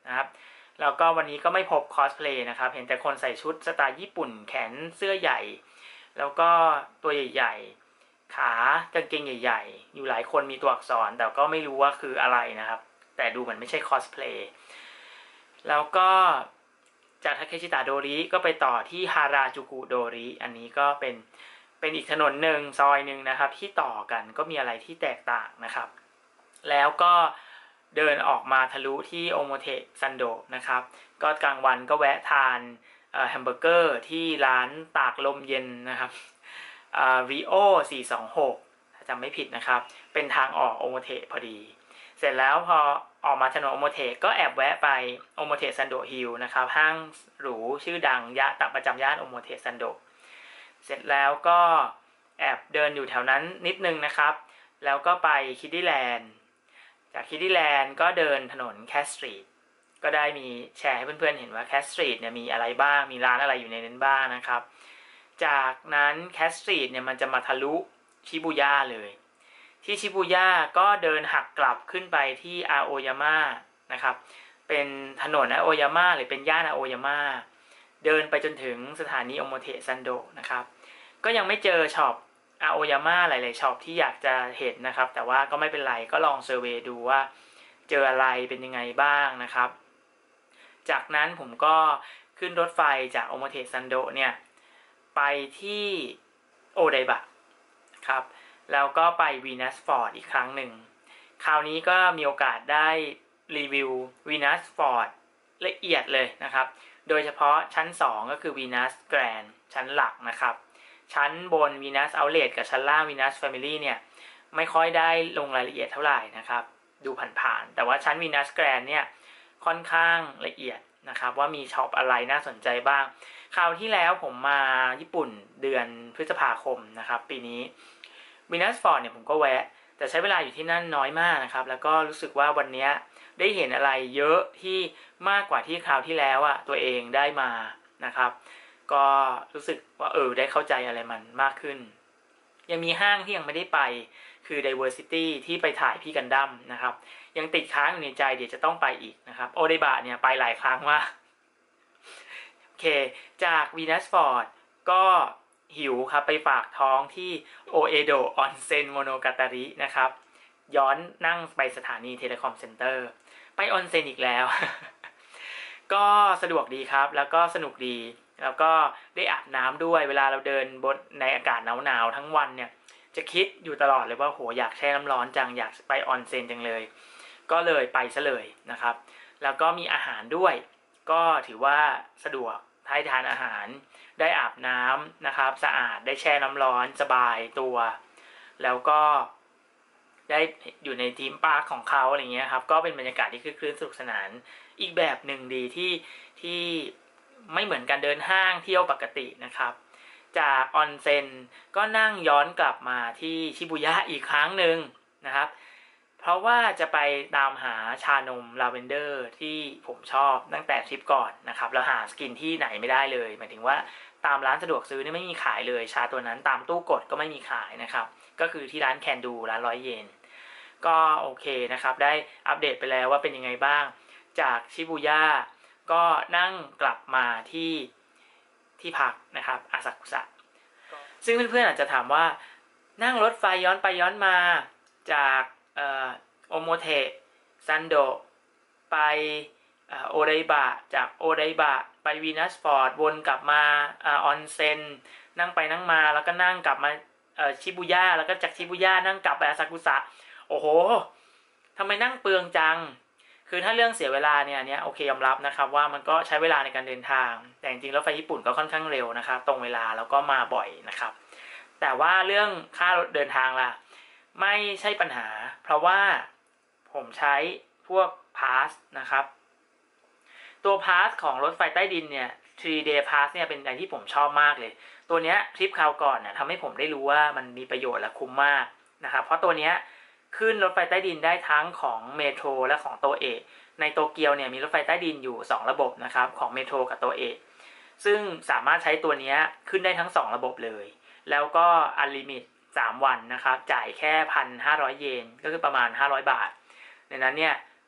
นะครับแล้วก็วันนี้ก็ไม่พบคอสเพลย์นะครับเห็นแต่คนใส่ชุดสไตล์ญี่ปุ่นแขนเสื้อใหญ่แล้วก็ตัวใหญ่ๆขากางเกงใหญ่ๆอยู่หลายคนมีตัวอักษรแต่ก็ไม่รู้ว่าคืออะไรนะครับแต่ดูเหมือนไม่ใช่คอสเพลย์แล้วก็จากทาเคชิตะโดริก็ไปต่อที่ฮาราจูกุโดริอันนี้ก็เป็นเป็นอีกถนนหนึ่งซอยหนึ่งนะครับที่ต่อกันก็มีอะไรที่แตกต่างนะครับแล้วก็เดินออกมาทะลุที่โอโมเทะซันโดะนะครับก็กลางวันก็แวะทานแฮมเบอร์เกอร์ที่ร้านตากลมเย็นนะครับริโอสี่สองหกถ้าจำไม่ผิดนะครับเป็นทางออกโอโมเทะพอดีเสร็จแล้วพอออกมาถนนโอโมเทะก็แอบแวะไปโอโมเทะซันโดะฮิลนะครับห้างหรูชื่อดังย่านประจำย่านโอโมเทะซันโดะเสร็จแล้วก็แอบเดินอยู่แถวนั้นนิดนึงนะครับแล้วก็ไปคิดดี้แลนด์จากคิดดี้แลนด์ก็เดินถนนแคสสตรีทก็ได้มีแชร์ให้เพื่อนๆเห็นว่าแคสสตรีทเนี่ยมีอะไรบ้างมีร้านอะไรอยู่ในนั้นบ้างนะครับจากนั้นแคสสตรีทเนี่ยมันจะมาทะลุชิบูย่าเลยที่ชิบูย่าก็เดินหักกลับขึ้นไปที่อาโอยาม่านะครับเป็นถนนอาโอยาม่าหรือเป็นย่านอาโอยาม่าเดินไปจนถึงสถานีโอโมเทะซันโดะนะครับก็ยังไม่เจอช็อปอาโอยาม่าหลายๆช็อปที่อยากจะเห็นนะครับแต่ว่าก็ไม่เป็นไรก็ลองเซอร์เวย์ดูว่าเจออะไรเป็นยังไงบ้างนะครับจากนั้นผมก็ขึ้นรถไฟจากโอโมเทะซันโดะเนี่ยไปที่โอไดบะครับแล้วก็ไปวีนัสฟอร์ดอีกครั้งหนึ่งคราวนี้ก็มีโอกาสได้รีวิววีนัสฟอร์ดละเอียดเลยนะครับโดยเฉพาะชั้นสองก็คือวีนัสแกรนด์ชั้นหลักนะครับชั้นบนวีนัสเอาท์เลทกับชั้นล่างวีนัสแฟมิลี่เนี่ยไม่ค่อยได้ลงรายละเอียดเท่าไหร่นะครับดูผ่านๆแต่ว่าชั้นวีนัสแกรนด์เนี่ยค่อนข้างละเอียดนะครับว่ามีช็อปอะไรน่าสนใจบ้างคราวที่แล้วผมมาญี่ปุ่นเดือนพฤษภาคมนะครับปีนี้วีนัสฟอร์ดเนี่ยผมก็แวะแต่ใช้เวลาอยู่ที่นั่นน้อยมากนะครับแล้วก็รู้สึกว่าวันนี้ได้เห็นอะไรเยอะที่มากกว่าที่คราวที่แล้วอ่ะตัวเองได้มานะครับก็รู้สึกว่าเออได้เข้าใจอะไรมันมากขึ้นยังมีห้างที่ยังไม่ได้ไปคือ Diversity ที่ไปถ่ายพี่กันดั้มนะครับยังติดค้างอยู่ในใจเดี๋ยวจะต้องไปอีกนะครับโอเดบะเนี่ยไปหลายครั้งมากโอเคจากวีนัสฟอร์ดก็หิวครับไปฝากท้องที่โอเอโดะออนเซ็นโมโนกาตารินะครับย้อนนั่งไปสถานีเทเลคอมเซ็นเตอร์ไปออนเซ็นอีกแล้ว ก็สะดวกดีครับแล้วก็สนุกดีแล้วก็ได้อาบน้ำด้วยเวลาเราเดินบนในอากาศหนาวๆทั้งวันเนี่ยจะคิดอยู่ตลอดเลยว่าโหอยากแช่น้ำร้อนจังอยากไปออนเซ็นจังเลยก็เลยไปซะเลยนะครับแล้วก็มีอาหารด้วยก็ถือว่าสะดวกให้ทานอาหารได้อาบน้ำนะครับสะอาดได้แช่น้ำร้อนสบายตัวแล้วก็ได้อยู่ในทีมพาร์คของเขาอะไรเงี้ยครับก็เป็นบรรยากาศที่คลื่นสนุกสนานอีกแบบหนึ่งดีที่ที่ไม่เหมือนการเดินห้างเที่ยวปกตินะครับจากออนเซ็นก็นั่งย้อนกลับมาที่ชิบูย่าอีกครั้งหนึ่งนะครับเพราะว่าจะไปตามหาชานมลาเวนเดอร์ที่ผมชอบตั้งแต่ทริปก่อนนะครับแล้วหาสกินที่ไหนไม่ได้เลยหมายถึงว่าตามร้านสะดวกซื้อนี่ไม่มีขายเลยชาตัวนั้นตามตู้กดก็ไม่มีขายนะครับก็คือที่ร้านแคนดูร้านร้อยเยนก็โอเคนะครับได้อัปเดตไปแล้วว่าเป็นยังไงบ้างจากชิบูย่าก็นั่งกลับมาที่ที่พักนะครับอาซากุสะซึ่งเพื่อนๆอาจจะถามว่านั่งรถไฟย้อนไปย้อนมาจากโอโมเทะซันโดะไปโอไดบะจากโอไดบะไปวีนัสฟอร์ดวนกลับมาออนเซ็นนั่งไปนั่งมาแล้วก็นั่งกลับมาชิบูย่าแล้วก็จากชิบูย่านั่งกลับไปอาซากุสะโอ้โหทำไมนั่งเปลืองจังคือถ้าเรื่องเสียเวลาเนี่ยเนี่ยโอเคยอมรับนะครับว่ามันก็ใช้เวลาในการเดินทางแต่จริงๆรถไฟญี่ปุ่นก็ค่อนข้างเร็วนะครับตรงเวลาแล้วก็มาบ่อยนะครับแต่ว่าเรื่องค่ารถเดินทางล่ะไม่ใช่ปัญหาเพราะว่าผมใช้พวกพาสนะครับตัวพาสของรถไฟใต้ดินเนี่ย ทรี เดย์ Pass เนี่ยเป็นอะไรที่ผมชอบมากเลยตัวเนี้ยทริปคราวก่อนเนี่ยทำให้ผมได้รู้ว่ามันมีประโยชน์และคุ้มมากนะครับเพราะตัวเนี้ยขึ้นรถไฟใต้ดินได้ทั้งของเมโทรและของโตเอะในโตเกียวเนี่ยมีรถไฟใต้ดินอยู่สองระบบนะครับของเมโทรกับโตเอะซึ่งสามารถใช้ตัวนี้ขึ้นได้ทั้งสองระบบเลยแล้วก็อันลิมิตสามวันนะครับจ่ายแค่ หนึ่งพันห้าร้อย เยนก็คือประมาณห้าร้อยบาทในนั้นเนี่ย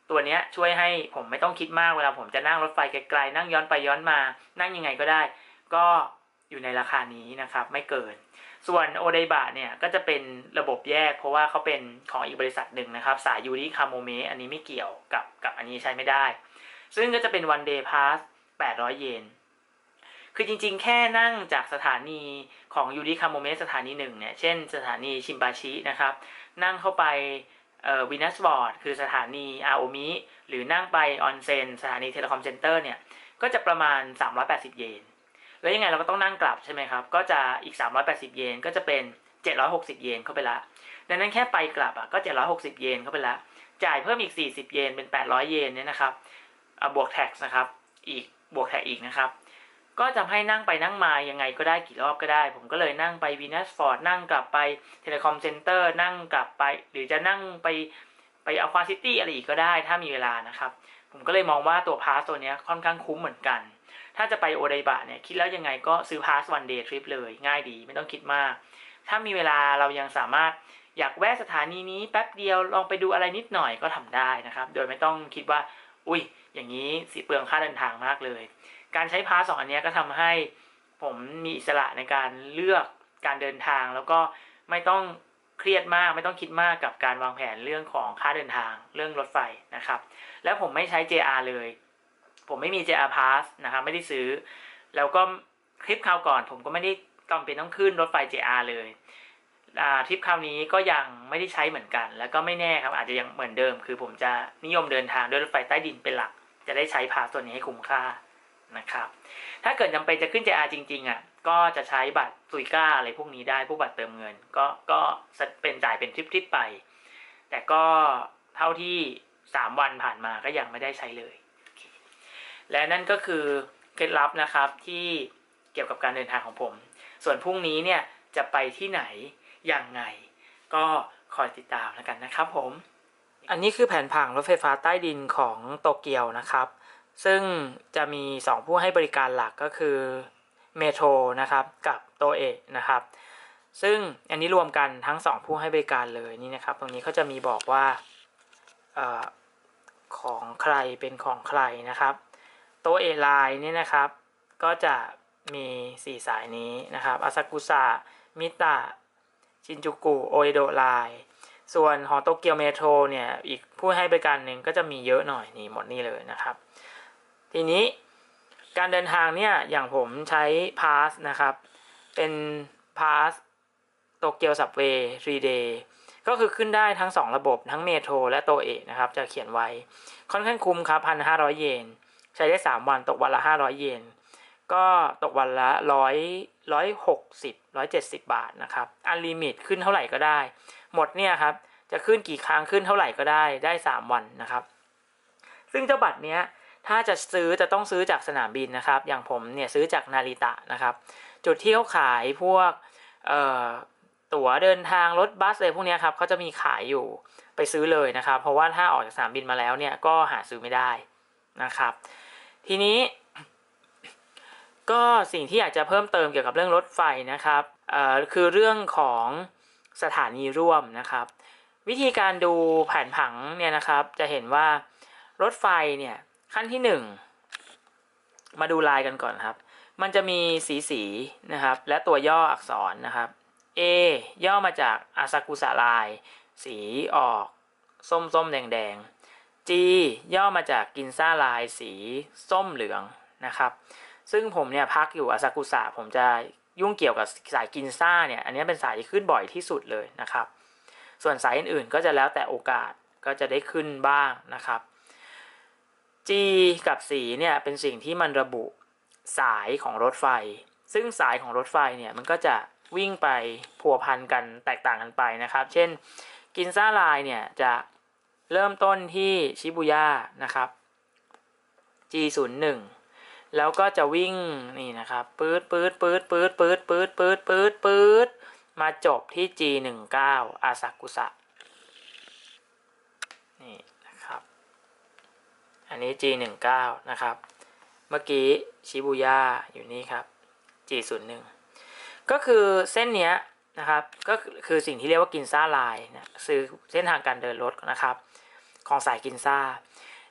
ตัวเนี้ยช่วยให้ผมไม่ต้องคิดมากเวลาผมจะนั่งรถไฟไกลๆนั่งย้อนไปย้อนมานั่งยังไงก็ได้ก็อยู่ในราคานี้นะครับไม่เกินส่วนโอไดบะเนี่ยก็จะเป็นระบบแยกเพราะว่าเขาเป็นของอีกบริษัทหนึ่งนะครับสายยูริคาโมเมะอันนี้ไม่เกี่ยวกับกับอันนี้ใช้ไม่ได้ซึ่งก็จะเป็น one day pass แปดร้อยเยนคือจริงๆแค่นั่งจากสถานีของยูริคาโมเมะสถานีหนึ่งเนี่ยเช่นสถานีชิมบาชินะครับนั่งเข้าไปเอ่อวินัสบอร์ดคือสถานีอาโอมิหรือนั่งไปออนเซ็นสถานีเทเลคอมเซ็นเตอร์เนี่ยก็จะประมาณสามร้อยแปดสิบเยนแล้วยังไงเราก็ต้องนั่งกลับใช่ไหมครับก็จะอีกสามร้อยแปดสิบเยนก็จะเป็นเจ็ดร้อยหกสิบเยนเข้าไปละดังนั้นแค่ไปกลับอ่ะก็เจ็ดร้อยหกสิบเยนเข้าไปละจ่ายเพิ่มอีกสี่สิบเยนเป็นแปดร้อยเยนเนี่ยนะครับอ่ะบวกแท็กซ์นะครับอีกบวกแท็กอีกนะครับก็ทำให้นั่งไปนั่งมายังไงก็ได้กี่รอบก็ได้ผมก็เลยนั่งไปวีนัสฟอร์ดนั่งกลับไปเทเลคอมเซ็นเตอร์นั่งกลับไปหรือจะนั่งไปไปอควาซิตี้อะไรอีกก็ได้ถ้ามีเวลานะครับผมก็เลยมองว่าตัวพาสตัวนี้ค่อนข้างคุ้มเหมือนกันถ้าจะไปโอไดบะเนี่ยคิดแล้วยังไงก็ซื้อพาสวันเดย์ทริปเลยง่ายดีไม่ต้องคิดมากถ้ามีเวลาเรายังสามารถอยากแวะสถานีนี้แป๊บเดียวลองไปดูอะไรนิดหน่อยก็ทำได้นะครับโดยไม่ต้องคิดว่าอุ้ยอย่างนี้สิเปลืองค่าเดินทางมากเลยการใช้พาสสองอันนี้ก็ทำให้ผมมีอิสระในการเลือกการเดินทางแล้วก็ไม่ต้องเครียดมากไม่ต้องคิดมากกับการวางแผนเรื่องของค่าเดินทางเรื่องรถไฟนะครับแล้วผมไม่ใช้ เจ อาร์ เลยผมไม่มี เจ อาร์ Pass นะครับไม่ได้ซื้อแล้วก็ทริปคราวก่อนผมก็ไม่ได้จำเป็นต้องขึ้นรถไฟ เจ อาร์ เลยทริปคราวนี้ก็ยังไม่ได้ใช้เหมือนกันแล้วก็ไม่แน่ครับอาจจะยังเหมือนเดิมคือผมจะนิยมเดินทางด้วยรถไฟใต้ดินเป็นหลักจะได้ใช้พาสตัวนี้ให้คุ้มค่านะครับถ้าเกิดจำเป็นจะขึ้น เจ อาร์ จริงๆอ่ะก็จะใช้บัตรซุยก้าอะไรพวกนี้ได้พวกบัตรเติมเงินก็ก็เป็นจ่ายเป็นทริปๆไปแต่ก็เท่าที่สามวันผ่านมาก็ยังไม่ได้ใช้เลยและนั่นก็คือเคล็ดลับนะครับที่เกี่ยวกับการเดินทางของผมส่วนพรุ่งนี้เนี่ยจะไปที่ไหนยังไงก็คอยติดตามแล้วกันนะครับผมอันนี้คือแผนผังรถไฟฟ้าใต้ดินของโตเกียวนะครับซึ่งจะมีสองผู้ให้บริการหลักก็คือเมโทรนะครับกับโตเอะนะครับซึ่งอันนี้รวมกันทั้งสองผู้ให้บริการเลยนี่นะครับตรงนี้เขาจะมีบอกว่าเอ่อของใครเป็นของใครนะครับโตเอะไลน์นี่นะครับก็จะมีสี่สายนี้นะครับอาซากุสะมิตะชินจูกุโอเอโดะไลน์ส่วนของโตเกียวเมโทรเนี่ยอีกผู้ให้บริการหนึ่งก็จะมีเยอะหน่อยนี่หมดนี่เลยนะครับทีนี้การเดินทางเนี่ยอย่างผมใช้พาสนะครับเป็นพาสโตเกียวซับเวย์ทรีเดย์ก็คือขึ้นได้ทั้งสองระบบทั้งเมโทรและโตเอะนะครับจะเขียนไว้ค่อนข้างคุ้มครับ หนึ่งพันห้าร้อย เยนใช้ได้สามวันตกวันละห้าร้อยเยนก็ตกวันละหนึ่งร้อย หนึ่งร้อยหกสิบ หนึ่งร้อยเจ็ดสิบบาทนะครับอันลิมิตขึ้นเท่าไหร่ก็ได้หมดเนี่ยครับจะขึ้นกี่ครั้งขึ้นเท่าไหร่ก็ได้ได้สามวันนะครับซึ่งเจ้าบัตรเนี้ยถ้าจะซื้อจะต้องซื้อจากสนามบินนะครับอย่างผมเนี่ยซื้อจากนาริตะนะครับจุดที่เขาขายพวกเอ่อตั๋วเดินทางรถบัสอะไรพวกนี้ครับเขาจะมีขายอยู่ไปซื้อเลยนะครับเพราะว่าถ้าออกจากสนามบินมาแล้วเนี่ยก็หาซื้อไม่ได้นะครับทีนี้ก็สิ่งที่อยากจะเพิ่มเติมเกี่ยวกับเรื่องรถไฟนะครับเอ่อคือเรื่องของสถานีร่วมนะครับวิธีการดูแผนผังเนี่ยนะครับจะเห็นว่ารถไฟเนี่ยขั้นที่หนึ่งมาดูลายกันก่อนครับมันจะมีสีสีนะครับและตัวย่ออักษรนะครับ A ย่อมาจากอาซากุสะไลน์สีออกส้มส้มแดงแดง G ย่อมาจากกินซ่าไลน์สีส้มเหลืองนะครับซึ่งผมเนี่ยพักอยู่อาซากุสะผมจะยุ่งเกี่ยวกับสายกินซ่าเนี่ยอันนี้เป็นสายที่ขึ้นบ่อยที่สุดเลยนะครับส่วนสายอื่นๆก็จะแล้วแต่โอกาสก็จะได้ขึ้นบ้างนะครับG กับสีเนี่ยเป็นสิ่งที่มันระบุสายของรถไฟซึ่งสายของรถไฟเนี่ยมันก็จะวิ่งไปพัวพันกันแตกต่างกันไปนะครับเช่นกินซ่าไลน์เนี่ยจะเริ่มต้นที่ชิบูย่านะครับ จี ศูนย์ หนึ่ง แล้วก็จะวิ่งนี่นะครับปื๊ดปื๊ดปื๊ดปื๊ดปื๊ดปื๊ดปื๊ดปื๊ดปื๊ดมาจบที่ จี สิบเก้า อาซากุสะนี่นะครับอันนี้ จี สิบเก้า นะครับเมื่อกี้ชิบูย่าอยู่นี่ครับ จี ศูนย์ หนึ่ง ก็คือเส้นเนี้ยนะครับก็คือสิ่งที่เรียกว่ากินซ่าไลน์นะคือเส้นทางการเดินรถนะครับของสายกินซ่า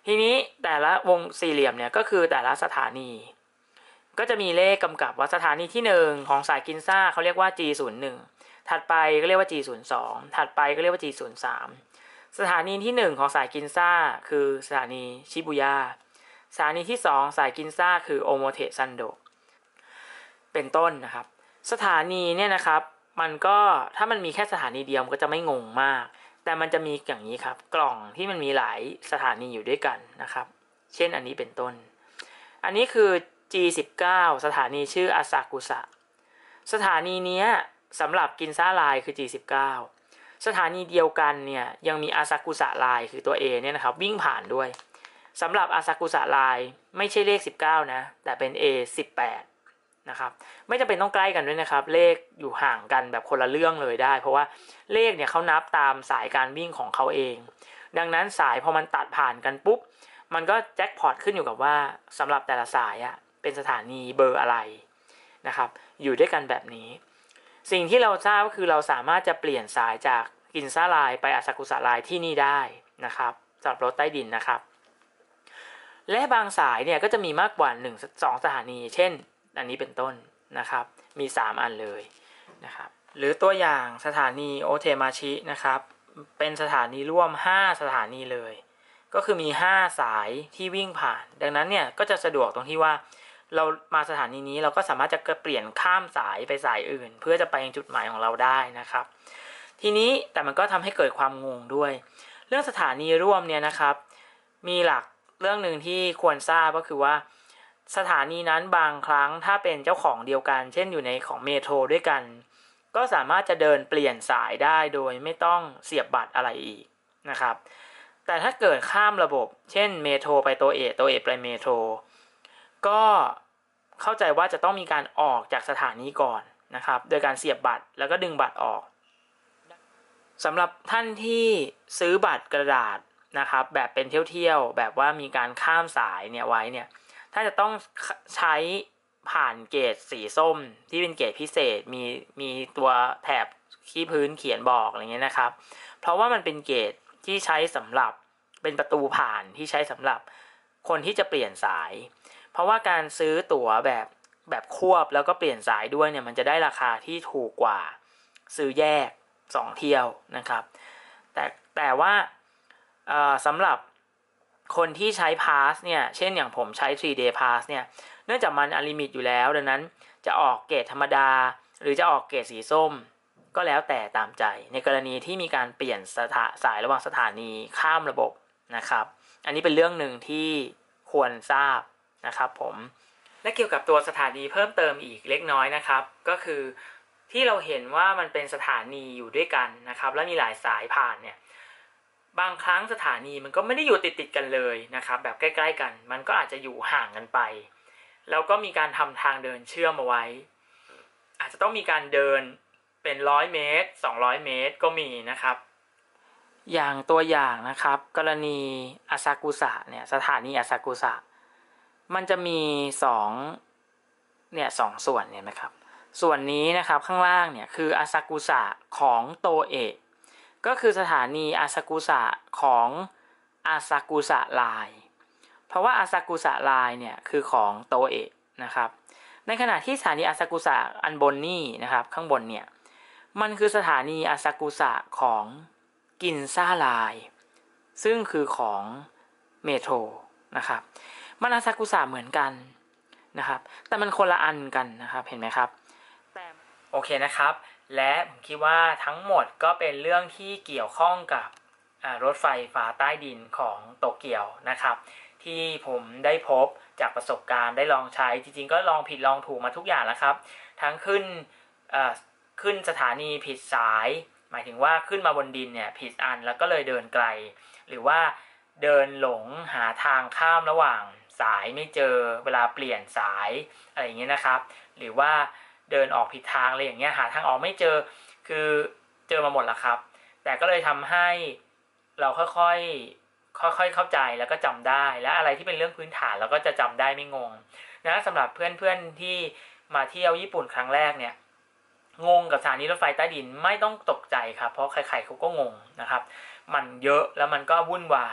ทีนี้แต่ละวงสี่เหลี่ยมเนี่ยก็คือแต่ละสถานีก็จะมีเลขกำกับว่าสถานีที่หนึ่งของสายกินซ่าเขาเรียกว่า จี ศูนย์ หนึ่ง ถัดไปก็เรียกว่า จี ศูนย์ สอง ถัดไปก็เรียกว่า จี ศูนย์ สาม สถานีที่หนึ่งของสายกินซ่าคือสถานีชิบุย่าสถานีที่สองสายกินซ่าคือโอโมเทะซันโดเป็นต้นนะครับสถานีเนี่ยนะครับมันก็ถ้ามันมีแค่สถานีเดียวมันก็จะไม่งงมากแต่มันจะมีอย่างนี้ครับกล่องที่มันมีหลายสถานีอยู่ด้วยกันนะครับเช่นอันนี้เป็นต้นอันนี้คือ จี สิบเก้า สถานีชื่ออาซากุสะสถานีนี้สำหรับกินซ่าไลน์คือ จี สิบเก้า สถานีเดียวกันเนี่ยยังมีอาซากุสะไลน์คือตัว A เนี่ยนะครับวิ่งผ่านด้วยสำหรับอาซากุสะไลน์ไม่ใช่เลขสิบเก้านะแต่เป็น เอ สิบแปด นะครับไม่จำเป็นต้องใกล้กันด้วยนะครับเลขอยู่ห่างกันแบบคนละเรื่องเลยได้เพราะว่าเลขเนี่ยเขานับตามสายการวิ่งของเขาเองดังนั้นสายพอมันตัดผ่านกันปุ๊บมันก็แจ็คพอตขึ้นอยู่กับว่าสำหรับแต่ละสายอะเป็นสถานีเบอร์อะไรนะครับอยู่ด้วยกันแบบนี้สิ่งที่เราทราบก็คือเราสามารถจะเปลี่ยนสายจากกินซ่าไลน์ไปอาซากุสะไลน์ที่นี่ได้นะครับสำหรับรถใต้ดินนะครับและบางสายเนี่ยก็จะมีมากกว่าหนึ่ง สองสถานีเช่นอันนี้เป็นต้นนะครับมีสามอันเลยนะครับหรือตัวอย่างสถานีโอเทมาชินะครับเป็นสถานีร่วมห้าสถานีเลยก็คือมีห้าสายที่วิ่งผ่านดังนั้นเนี่ยก็จะสะดวกตรงที่ว่าเรามาสถานีนี้เราก็สามารถจะเปลี่ยนข้ามสายไปสายอื่นเพื่อจะไปยังจุดหมายของเราได้นะครับทีนี้แต่มันก็ทำให้เกิดความงงด้วยเรื่องสถานีร่วมเนี่ยนะครับมีหลักเรื่องหนึ่งที่ควรทราบก็คือว่าสถานีนั้นบางครั้งถ้าเป็นเจ้าของเดียวกันเช่นอยู่ในของเมโทรด้วยกันก็สามารถจะเดินเปลี่ยนสายได้โดยไม่ต้องเสียบบัตรอะไรอีกนะครับแต่ถ้าเกิดข้ามระบบเช่นเมโทรไปตัวเอตัวเอไปเมโทรก็เข้าใจว่าจะต้องมีการออกจากสถานีก่อนนะครับโดยการเสียบบัตรแล้วก็ดึงบัตรออกสำหรับท่านที่ซื้อบัตรกระดาษนะครับแบบเป็นเที่ยวๆแบบว่ามีการข้ามสายเนี่ยไว้เนี่ยถ้าจะต้องใช้ผ่านเกจสีส้มที่เป็นเกจพิเศษมีมีตัวแถบที่พื้นเขียนบอกอะไรเงี้ยนะครับเพราะว่ามันเป็นเกจที่ใช้สำหรับเป็นประตูผ่านที่ใช้สำหรับคนที่จะเปลี่ยนสายเพราะว่าการซื้อตั๋วแบบแบบควบแล้วก็เปลี่ยนสายด้วยเนี่ยมันจะได้ราคาที่ถูกกว่าซื้อแยกสองเที่ยวนะครับแต่แต่ว่าสำหรับคนที่ใช้พาสเนี่ยเช่นอย่างผมใช้ ทรี เดย์ pass เนี่ยเนื่องจากมันอลิมิตอยู่แล้วดังนั้นจะออกเกรดธรรมดาหรือจะออกเกรดสีส้มก็แล้วแต่ตามใจในกรณีที่มีการเปลี่ยนสถาสายระหว่างสถานีข้ามระบบนะครับอันนี้เป็นเรื่องหนึ่งที่ควรทราบนะครับผมและเกี่ยวกับตัวสถานีเพิ่มเติมอีกเล็กน้อยนะครับก็คือที่เราเห็นว่ามันเป็นสถานีอยู่ด้วยกันนะครับและมีหลายสายผ่านเนี่ยบางครั้งสถานีมันก็ไม่ได้อยู่ติดติดกันเลยนะครับแบบใกล้ๆกันมันก็อาจจะอยู่ห่างกันไปแล้วก็มีการทำทางเดินเชื่อมเอาไว้อาจจะต้องมีการเดินเป็นร้อยเมตรสองร้อยเมตรก็มีนะครับอย่างตัวอย่างนะครับกรณีอาซากุสะเนี่ยสถานีอาซากุสะมันจะมีสองเนี่ยสองส่วนเนี่ยนะครับส่วนนี้นะครับข้างล่างเนี่ยคืออาซากุสะของโตเอะก็คือสถานีอาซากุสะของอาซากุสะไลน์เพราะว่าอาซากุสะไลน์เนี่ยคือของโตเอะนะครับในขณะที่สถานีอาซากุสะอันบนนี่นะครับข้างบนเนี่ยมันคือสถานีอาซากุสะของกินซ่าไลน์ซึ่งคือของเมโทรนะครับมันอาซากุสะเหมือนกันนะครับแต่มันคนละอันกันนะครับเห็นไหมครับแต่โอเคนะครับและผมคิดว่าทั้งหมดก็เป็นเรื่องที่เกี่ยวข้องกับรถไฟฟ้าใต้ดินของโตเกียวนะครับที่ผมได้พบจากประสบการณ์ได้ลองใช้จริงๆก็ลองผิดลองถูกมาทุกอย่างแล้วครับทั้งขึ้นขึ้นสถานีผิดสายหมายถึงว่าขึ้นมาบนดินเนี่ยผิดอันแล้วก็เลยเดินไกลหรือว่าเดินหลงหาทางข้ามระหว่างสายไม่เจอเวลาเปลี่ยนสายอะไรอย่างเงี้ยนะครับหรือว่าเดินออกผิดทางอะไรอย่างเงี้ยหาทางออกไม่เจอคือเจอมาหมดแล้วครับแต่ก็เลยทำให้เราค่อยๆค่อยๆเข้าใจแล้วก็จำได้และอะไรที่เป็นเรื่องพื้นฐานเราก็จะจำได้ไม่งงนะสำหรับเพื่อนๆที่มาเที่ยวญี่ปุ่นครั้งแรกเนี่ยงงกับสถานีรถไฟใต้ดินไม่ต้องตกใจครับเพราะใครๆเขาก็งงนะครับมันเยอะแล้วมันก็วุ่นวาย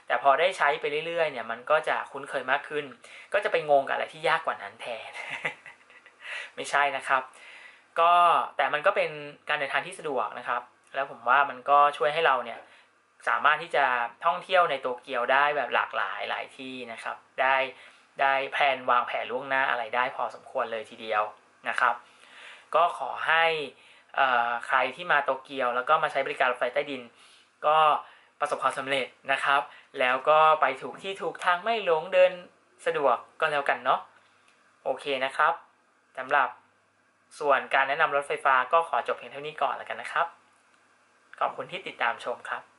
แต่พอได้ใช้ไปเรื่อยๆเนี่ยมันก็จะคุ้นเคยมากขึ้นก็จะไปงงกับอะไรที่ยากกว่านั้นแทน ไม่ใช่นะครับก็แต่มันก็เป็นการเดินทางที่สะดวกนะครับแล้วผมว่ามันก็ช่วยให้เราเนี่ยสามารถที่จะท่องเที่ยวในโตเกียวได้แบบหลากหลายหลายที่นะครับได้ได้แผนวางแผนล่วงหน้าอะไรได้พอสมควรเลยทีเดียวนะครับก็ขอให้ใครที่มาโตเกียวแล้วก็มาใช้บริการรถไฟใต้ดินก็ประสบความสำเร็จนะครับแล้วก็ไปถูกที่ถูกทางไม่หลงเดินสะดวกก็แล้วกันเนาะโอเคนะครับสำหรับส่วนการแนะนำรถไฟฟ้าก็ขอจบเพียงเท่านี้ก่อนแล้วกันนะครับขอบคุณที่ติดตามชมครับ